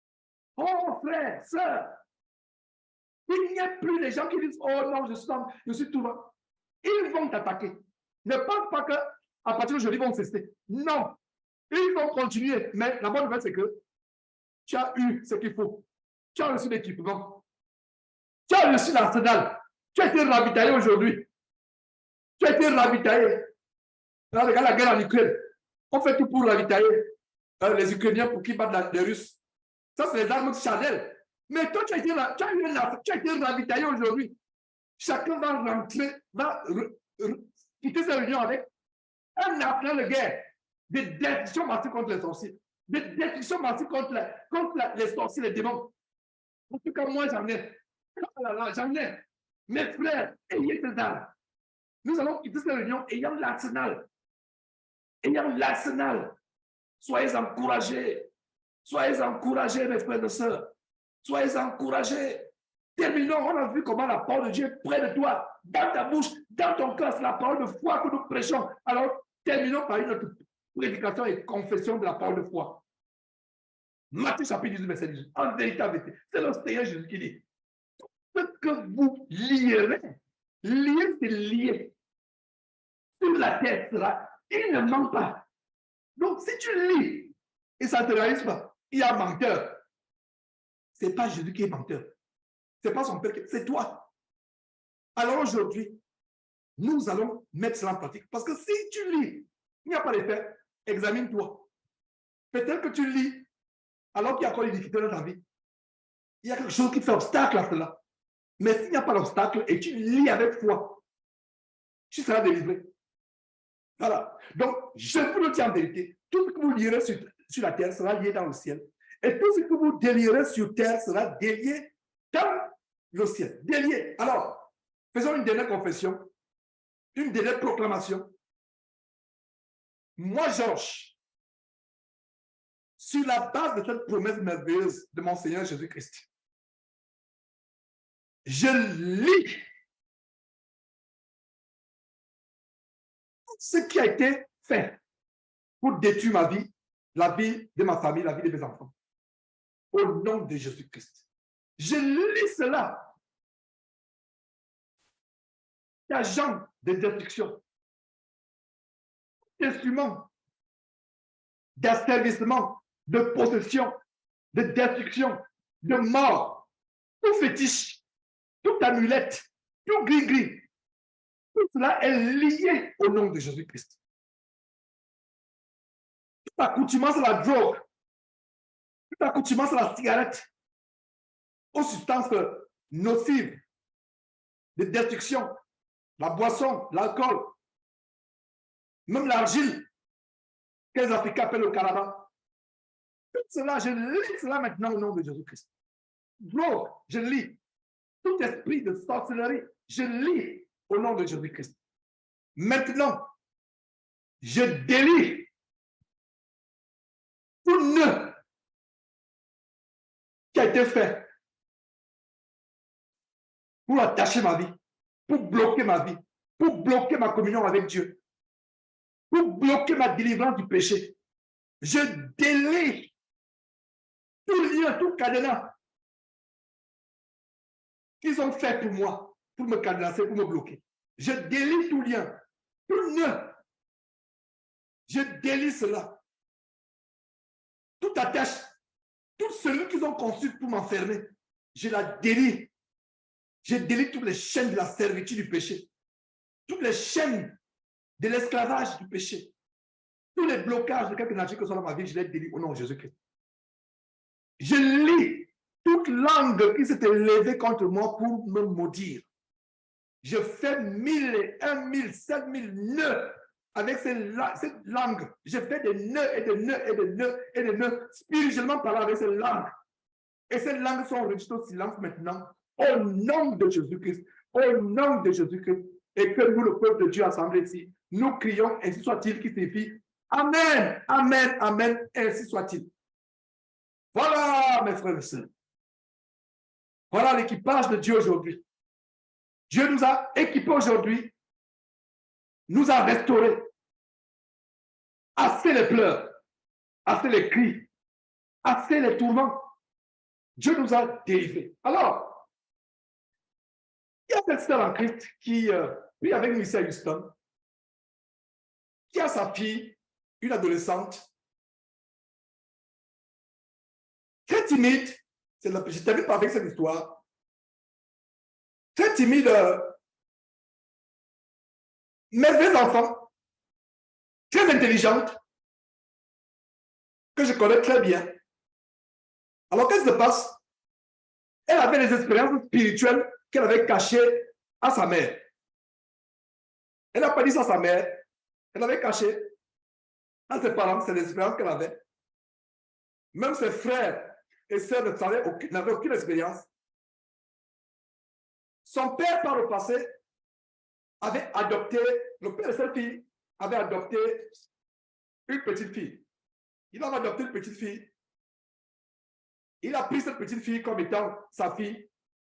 Oh, frère, sœur, il n'y a plus de gens qui disent, oh non, je suis, je suis tout loin. Ils vont t'attaquer. Ne pense pas qu'à partir d'aujourd'hui, ils vont cesser. Non, ils vont continuer. Mais la bonne nouvelle, c'est que tu as eu ce qu'il faut. Tu as reçu l'équipement. Tu as reçu l'arsenal. Tu as été ravitaillé aujourd'hui. Tu as été ravitaillé. Regarde la guerre en Ukraine. On fait tout pour ravitailler euh, les Ukrainiens pour qu'ils battent la, les Russes. Ça, c'est les armes Chanel. Mais toi, tu as été, tu as eu la, tu as été ravitaillé aujourd'hui. Chacun va rentrer, va re, re, quitter sa réunion avec un arsenal de guerre, de destruction massive contre les sorciers, de destruction massive contre, la, contre la, les sorciers, les démons. En tout cas, moi, j'en ai. Oh là là, j'en ai. Mes frères, ayez ces armes. Nous allons quitter cette réunion ayant l'arsenal. Ayant l'arsenal. Soyez encouragés. Soyez encouragés, mes frères et sœurs. Soyez encouragés. Terminons. On a vu comment la parole de Dieu est près de toi, dans ta bouche, dans ton cœur. C'est la parole de foi que nous prêchons. Alors, terminons par une autre prédication et confession de la parole de foi. Matthieu chapitre dix-huit, verset dix-huit. En vérité, c'est le Seigneur Jésus qui dit, ce que vous lierez, lier, c'est lier. Sur la terre sera, il ne manque pas. Donc, si tu lis et ça ne te réalise pas, il y a un menteur. Ce n'est pas Jésus qui est menteur. Ce n'est pas son père, c'est toi. Alors aujourd'hui, nous allons mettre cela en pratique. Parce que si tu lis, il n'y a pas d'effet, examine-toi. Peut-être que tu lis, alors qu'il y a encore des difficultés dans ta vie. Il y a quelque chose qui fait obstacle à cela. Mais s'il n'y a pas d'obstacle et tu lis avec foi, tu seras délivré. Voilà. Donc, je vous le dis en vérité, tout ce que vous lirez sur, sur la terre sera lié dans le ciel. Et tout ce que vous délierez sur terre sera délié dans le ciel. Délié. Alors, faisons une dernière confession, une dernière proclamation. Moi, Georges, sur la base de cette promesse merveilleuse de mon Seigneur Jésus-Christ, je lis ce qui a été fait pour détruire ma vie, la vie de ma famille, la vie de mes enfants. Au nom de Jésus-Christ. Je lis cela. Agent de destruction, instrument d'asservissement, de possession, de destruction, de mort, tout fétiche, toute amulette, tout gris-gris. Tout cela est lié au nom de Jésus-Christ. Toute accoutumance à la drogue, toute accoutumance à la cigarette, aux substances nocives de destruction, la boisson, l'alcool, même l'argile, que les Africains appellent le caravan. Tout cela, je lis cela maintenant au nom de Jésus-Christ. Drogue, je lis. Tout esprit de sorcellerie, je lis au nom de Jésus-Christ. Maintenant, je délie tout nœud qui a été fait pour attacher ma vie, pour bloquer ma vie, pour bloquer ma communion avec Dieu, pour bloquer ma délivrance du péché. Je délie tout lien, tout cadenas qu'ils ont fait pour moi, pour me cadenasser, pour me bloquer. Je délie tout lien, tout nœud. Je délie cela. Toute attache, tout celui qu'ils ont conçu pour m'enfermer, je la délie. Je délie toutes les chaînes de la servitude du péché, toutes les chaînes de l'esclavage du péché, tous les blocages de quelque nature que soit dans ma vie, je les délie au nom de Jésus-Christ. Je lis toute langue qui s'est élevée contre moi pour me maudire. Je fais mille et un mille, sept mille nœuds avec cette langue. Je fais des nœuds et des nœuds et des nœuds et des nœuds spirituellement parlant avec cette langue. Et ces langues sont enregistrées au silence maintenant au nom de Jésus-Christ. Au nom de Jésus-Christ. Et que nous, le peuple de Dieu assemblé ici, nous crions, ainsi soit-il, qui signifie Amen, Amen, Amen, ainsi soit-il. Voilà, mes frères et sœurs. Voilà l'équipage de Dieu aujourd'hui. Dieu nous a équipés aujourd'hui, nous a restaurés. Assez les pleurs, assez les cris, assez les tourments. Dieu nous a délivrés. Alors, il y a cette sœur en Christ qui euh, vit avec Mister Houston, qui a sa fille, une adolescente, très timide. La, je termine pas avec cette histoire. Très timide, euh, mais des enfants, très intelligente, que je connais très bien. Alors, qu'est-ce qui se passe? Elle avait des expériences spirituelles qu'elle avait cachées à sa mère. Elle n'a pas dit ça à sa mère. Elle avait caché à ses parents, c'est l'expérience qu'elle avait. Même ses frères et sœurs n'avaient aucune, aucune expérience. Son père, par le passé, avait adopté, le père de cette fille avait adopté une petite fille. Il avait adopté une petite fille. Il a pris cette petite fille comme étant sa fille.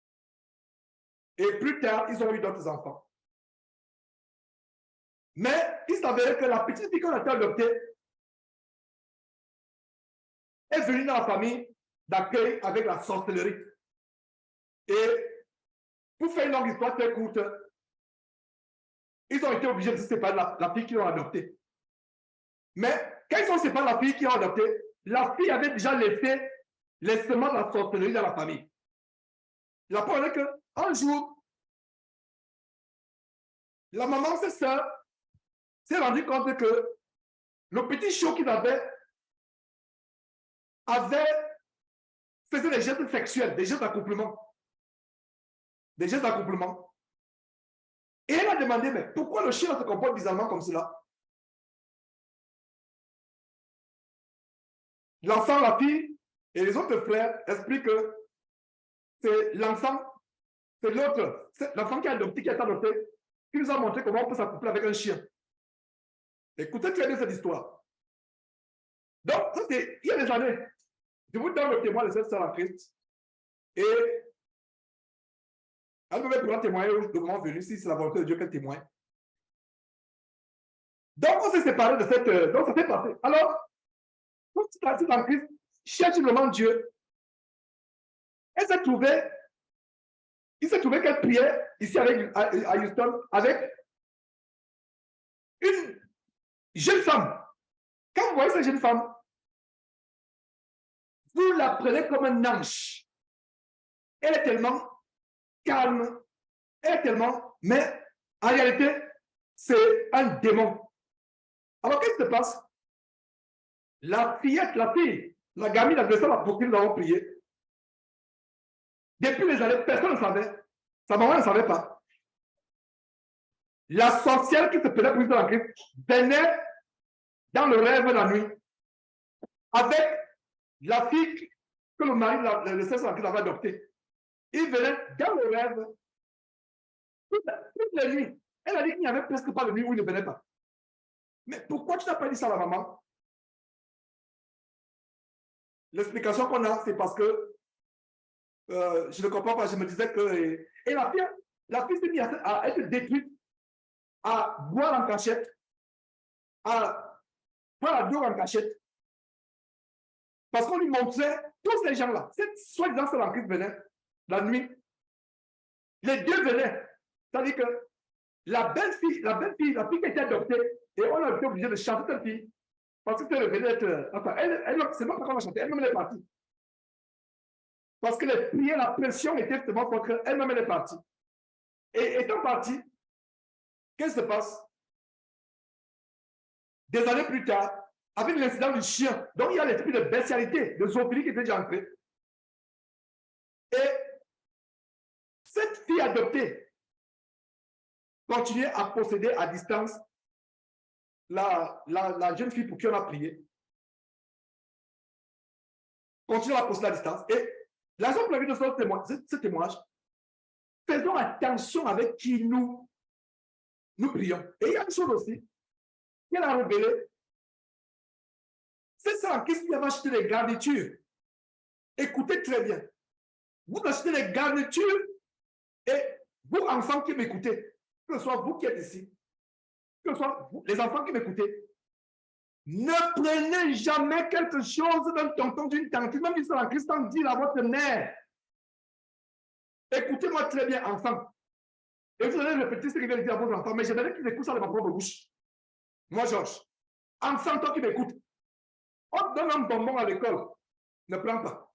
Et plus tard, ils ont eu d'autres enfants. Mais il s'avérait que la petite fille qu'on a adoptée est venue dans la famille d'accueil avec la sorcellerie. Et pour faire une longue histoire très courte, ils ont été obligés de se séparer de la, la fille qu'ils ont adoptée. Mais quand ils ont séparé la fille qu'ils ont adoptée, la fille avait déjà laissé les semences de la sorcellerie dans la famille. Il a parlé qu'un jour, la maman, ses sœurs, s'est rendu compte que le petit chiot qu'ils avaient avait faisait des gestes sexuels, des gestes d'accouplement. Des gestes d'accouplement. Et elle a demandé, mais pourquoi le chien se comporte bizarrement comme cela? L'enfant, la fille et les autres frères expliquent que c'est l'enfant, c'est l'autre, c'est l'enfant qui a adopté, qui a été adopté, qui nous a montré comment on peut s'accoupler avec un chien. Écoutez très bien cette histoire. Donc, ça c'est il y a des années. Je vous donne le témoin de cette sœur en Christ. Et elle me met pour un témoin le moment venu, si c'est la volonté de Dieu qu'elle témoigne. Donc, on s'est séparés de cette. Donc, ça s'est passé. Alors, toute la sœur en Christ cherche le moment de Dieu. Elle s'est trouvée, il s'est trouvé qu'elle priait ici avec, à, à Houston avec une jeune femme. Quand vous voyez cette jeune femme, vous la prenez comme un ange. Elle est tellement calme, elle est tellement, mais en réalité, c'est un démon. Alors, qu'est-ce qui se passe? La fillette, la fille, la gamine, l'adolescente pour qui nous avons prié, depuis les années, personne ne savait. Sa maman ne savait pas. La sorcière qui se faisait pour dans la Christ venait dans le rêve la nuit avec la fille que le mari de le seize ans avait adoptée. Il venait dans le rêve toutes les nuits. Elle a dit qu'il n'y avait presque pas de nuit où il ne venait pas. Mais pourquoi tu n'as pas dit ça à la maman? L'explication qu'on a, c'est parce que euh, je ne comprends pas. Je me disais que. Et, et la fille, la fille s'est mise à, à être détruite, à boire en cachette, à boire la drogue en cachette. Parce qu'on lui montrait tous ces gens-là. Cette soi-disant seule en Christ venait la nuit. Les deux venaient. C'est-à-dire que la belle fille, la belle fille, la fille qui a été adoptée, et on a été obligé de chanter cette fille. Parce que elle venait être. Enfin, elle, elle, c'est pas qu'on a chanté, elle-même elle est partie. Parce que les prières, la pression était tellement forte qu'elle-même elle est partie. Et étant partie, qu'est-ce qui se passe? Des années plus tard, avec l'incident du chien, donc il y a l'esprit de bestialité, de zoophilie qui était déjà entré. Et cette fille adoptée continuait à posséder à distance la, la, la jeune fille pour qui on a prié. Continue à posséder à distance. Et la raison pour laquelle nous faisons ce témoignage, faisons attention avec qui nous, nous prions. Et il y a une chose aussi qu'elle a révélée. C'est ça, qu'est-ce qu'il avait acheté des garnitures? Écoutez très bien. Vous achetez des garnitures et vous, enfants qui m'écoutez, que ce soit vous qui êtes ici, que ce soit vous, les enfants qui m'écoutez, ne prenez jamais quelque chose d'un tonton, d'une tante, même si c'est en Christ, dit à votre mère. Écoutez-moi très bien, enfants. Et vous allez répéter ce que je vais dire à vos enfants, mais j'aimerais qu'ils écoutent ça de ma propre bouche. Moi, Georges, enfant, toi qui m'écoutes, on te donne un bonbon à l'école, ne prends pas.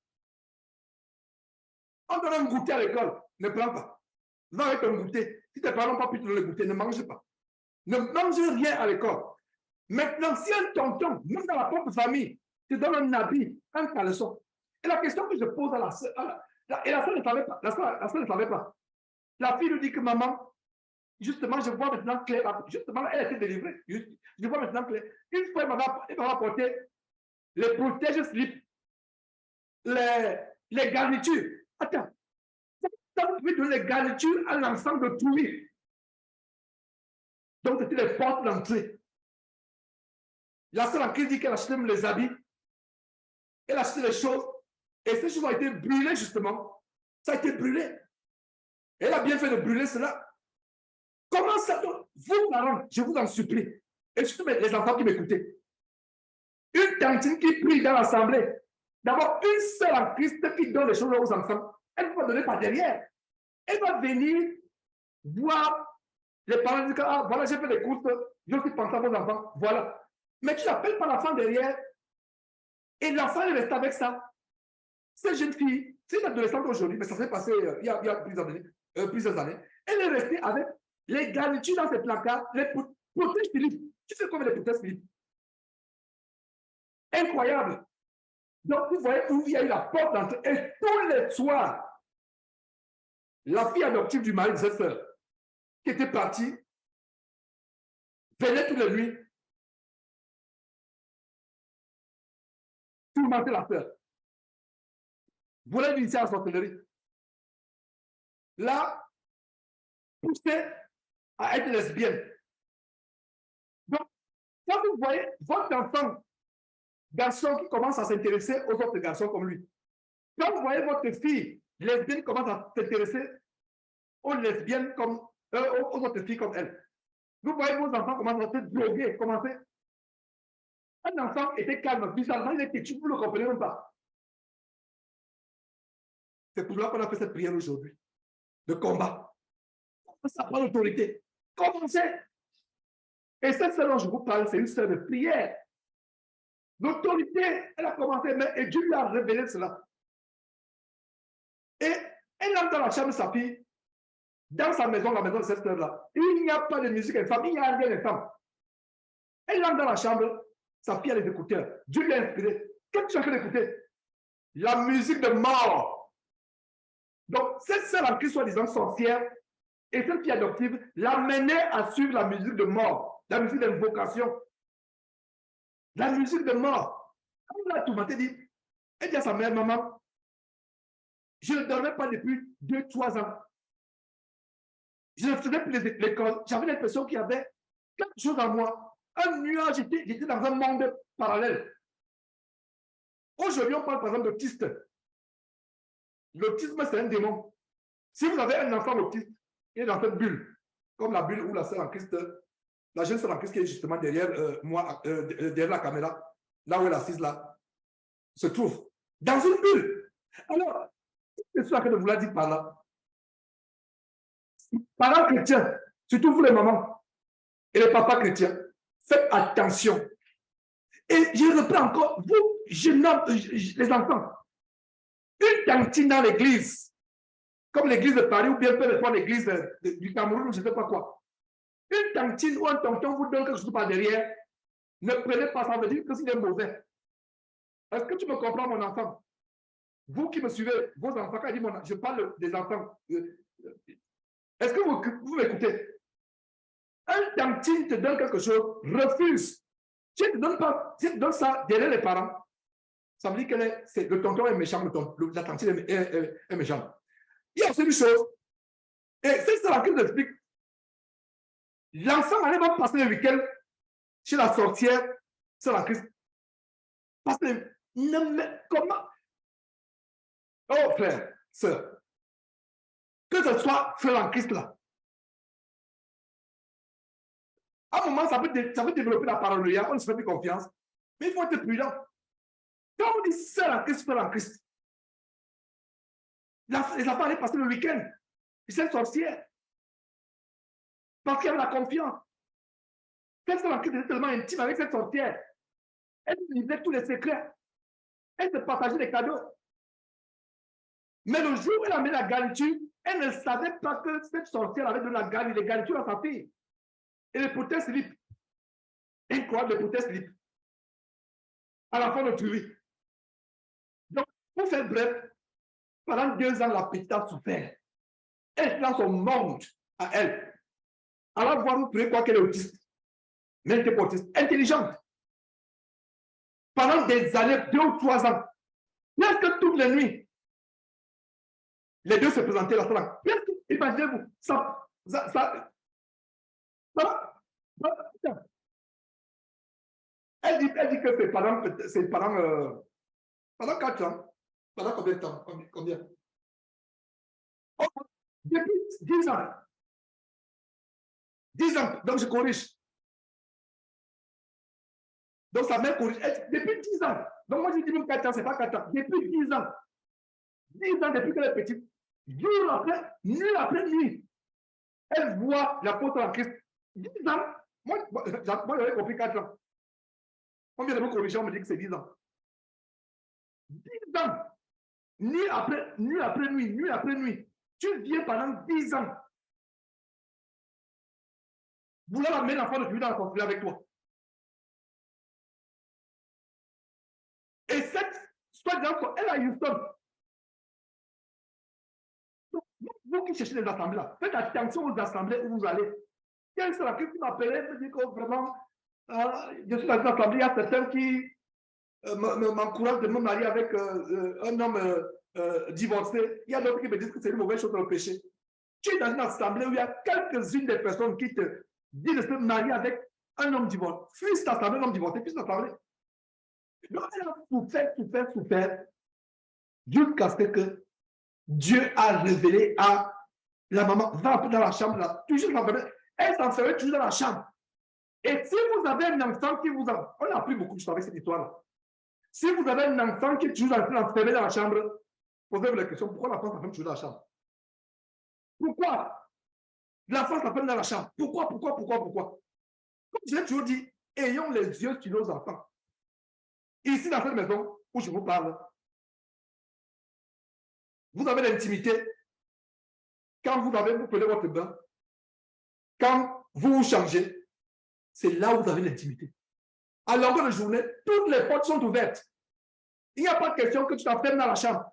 On te donne un goûter à l'école, ne prends pas. Va avec ton goûter. Si tes parents n'ont pas pu te donner le goûter, ne mange pas. Ne mangez rien à l'école. Maintenant, si un tonton, même dans la propre famille, te donne un habit, un caleçon, et la question que je pose à la soeur, et la soeur ne savait pas, la soeur, la soeur ne savait pas. La fille lui dit que maman, justement, je vois maintenant clair, justement, elle a été délivrée. Je, je vois maintenant clair. Une fois, elle m'a apporté les protège-slips, les, les garnitures. Attends, ça vous pouvez donner les garnitures à l'ensemble de tout. Donc, c'était les portes d'entrée. La sœur en crise dit qu'elle a acheté les habits, elle a acheté les choses, et ces choses ont été brûlées, justement. Ça a été brûlé. Elle a bien fait de brûler cela. Comment ça? Vous, parents, je vous en supplie, et surtout les enfants qui m'écoutaient, une tantine qui prie dans l'assemblée, d'abord une seule en Christ qui donne les choses aux enfants, elle ne va donner pas derrière. Elle va venir voir les parents dire que, ah, voilà, j'ai fait des courses, je suis pensé à vos enfants, voilà. Mais tu n'appelles pas l'enfant derrière, et l'enfant est resté avec ça. Cette jeune fille, c'est une adolescente aujourd'hui, mais ça s'est passé euh, il, y a, il y a plusieurs années, euh, plusieurs années. Elle est restée avec les garnitures dans ses placards, les protèges Philippe. Tu sais combien les protèges Philippe? Incroyable. Donc, vous voyez où il y a eu la porte d'entrée. Et tous les soirs, la fille adoptive du mari de cette sœur, qui était partie, venait toutes les nuits, tourmenter la sœur. Voulait lui initier à la sorcellerie. Là, poussée à être lesbienne. Donc, quand vous voyez votre enfant, garçon qui commence à s'intéresser aux autres garçons comme lui, quand vous voyez votre fille lesbienne qui commence à s'intéresser aux lesbiennes comme euh, aux autres filles comme elle, vous voyez vos enfants commencent à se droguer, commencer. Un enfant était calme, bizarrement il était têtu, vous ne le comprenez même pas. C'est pour cela qu'on a fait cette prière aujourd'hui, de combat. Ça prend l'autorité. Commencez. Et cette sœur dont je vous parle, c'est une sœur de prière. L'autorité, elle a commencé, mais et Dieu lui a révélé cela. Et elle entre dans la chambre de sa fille, dans sa maison, la maison de cette sœur-là. Il n'y a pas de musique infâme, il n'y a rien d'infâme. Elle entre dans la chambre, sa fille a les écouteurs. Dieu lui a inspiré. Qu'est-ce que tu as fait d'écouter? La musique de mort. Donc, cette sœur en Christ, soi-disant sorcière, et cette fille adoptive, l'amenait à suivre la musique de mort, la musique d'invocation. La musique de mort. Quand elle a tout maté, dit, elle dit à sa mère, maman, je ne dormais pas depuis deux, trois ans. Je ne faisais plus l'école. J'avais l'impression qu'il y avait quelque chose en moi. Un nuage, j'étais dans un monde parallèle. Aujourd'hui, on parle par exemple d'autiste. L'autisme, c'est un démon. Si vous avez un enfant autiste, il est dans cette bulle, comme la bulle où la sœur en Christ, la jeune sœur en Christ qui est justement derrière euh, moi, euh, derrière la caméra, là où elle est assise là, se trouve dans une bulle. Alors, c'est ce que je vous l'ai dit par là. Parents chrétiens, surtout vous les mamans et les papas chrétiens, faites attention. Et je reprends encore, vous, jeunes hommes, les enfants, une cantine dans l'église, comme l'église de Paris ou bien peut-être l'église du Cameroun ou je ne sais pas quoi. Une cantine où un tonton vous donne quelque chose par derrière, ne prenez pas ça, veut dire que c'est mauvais. Est-ce que tu me comprends, mon enfant? Vous qui me suivez, vos enfants, quand je dis mon, je parle des enfants. Est-ce que vous, vous m'écoutez? Un tantine te donne quelque chose, refuse. Si tu ne donnes pas, si tu donnes ça derrière les parents, ça veut dire que le, le tonton est méchant, le tonton, la tantine est, est, est, est méchante. Il y a aussi une chose, et c'est ça que je explique. L'enfant allait même passer le week-end chez la sorcière, c'est la Christ. Parce que, ne, comment? Oh frère, sœur, Que ce soit frère en Christ là. À un moment, ça peut, ça peut développer la paranoïa, on ne se fait plus confiance. Mais il faut être prudent. Quand on dit sœur en Christ, frère en Christ, les enfants allaient passer le week-end. Et cette sorcière, parce qu'il y avait la confiance. Cette sœur en Christ était tellement intime avec cette sorcière. Elle livrait tous les secrets. Elle se partageait les cadeaux. Mais le jour où elle a mis la garniture, elle ne savait pas que cette sorcière avait donné la garniture, les garnitures à sa fille. Et le poté slip. Incroyable, le poté slip. À la fin de tuer. Donc, pour faire bref, pendant deux ans, la petite a souffert. Elle est dans son monde à elle. Alors, voir nous trouver quoi qu'elle est autiste. Mais elle était autiste. Intelligente. Pendant des années, deux ou trois ans, presque toutes les nuits, les deux se présentaient là. Presque, imaginez-vous, ça, ça, ça, ça, ça, elle dit, elle dit que c'est pendant, c'est pendant, euh, pendant quatre ans. Pendant combien de temps? Combien? Oh, depuis dix ans. dix ans. Donc, je corrige. Donc, sa mère corrige. Elle, depuis dix ans. Donc, moi, je dis même quatre ans, c'est pas quatre ans. Depuis dix ans. dix ans depuis qu'elle est petite. Jour après, nuit après nuit. Elle voit l'apôtre en Christ. dix ans. Moi, moi j'avais compris quatre ans. Combien de me corriger, on me dit que c'est dix ans. dix ans. Nuit après, nuit après nuit, nuit après nuit. Tu viens pendant dix ans. Vous l'avez amené l'enfant de Dieu dans la conflit avec toi. Et cette, soit disant, elle a Houston. Donc, vous qui cherchez les assemblées, faites attention aux assemblées où vous allez. Quelle sera qui m'appelait, me dit que vraiment, euh, je suis dans une assemblée, il y a certains qui euh, m'encouragent de me marier avec euh, un homme euh, euh, divorcé. Il y a d'autres qui me disent que c'est une mauvaise chose de le péché. Tu es dans une assemblée où il y a quelques-unes des personnes qui te disent de se marier avec un homme divorcé. Fils d'assemblée, un homme divorcé, fils d'assemblée. Donc, elle a souffert, souffert, souffert, jusqu'à ce que Dieu a révélé à la maman, va dans la chambre, là, toujours l'enfermer. Elle s'enfermait toujours dans la chambre. Et si vous avez un enfant qui vous a... On a appris beaucoup de choses avec cette histoire-là. Si vous avez un enfant qui est toujours enfermé dans la chambre, posez-vous la question, pourquoi l'enfant s'enferme toujours dans la chambre? Pourquoi l'enfant s'enferme dans la chambre? Pourquoi, pourquoi, pourquoi, pourquoi? Comme je l'ai toujours dit, ayons les yeux sur nos enfants. Ici, dans cette maison où je vous parle, vous avez l'intimité. Quand vous avez, vous prenez votre bain, quand vous vous changez, c'est là où vous avez l'intimité. À longueur de journée, toutes les portes sont ouvertes. Il n'y a pas de question que tu t'enfermes dans la chambre.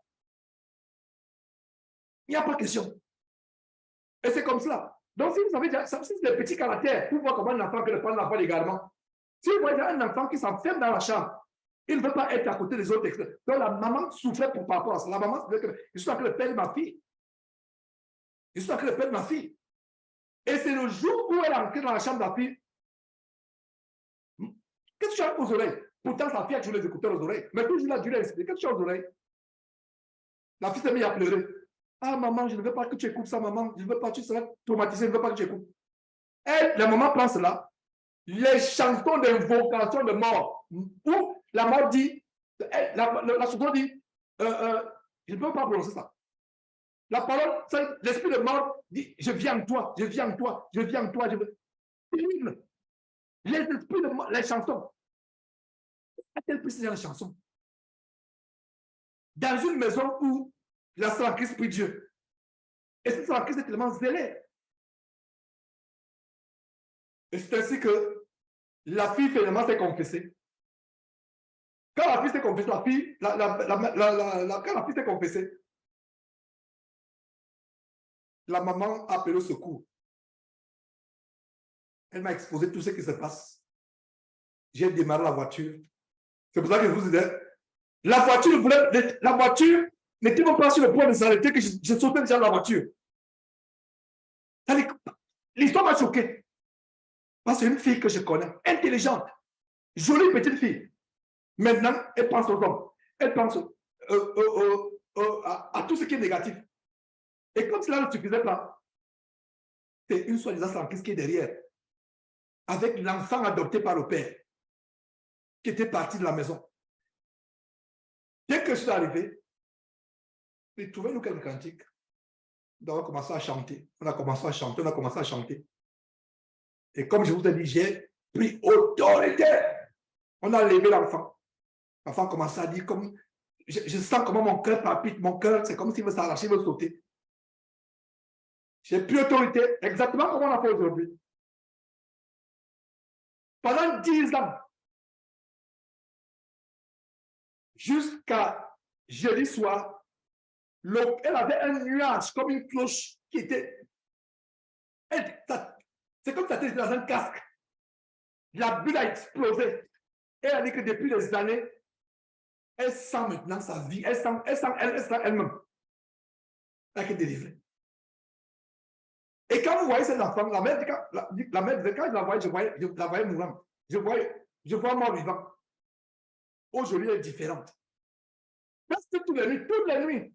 Il n'y a pas de question. Et c'est comme cela. Donc, si vous avez déjà, si c'est des petits caractères, vous voyez comment un enfant peut le prendre l'enfant également. Si vous voyez un enfant qui s'enferme dans la chambre, il ne veut pas être à côté des autres. Donc, la maman souffrait pour, par rapport à ça. La maman souffrait que je suis avec le père de ma fille. Je suis avec le père de ma fille. Et c'est le jour où elle est entrée dans la chambre de la fille. Qu'est-ce que tu as aux oreilles? Pourtant, sa fille a toujours les écouteurs aux oreilles. Mais toujours là, Dieu l'a expliqué. Qu'est-ce que tu as aux oreilles? La fille s'est mise à pleurer. Ah, maman, je ne veux pas que tu écoutes ça, maman. Je ne veux pas, tu seras traumatisée, je ne veux pas que tu écoutes. Elle, la maman prend cela. Les chansons d'invocation de mort. Où la mort dit, la, la, la chanson dit, euh, euh, je ne peux pas prononcer ça. La parole, l'esprit de mort dit, je viens en toi, je viens en toi, je viens en toi. Je veux... Terrible. Les esprits de mort, les chansons. À quel point c'est dans les chansons? Dans une maison où la sœur en Christ prie Dieu. Et cette sœur en Christ est tellement zélée. Et c'est ainsi que la fille finalement s'est confessée. Quand la fille s'est confessée, la fille, la, la, la, la, la, la, quand la fille s'est confessée, la maman a appelé au secours. Elle m'a exposé tout ce qui se passe. J'ai démarré la voiture. C'est pour ça que je vous disais, la voiture, voulait, la voiture n'était même pas sur le point de s'arrêter que je, je sautais déjà de la voiture. L'histoire m'a choqué. Parce que c'est une fille que je connais, intelligente, jolie petite fille. Maintenant, elle pense aux hommes. Elle pense euh, euh, euh, euh, à, à tout ce qui est négatif. Et comme cela ne suffisait pas, c'est une soi-disant Sanchrist qui est derrière, avec l'enfant adopté par le père, qui était parti de la maison. Dès que je suis arrivé, j'ai trouvé nous quelques cantiques. Donc, on a commencé à chanter. On a commencé à chanter, on a commencé à chanter. Et comme je vous ai dit, j'ai pris autorité. On a levé l'enfant. L'enfant commence à dire comme, je, je sens comment mon cœur palpite, mon cœur, c'est comme s'il veut s'arracher, il veut sauter. J'ai pris autorité, exactement comme on a fait aujourd'hui. Pendant dix ans, jusqu'à jeudi soir, le, elle avait un nuage comme une cloche qui était. C'est comme si elle était dans un casque. La bulle a explosé. Et elle a dit que depuis des années, elle sent maintenant sa vie. Elle sent elle sent elle, elle sent elle-même. Elle a été délivrée. Et quand vous voyez cet enfant, la mère, la, la mère disait, quand je la voyais, je, voyais, je la voyais mourant. Je voyais, je vois mort vivant. Aujourd'hui, elle est différente. Parce que toutes les nuits, toutes les nuits.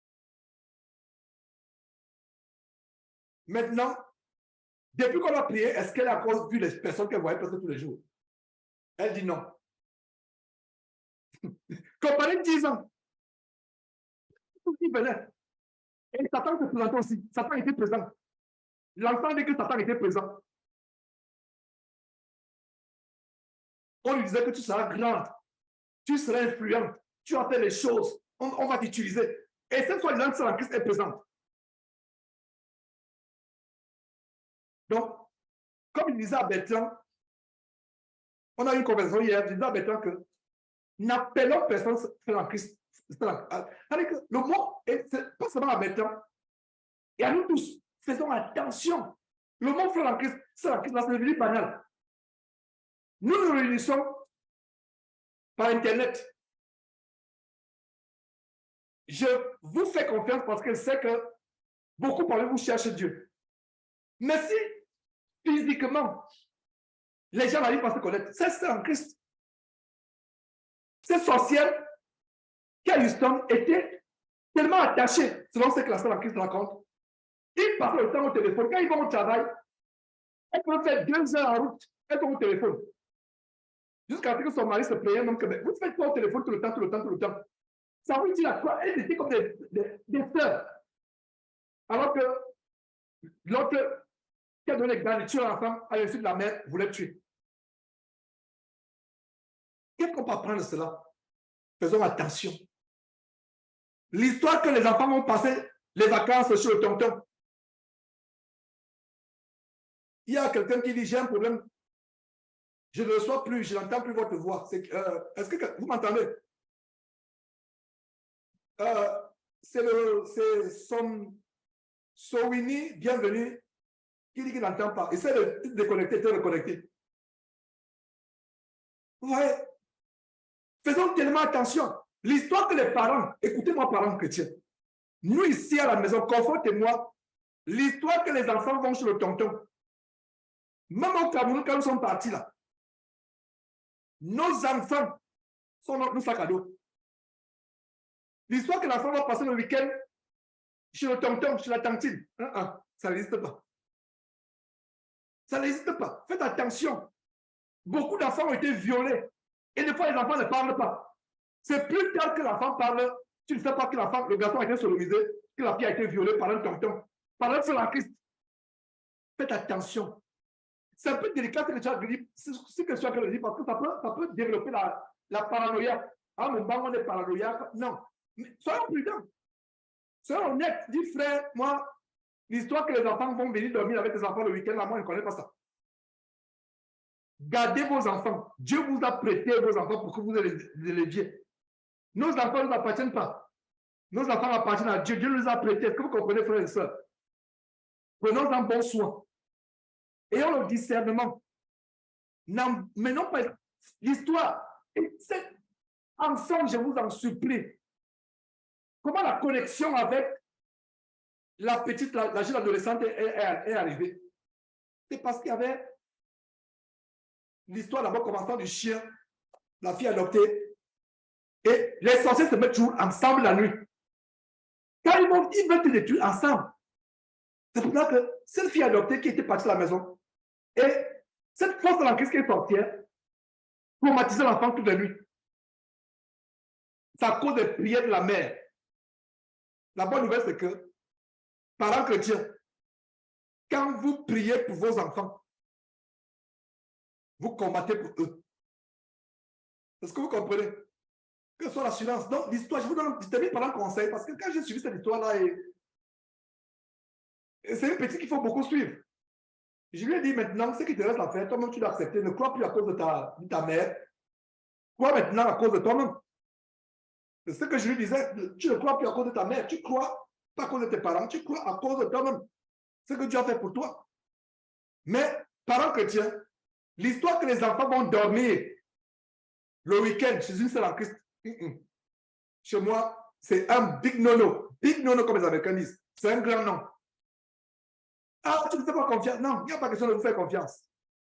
Maintenant, depuis qu'on a prié, est-ce qu'elle a encore vu les personnes qu'elle voyait presque tous les jours? Elle dit non. Comparé dix ans. Tout qui venait. Et Satan se présentait aussi. Satan était présent. L'enfant dit que Satan était présent. On lui disait que tu seras grande, tu seras influente, tu vas faire les choses, on, on va t'utiliser. Et cette fois, l'âme sur la Christ est présente. Donc, comme il disait à Bertrand, on a eu une conversation hier, je disais à Bertrand que n'appelons personne sur la Christ. Le mot, c'est pas seulement à Bertrand, et à nous tous, faisons attention. Le mot frère en Christ, c'est la Christ, c'est devenu banal. Nous nous réunissons par Internet. Je vous fais confiance parce que je sais que beaucoup parmi vous cherchent Dieu. Mais si physiquement, les gens n'arrivent pas à se connaître, c'est en Christ. Cette sorcière qui à Houston était tellement attachée, selon ce que la sœur en Christ raconte, ils passent le temps au téléphone. Quand ils vont au travail, elles peuvent faire deux heures en route, elles vont au téléphone. Jusqu'à ce que son mari se plaigne, donc vous faites quoi au téléphone tout le temps, tout le temps, tout le temps. Ça veut dire à quoi? Elles étaient comme des, des, des sœurs. Alors que l'autre qui a donné l'exemple de tuer l'enfant à l'insu de la mère voulait tuer. Qu'est-ce qu'on peut apprendre de cela? Faisons attention. L'histoire que les enfants vont passer les vacances chez le tonton. Il y a quelqu'un qui dit, j'ai un problème. Je ne reçois plus, je n'entends plus votre voix. Est-ce euh, est que vous m'entendez? euh, C'est le c'est son Sowini, bienvenue, qui dit qu'il n'entend pas. Essaie de te déconnecter, te reconnecter. Vous voyez? Faisons tellement attention. L'histoire que les parents, écoutez-moi parents chrétiens, nous ici à la maison, confortez-moi, l'histoire que les enfants vont chez le tonton, même au Cameroun, quand nous sommes partis là, nos enfants sont nos sacs à dos. L'histoire que l'enfant va passer le week-end chez le tonton, chez la tantine, hein, hein, ça n'existe pas. Ça n'existe pas. Faites attention. Beaucoup d'enfants ont été violés. Et des fois, les enfants ne parlent pas. C'est plus tard que l'enfant parle, tu ne sais pas que l'enfant, le garçon a été sodomisé, que la fille a été violée par un tonton, par un seul Christ. Faites attention. C'est un peu délicat que tu as dit, c'est que tu as dit, parce que ça peut, ça peut développer la, la paranoïa. Ah, mon banc, on est paranoïaque. Non. Mais soyons prudents. Soyons honnêtes. Dis, frère, moi, l'histoire que les enfants vont venir dormir avec les enfants le week-end, là, moi, je ne connais pas ça. Gardez vos enfants. Dieu vous a prêté vos enfants pour que vous les éleviez. Nos enfants ne nous appartiennent pas. Nos enfants appartiennent à Dieu. Dieu nous a prêtés. Est-ce que vous comprenez, frères et sœurs? Prenons-en bon soin. Ayons le discernement. Menons pas l'histoire. Ensemble, je vous en supplie. Comment la connexion avec la petite, la, la jeune adolescente est, est, est arrivée? C'est parce qu'il y avait l'histoire d'abord commençant du chien, la fille adoptée, et les sorciers se mettent toujours ensemble la nuit. Quand ils, vont, ils veulent te détruire ensemble, C'est pour ça que cette fille adoptée qui était partie de la maison, et cette force de la crise qui est sorcière, traumatisait l'enfant toute la nuit. C'est à cause des prières de la mère. La bonne nouvelle, c'est que, parents chrétiens, quand vous priez pour vos enfants, vous combattez pour eux. Est-ce que vous comprenez? Que ce soit l'assurance. Donc, l'histoire, je vous donne, je termine par un conseil, parce que quand j'ai suivi cette histoire-là, et, et c'est une petite qu'il faut beaucoup suivre. Je lui ai dit maintenant, ce qui te reste à faire, toi-même tu dois accepter, ne crois plus à cause de ta, de ta mère, crois maintenant à cause de toi-même. C'est ce que je lui disais, tu ne crois plus à cause de ta mère, tu crois pas à cause de tes parents, tu crois à cause de toi-même. Ce que Dieu a fait pour toi. Mais, parents chrétiens, l'histoire que les enfants vont dormir le week-end chez une seule en Christ, mm -mm. Chez moi, c'est un big nono. Big nono, comme les Américains disent. C'est un grand nom. Ah, tu ne fais pas confiance. Non, il n'y a pas question de vous faire confiance.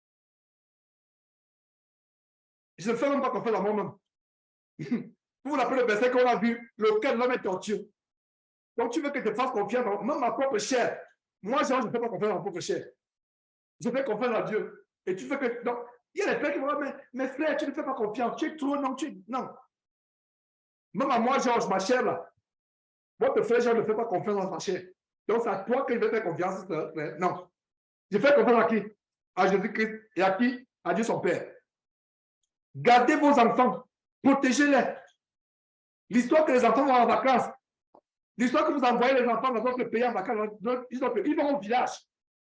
Je ne fais même pas confiance à moi-même. Vous vous rappelez le verset qu'on a vu, le cœur de l'homme est tortueux. Donc tu veux que je te fasse confiance, même ma propre chair. Moi, je ne fais pas confiance à ma propre chair. Je fais confiance à Dieu. Et tu veux que. Donc, il y a des frères qui vont dire, mais, mais frère, tu ne fais pas confiance. Tu es trop, non, tu. Non. Même à moi, Georges, ma chair, là. Votre frère, je ne fais pas confiance à sa chair. Donc, c'est à toi que je vais faire confiance. Frère. Non. Je fais confiance à qui? À Jésus-Christ. Et à qui? À Dieu son Père. Gardez vos enfants. Protégez-les. L'histoire que les enfants vont en vacances. L'histoire que vous envoyez les enfants dans votre pays en vacances. Ils vont au village.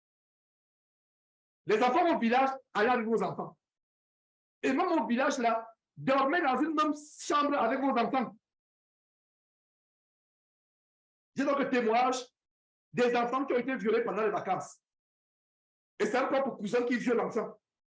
Les enfants vont au village, allez avec vos enfants. Et même au village, là, dormez dans une même chambre avec vos enfants. J'ai donc le témoignage des enfants qui ont été violés pendant les vacances. Et c'est un propre cousin qui viole l'enfant.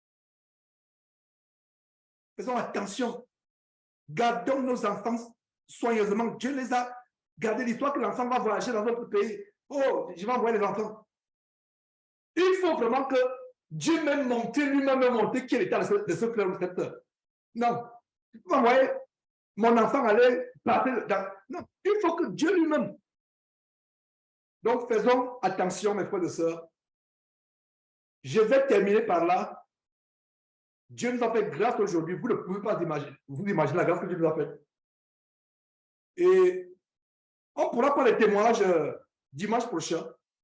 Faisons attention. Gardons nos enfants soigneusement. Dieu les a gardés. L'histoire que l'enfant va voyager dans notre pays. Oh, je vais envoyer les enfants. Il faut vraiment que Dieu même monter, lui-même monter qui est l'état de ce, de ce frère ou cette sœur. Non. Vous voyez, mon enfant allait partir dans... Non, il faut que Dieu lui-même. Donc, faisons attention, mes frères et sœurs. Je vais terminer par là. Dieu nous a fait grâce aujourd'hui. Vous ne pouvez pas imaginer. Vous imaginez la grâce que Dieu nous a faite. Et on pourra prendre les témoignages euh, dimanche prochain.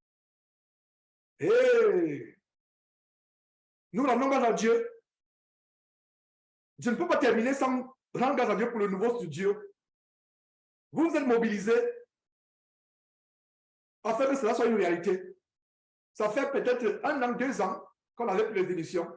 Et nous rendons grâce à Dieu. Je ne peux pas terminer sans rendre grâce à Dieu pour le nouveau studio. Vous vous êtes mobilisés afin que cela soit une réalité. Ça fait peut-être un an, deux ans qu'on avait plus les émissions.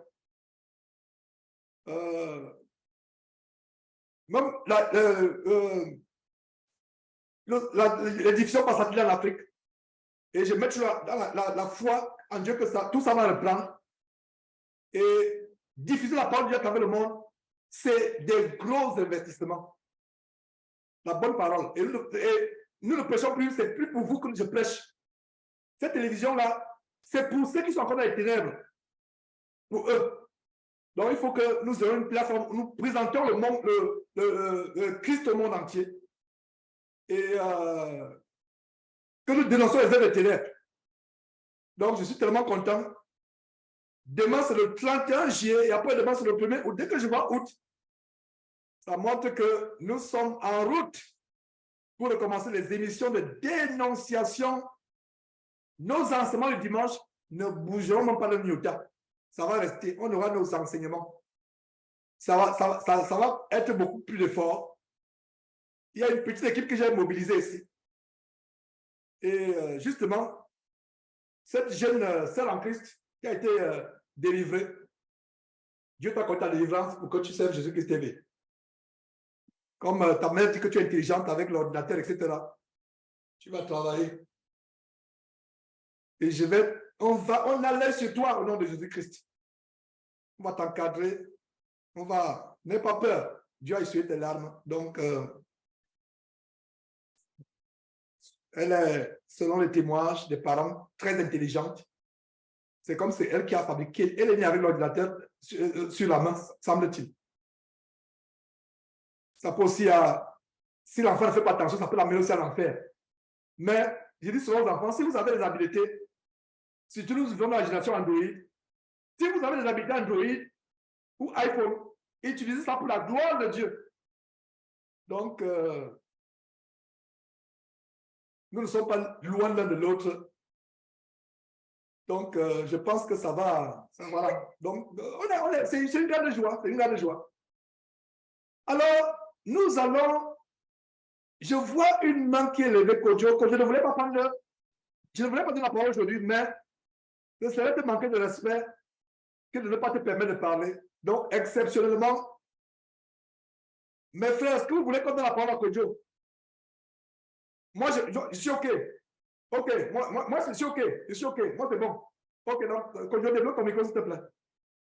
Euh, même la, euh, euh, le, la, les diffusions passent en Afrique. Et je mets la, la, la, la foi en Dieu que ça, tout ça va reprendre. Et diffuser la parole de Dieu à travers le monde, c'est des gros investissements. La bonne parole. Et nous, et nous ne prêchons plus, c'est plus pour vous que je prêche. Cette télévision-là, c'est pour ceux qui sont encore dans les ténèbres. Pour eux. Donc, il faut que nous ayons une plateforme, nous présentons le, monde, le, le, le Christ au monde entier. Et euh, que nous dénonçons les œuvres des ténèbres. Donc, je suis tellement content. Demain, c'est le trente et un juillet, et après, demain, c'est le premier août. Dès que je vois août, ça montre que nous sommes en route pour recommencer les émissions de dénonciation. Nos enseignements le dimanche ne bougeront même pas le Nyota. Ça va rester, on aura nos enseignements. Ça va, ça, ça, ça va être beaucoup plus fort. Il y a une petite équipe que j'ai mobilisée ici. Et euh, justement, cette jeune euh, sœur en Christ qui a été euh, délivrée, Dieu t'a accordé ta délivrance pour que tu serves Jésus-Christ T V. Comme euh, ta mère dit que tu es intelligente avec l'ordinateur, et cetera. Tu vas travailler. Et je vais, on va, on allait sur toi au nom de Jésus-Christ. On va t'encadrer. On va, n'aie pas peur. Dieu a essuyé tes larmes. Donc, euh, elle est, selon les témoignages des parents, très intelligente. C'est comme c'est elle qui a fabriqué. Elle est née avec l'ordinateur sur, sur la main, semble-t-il. Ça peut aussi, à, si l'enfant ne fait pas attention, ça peut l'amener aussi à l'enfer. Mais, je dis souvent aux enfants, si vous avez des habiletés, surtout nous vivons dans la génération Android. Si vous avez des habitants Android ou iPhone, utilisez ça pour la gloire de Dieu. Donc, euh, nous ne sommes pas loin l'un de l'autre. Donc, euh, je pense que ça va. Ça, voilà. Donc, on est, on est, c'est une grande joie. C'est une grande joie. Alors, nous allons. Je vois une main qui est levée, Kojo, que je ne voulais pas prendre. Je ne voulais pas donner la parole aujourd'hui, mais ce serait te manquer de respect que de ne pas te permettre de parler. Donc, exceptionnellement, mes frères, est-ce que vous voulez qu'on donne la parole à Kojo? Moi, je, je, je suis OK. OK. Moi, moi, moi, je suis OK. Je suis OK. Moi, c'est bon. OK, donc, Kojo, développe ton micro, s'il te plaît.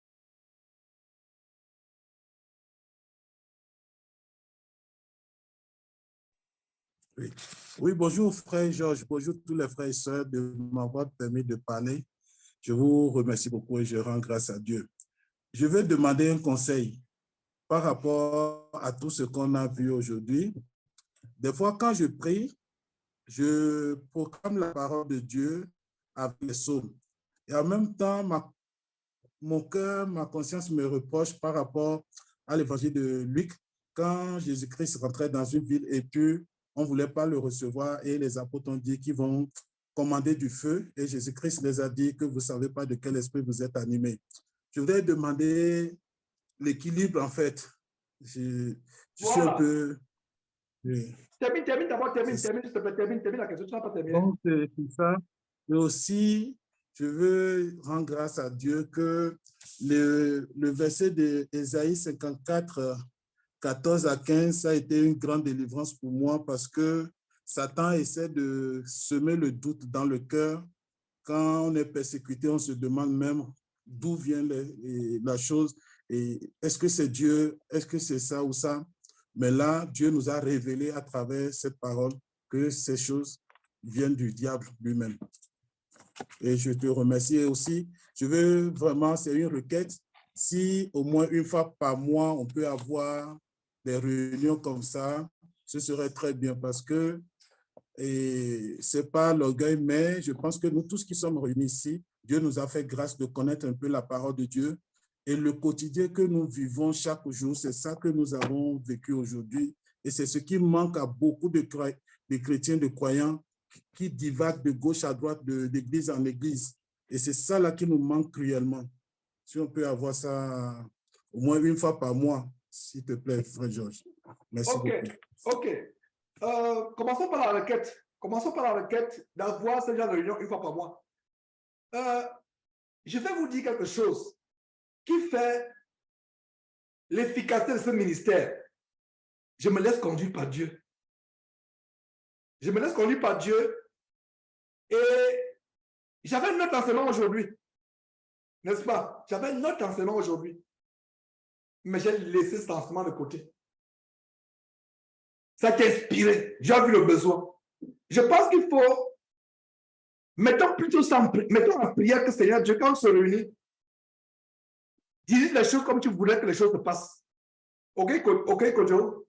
Oui. Oui, bonjour frère Georges, bonjour tous les frères et sœurs de m'avoir permis de parler. Je vous remercie beaucoup et je rends grâce à Dieu. Je vais demander un conseil par rapport à tout ce qu'on a vu aujourd'hui. Des fois, quand je prie, je proclame la parole de Dieu avec les psaumes. Et en même temps, ma, mon cœur, ma conscience me reproche par rapport à l'évangile de Luc, quand Jésus-Christ rentrait dans une ville et puis on ne voulait pas le recevoir et les apôtres ont dit qu'ils vont commander du feu et Jésus-Christ les a dit que vous ne savez pas de quel esprit vous êtes animés. Je voudrais demander l'équilibre en fait. Je, je voilà. suis un peu... Oui. Termine, termine d'abord, termine, termine, s'il te plaît, termine, termine la question, tu n'as pas terminé. Donc, c'est ça. Et aussi, je veux rendre grâce à Dieu que le, le verset d'Ésaïe cinquante-quatre, quatorze à quinze, ça a été une grande délivrance pour moi parce que Satan essaie de semer le doute dans le cœur. Quand on est persécuté, on se demande même d'où vient les, la chose et est-ce que c'est Dieu, est-ce que c'est ça ou ça? Mais là, Dieu nous a révélé à travers cette parole que ces choses viennent du diable lui-même. Et je te remercie aussi. Je veux vraiment, c'est une requête, si au moins une fois par mois, on peut avoir des réunions comme ça, ce serait très bien parce que ce n'est pas l'orgueil, mais je pense que nous tous qui sommes réunis ici, Dieu nous a fait grâce de connaître un peu la parole de Dieu. Et le quotidien que nous vivons chaque jour, c'est ça que nous avons vécu aujourd'hui. Et c'est ce qui manque à beaucoup de, de chrétiens, de croyants qui divaguent de gauche à droite, d'église en église. Et c'est ça là qui nous manque cruellement. Si on peut avoir ça au moins une fois par mois, s'il te plaît, frère Georges. Merci okay. beaucoup. OK. Euh, commençons par la requête. Commençons par la requête d'avoir ce genre de réunion une fois par mois. Euh, je vais vous dire quelque chose qui fait l'efficacité de ce ministère. Je me laisse conduire par Dieu. Je me laisse conduire par Dieu. Et j'avais un autre enseignement aujourd'hui. N'est-ce pas? J'avais un autre enseignement aujourd'hui. Mais j'ai laissé cet enseignement de côté. Ça t'a inspiré. J'ai vu le besoin. Je pense qu'il faut, mettons plutôt ça, mettons en prière que Seigneur Dieu, quand on se réunit, dis les choses comme tu voulais que les choses se passent. Ok, ok, Kojo?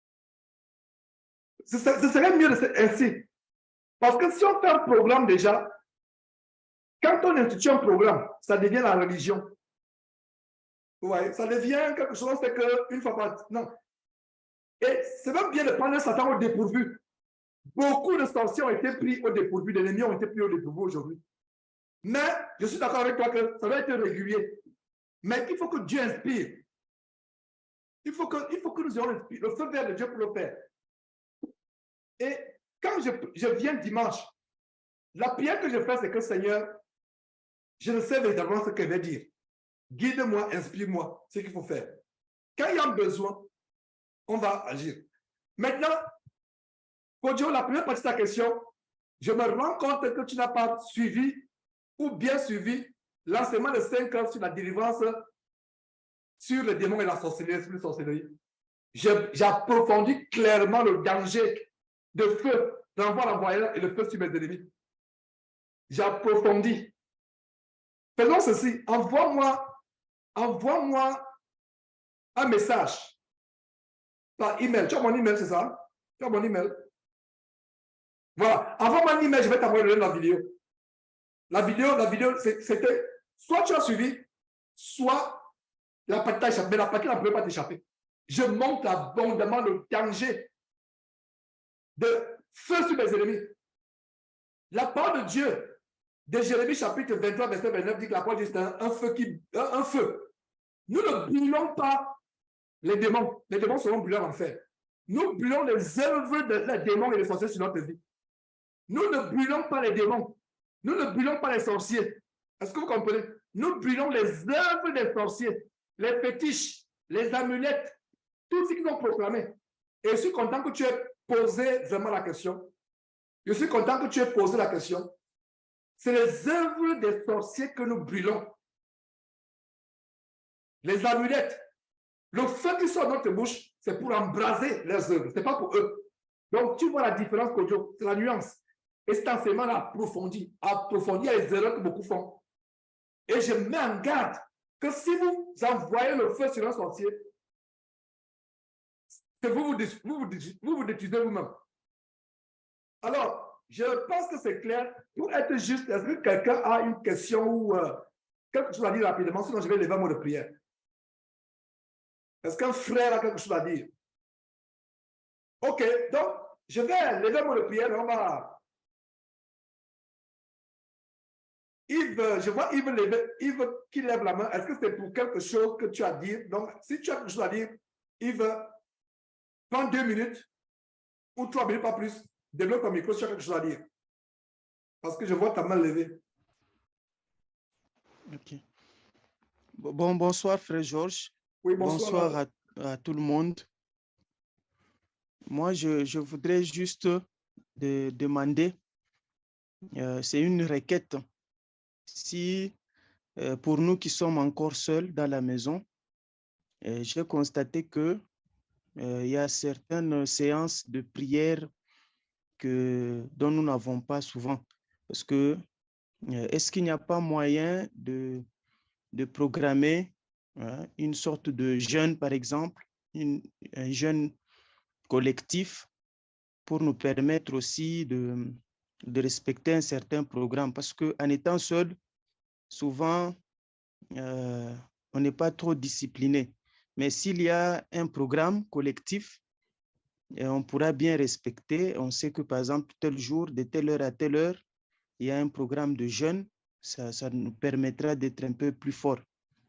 Ce serait mieux de faire ainsi. Parce que si on fait un programme déjà, quand on institue un programme, ça devient la religion. Ouais, ça devient quelque chose, c'est qu'une fois par... Non. Et c'est même bien de prendre Satan au dépourvu. Beaucoup de sorciers ont été pris au dépourvu, des ennemis ont été pris au dépourvu aujourd'hui. Mais je suis d'accord avec toi que ça doit être régulier. Mais il faut que Dieu inspire. Il faut que, il faut que nous ayons le feu vert de Dieu pour le faire. Et quand je, je viens dimanche, la prière que je fais, c'est que Seigneur, je ne sais véritablement ce qu'elle veut dire. Guide-moi, inspire-moi ce qu'il faut faire. Quand il y a un besoin, on va agir. Maintenant, Kojo, la première partie de ta question, je me rends compte que tu n'as pas suivi ou bien suivi l'enseignement de cinq ans sur la délivrance, sur les démons et la sorcellerie, sur la sorcellerie. J'approfondis clairement le danger de feu, d'envoi l'envoyeur et le feu sur mes ennemis. J'approfondis. Faisons ceci, envoie-moi, envoie-moi un message par email. Tu as mon email, c'est ça? Tu as mon email? Voilà, envoie-moi un email, je vais t'envoyer le lien de la vidéo. La vidéo, la vidéo, c'était soit tu as suivi, soit la partie t'a échappé, mais la partie ne peut pas t'échapper. Je montre abondamment le danger de feu sur mes ennemis. La parole de Dieu, de Jérémie chapitre vingt-trois, verset vingt-neuf, dit que la parole de Dieu, c'est un, un feu qui, un, un feu. Nous ne brûlons pas les démons. Les démons seront brûlés en enfer. Nous brûlons les œuvres des démons et des sorciers sur notre vie. Nous ne brûlons pas les démons. Nous ne brûlons pas les sorciers. Est-ce que vous comprenez? Nous brûlons les œuvres des sorciers, les fétiches, les amulettes, tout ce qu'ils ont proclamé. Et je suis content que tu aies posé vraiment la question. Je suis content que tu aies posé la question. C'est les œuvres des sorciers que nous brûlons. Les amulettes. Le feu qui sort de notre bouche, c'est pour embraser leurs œuvres. Ce n'est pas pour eux. Donc, tu vois la différence, Kojo. C'est la nuance. Et cet enseignement-là approfondi. Approfondi à les erreurs que beaucoup font. Et je mets en garde que si vous envoyez le feu sur un sorcier, que vous vous, vous, vous, vous, vous détruisez vous-même. Alors, je pense que c'est clair. Pour être juste, est-ce que quelqu'un a une question ou euh, quelque chose à dire rapidement? Sinon, je vais lever un mot de prière. Est-ce qu'un frère a quelque chose à dire? Ok, donc, je vais lever un mot de prière. On va... Yves, je vois Yves, lever, Yves qui lève la main. Est-ce que c'est pour quelque chose que tu as dit? Donc, si tu as quelque chose à dire, Yves, prends deux minutes ou trois minutes, pas plus. Développe ton micro si tu as quelque chose à dire. Parce que je vois ta main levée. Ok. Bon, bonsoir, frère Georges. Oui, bonsoir. Bonsoir à, à tout le monde. Moi, je, je voudrais juste de, demander, euh, c'est une requête. Si, euh, pour nous qui sommes encore seuls dans la maison, euh, j'ai constaté que euh, il y a certaines séances de prière que, dont nous n'avons pas souvent. Parce que, euh, est-ce qu'il n'y a pas moyen de, de programmer hein, une sorte de jeûne, par exemple, une, un jeûne collectif pour nous permettre aussi de, de respecter un certain programme? Parce qu'en étant seul, souvent, euh, on n'est pas trop discipliné. Mais s'il y a un programme collectif, et on pourra bien respecter. On sait que, par exemple, tel jour, de telle heure à telle heure, il y a un programme de jeûne. Ça, ça nous permettra d'être un peu plus forts.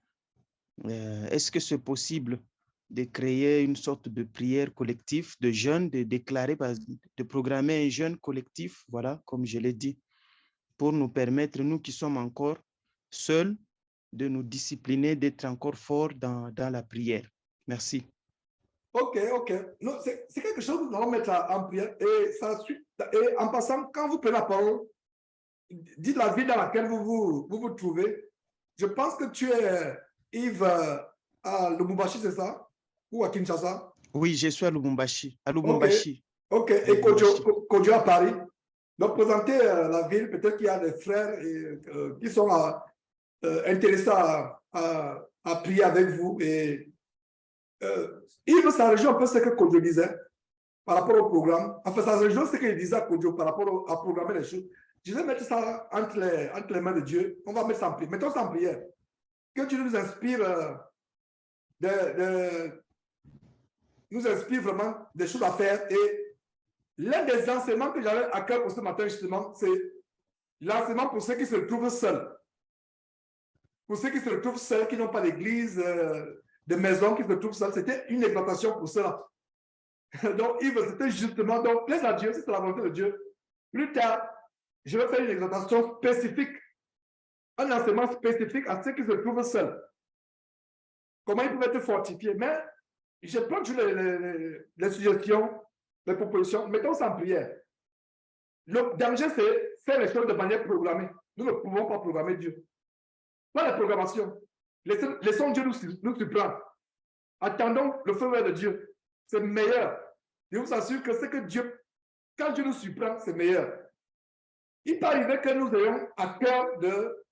Euh, est-ce que c'est possible de créer une sorte de prière collective, de jeûne, de déclarer, de programmer un jeûne collectif, voilà, comme je l'ai dit, pour nous permettre, nous qui sommes encore seuls, de nous discipliner, d'être encore forts dans, dans la prière. Merci. Ok, ok. C'est quelque chose que nous allons mettre en prière. Et, ça, et en passant, quand vous prenez la parole, dites la ville dans laquelle vous vous, vous, vous trouvez. Je pense que tu es Yves à Lubumbashi, c'est ça? Ou à Kinshasa? Oui, je suis à Lubumbashi. À Lubumbashi. Ok, okay. Et Kojo, Kojo à Paris. Donc, présentez euh, la ville. Peut-être qu'il y a des frères et, euh, qui sont euh, intéressés à, à, à prier avec vous. Et euh, Yves, ça rejoint un peu ce que Kojo disait par rapport au programme. Enfin, ça rejoint ce qu'il disait à Kojo par rapport au, à programmer les choses. Je vais mettre ça entre les, entre les mains de Dieu. On va mettre ça en prière. Mettons ça en prière. Que Dieu nous inspire, euh, de, de, nous inspire vraiment des choses à faire. Et l'un des enseignements que j'avais à cœur pour ce matin, justement, c'est l'enseignement pour ceux qui se trouvent seuls. Pour ceux qui se retrouvent seuls, qui n'ont pas d'église, euh, de maison, qui se trouvent seuls, c'était une exhortation pour cela. Donc, Yves, c'était justement, donc, plaise à Dieu, si c'est la volonté de Dieu. Plus tard, je vais faire une exhortation spécifique, un enseignement spécifique à ceux qui se trouvent seuls. Comment ils peuvent être fortifiés. Mais je prends toujours les, les, les suggestions, les propositions, mettons ça en prière. Le danger, c'est faire les choses de manière programmée. Nous ne pouvons pas programmer Dieu. Pas la programmation. Laissons, laissons Dieu nous, nous surprendre. Attendons le feu vert de Dieu. C'est meilleur. Je vous assure que c'est que Dieu, quand Dieu nous surprend, c'est meilleur. Il peut arriver que nous ayons à cœur de,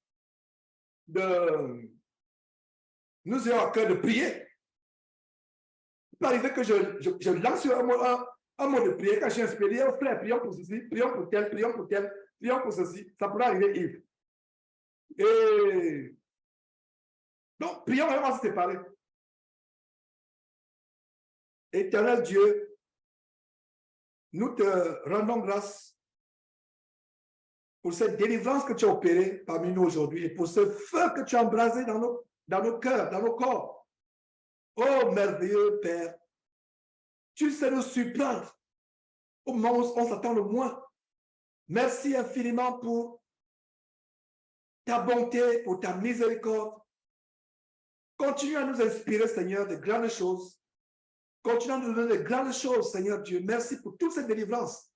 de nous ayons à cœur de prier. Il peut arriver que je, je, je lance un mot, un, un mot de prière. Quand je suis inspiré, oh frère, prions pour ceci, prions pour tel, prions pour tel, prions pour ceci. Ça pourrait arriver, Yves. Et donc, prions vraiment se séparer. Éternel Dieu, nous te rendons grâce pour cette délivrance que tu as opérée parmi nous aujourd'hui et pour ce feu que tu as embrasé dans nos, dans nos cœurs, dans nos corps. Oh, merveilleux Père, tu sais nous surprendre au moment où on s'attend le moins. Merci infiniment pour ta bonté, pour ta miséricorde. Continue à nous inspirer, Seigneur, de grandes choses. Continue à nous donner de grandes choses, Seigneur Dieu. Merci pour toute cette délivrance.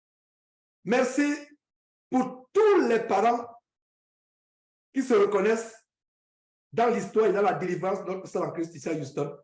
Merci pour tous les parents qui se reconnaissent dans l'histoire et dans la délivrance de notre sœur en Christ ici à Houston.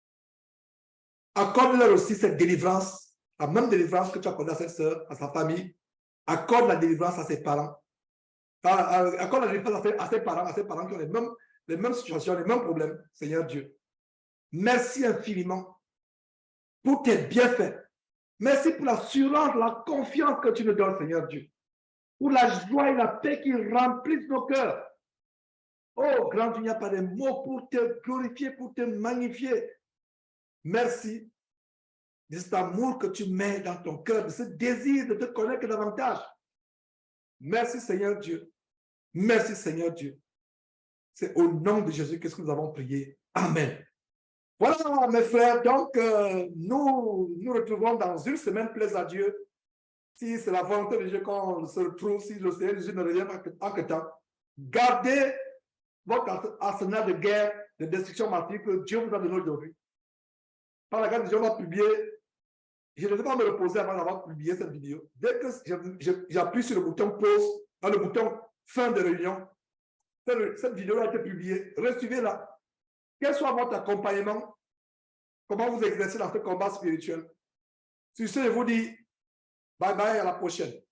Accorde-leur aussi cette délivrance, la même délivrance que tu as accordée à cette sœur, à sa famille. Accorde la délivrance à ses parents. Accorde la délivrance à ses parents, à ses parents qui ont les mêmes, les mêmes situations, les mêmes problèmes, Seigneur Dieu. Merci infiniment pour tes bienfaits. Merci pour l'assurance, la confiance que tu nous donnes, Seigneur Dieu. Pour la joie et la paix qui remplissent nos cœurs. Oh, grand Dieu, il n'y a pas de mots pour te glorifier, pour te magnifier. Merci de cet amour que tu mets dans ton cœur, de ce désir de te connaître davantage. Merci, Seigneur Dieu. Merci, Seigneur Dieu. C'est au nom de Jésus que nous avons prié. Amen. Voilà, mes frères, donc euh, nous nous retrouvons dans une semaine, plaise à Dieu. Si c'est la volonté de Dieu qu'on se retrouve, si le Seigneur Jésus ne revient pas en que temps, gardez votre arsenal de guerre, de destruction massive que Dieu vous a donné aujourd'hui. Par la grâce de Dieu, on va publier. Je ne vais pas me reposer avant d'avoir publié cette vidéo. Dès que j'appuie sur le bouton pause, dans le bouton fin de réunion, cette vidéo a été publiée. Recevez-la. Quel soit votre accompagnement, comment vous exercez dans ce combat spirituel. Sur ce, je vous dis bye bye, à la prochaine.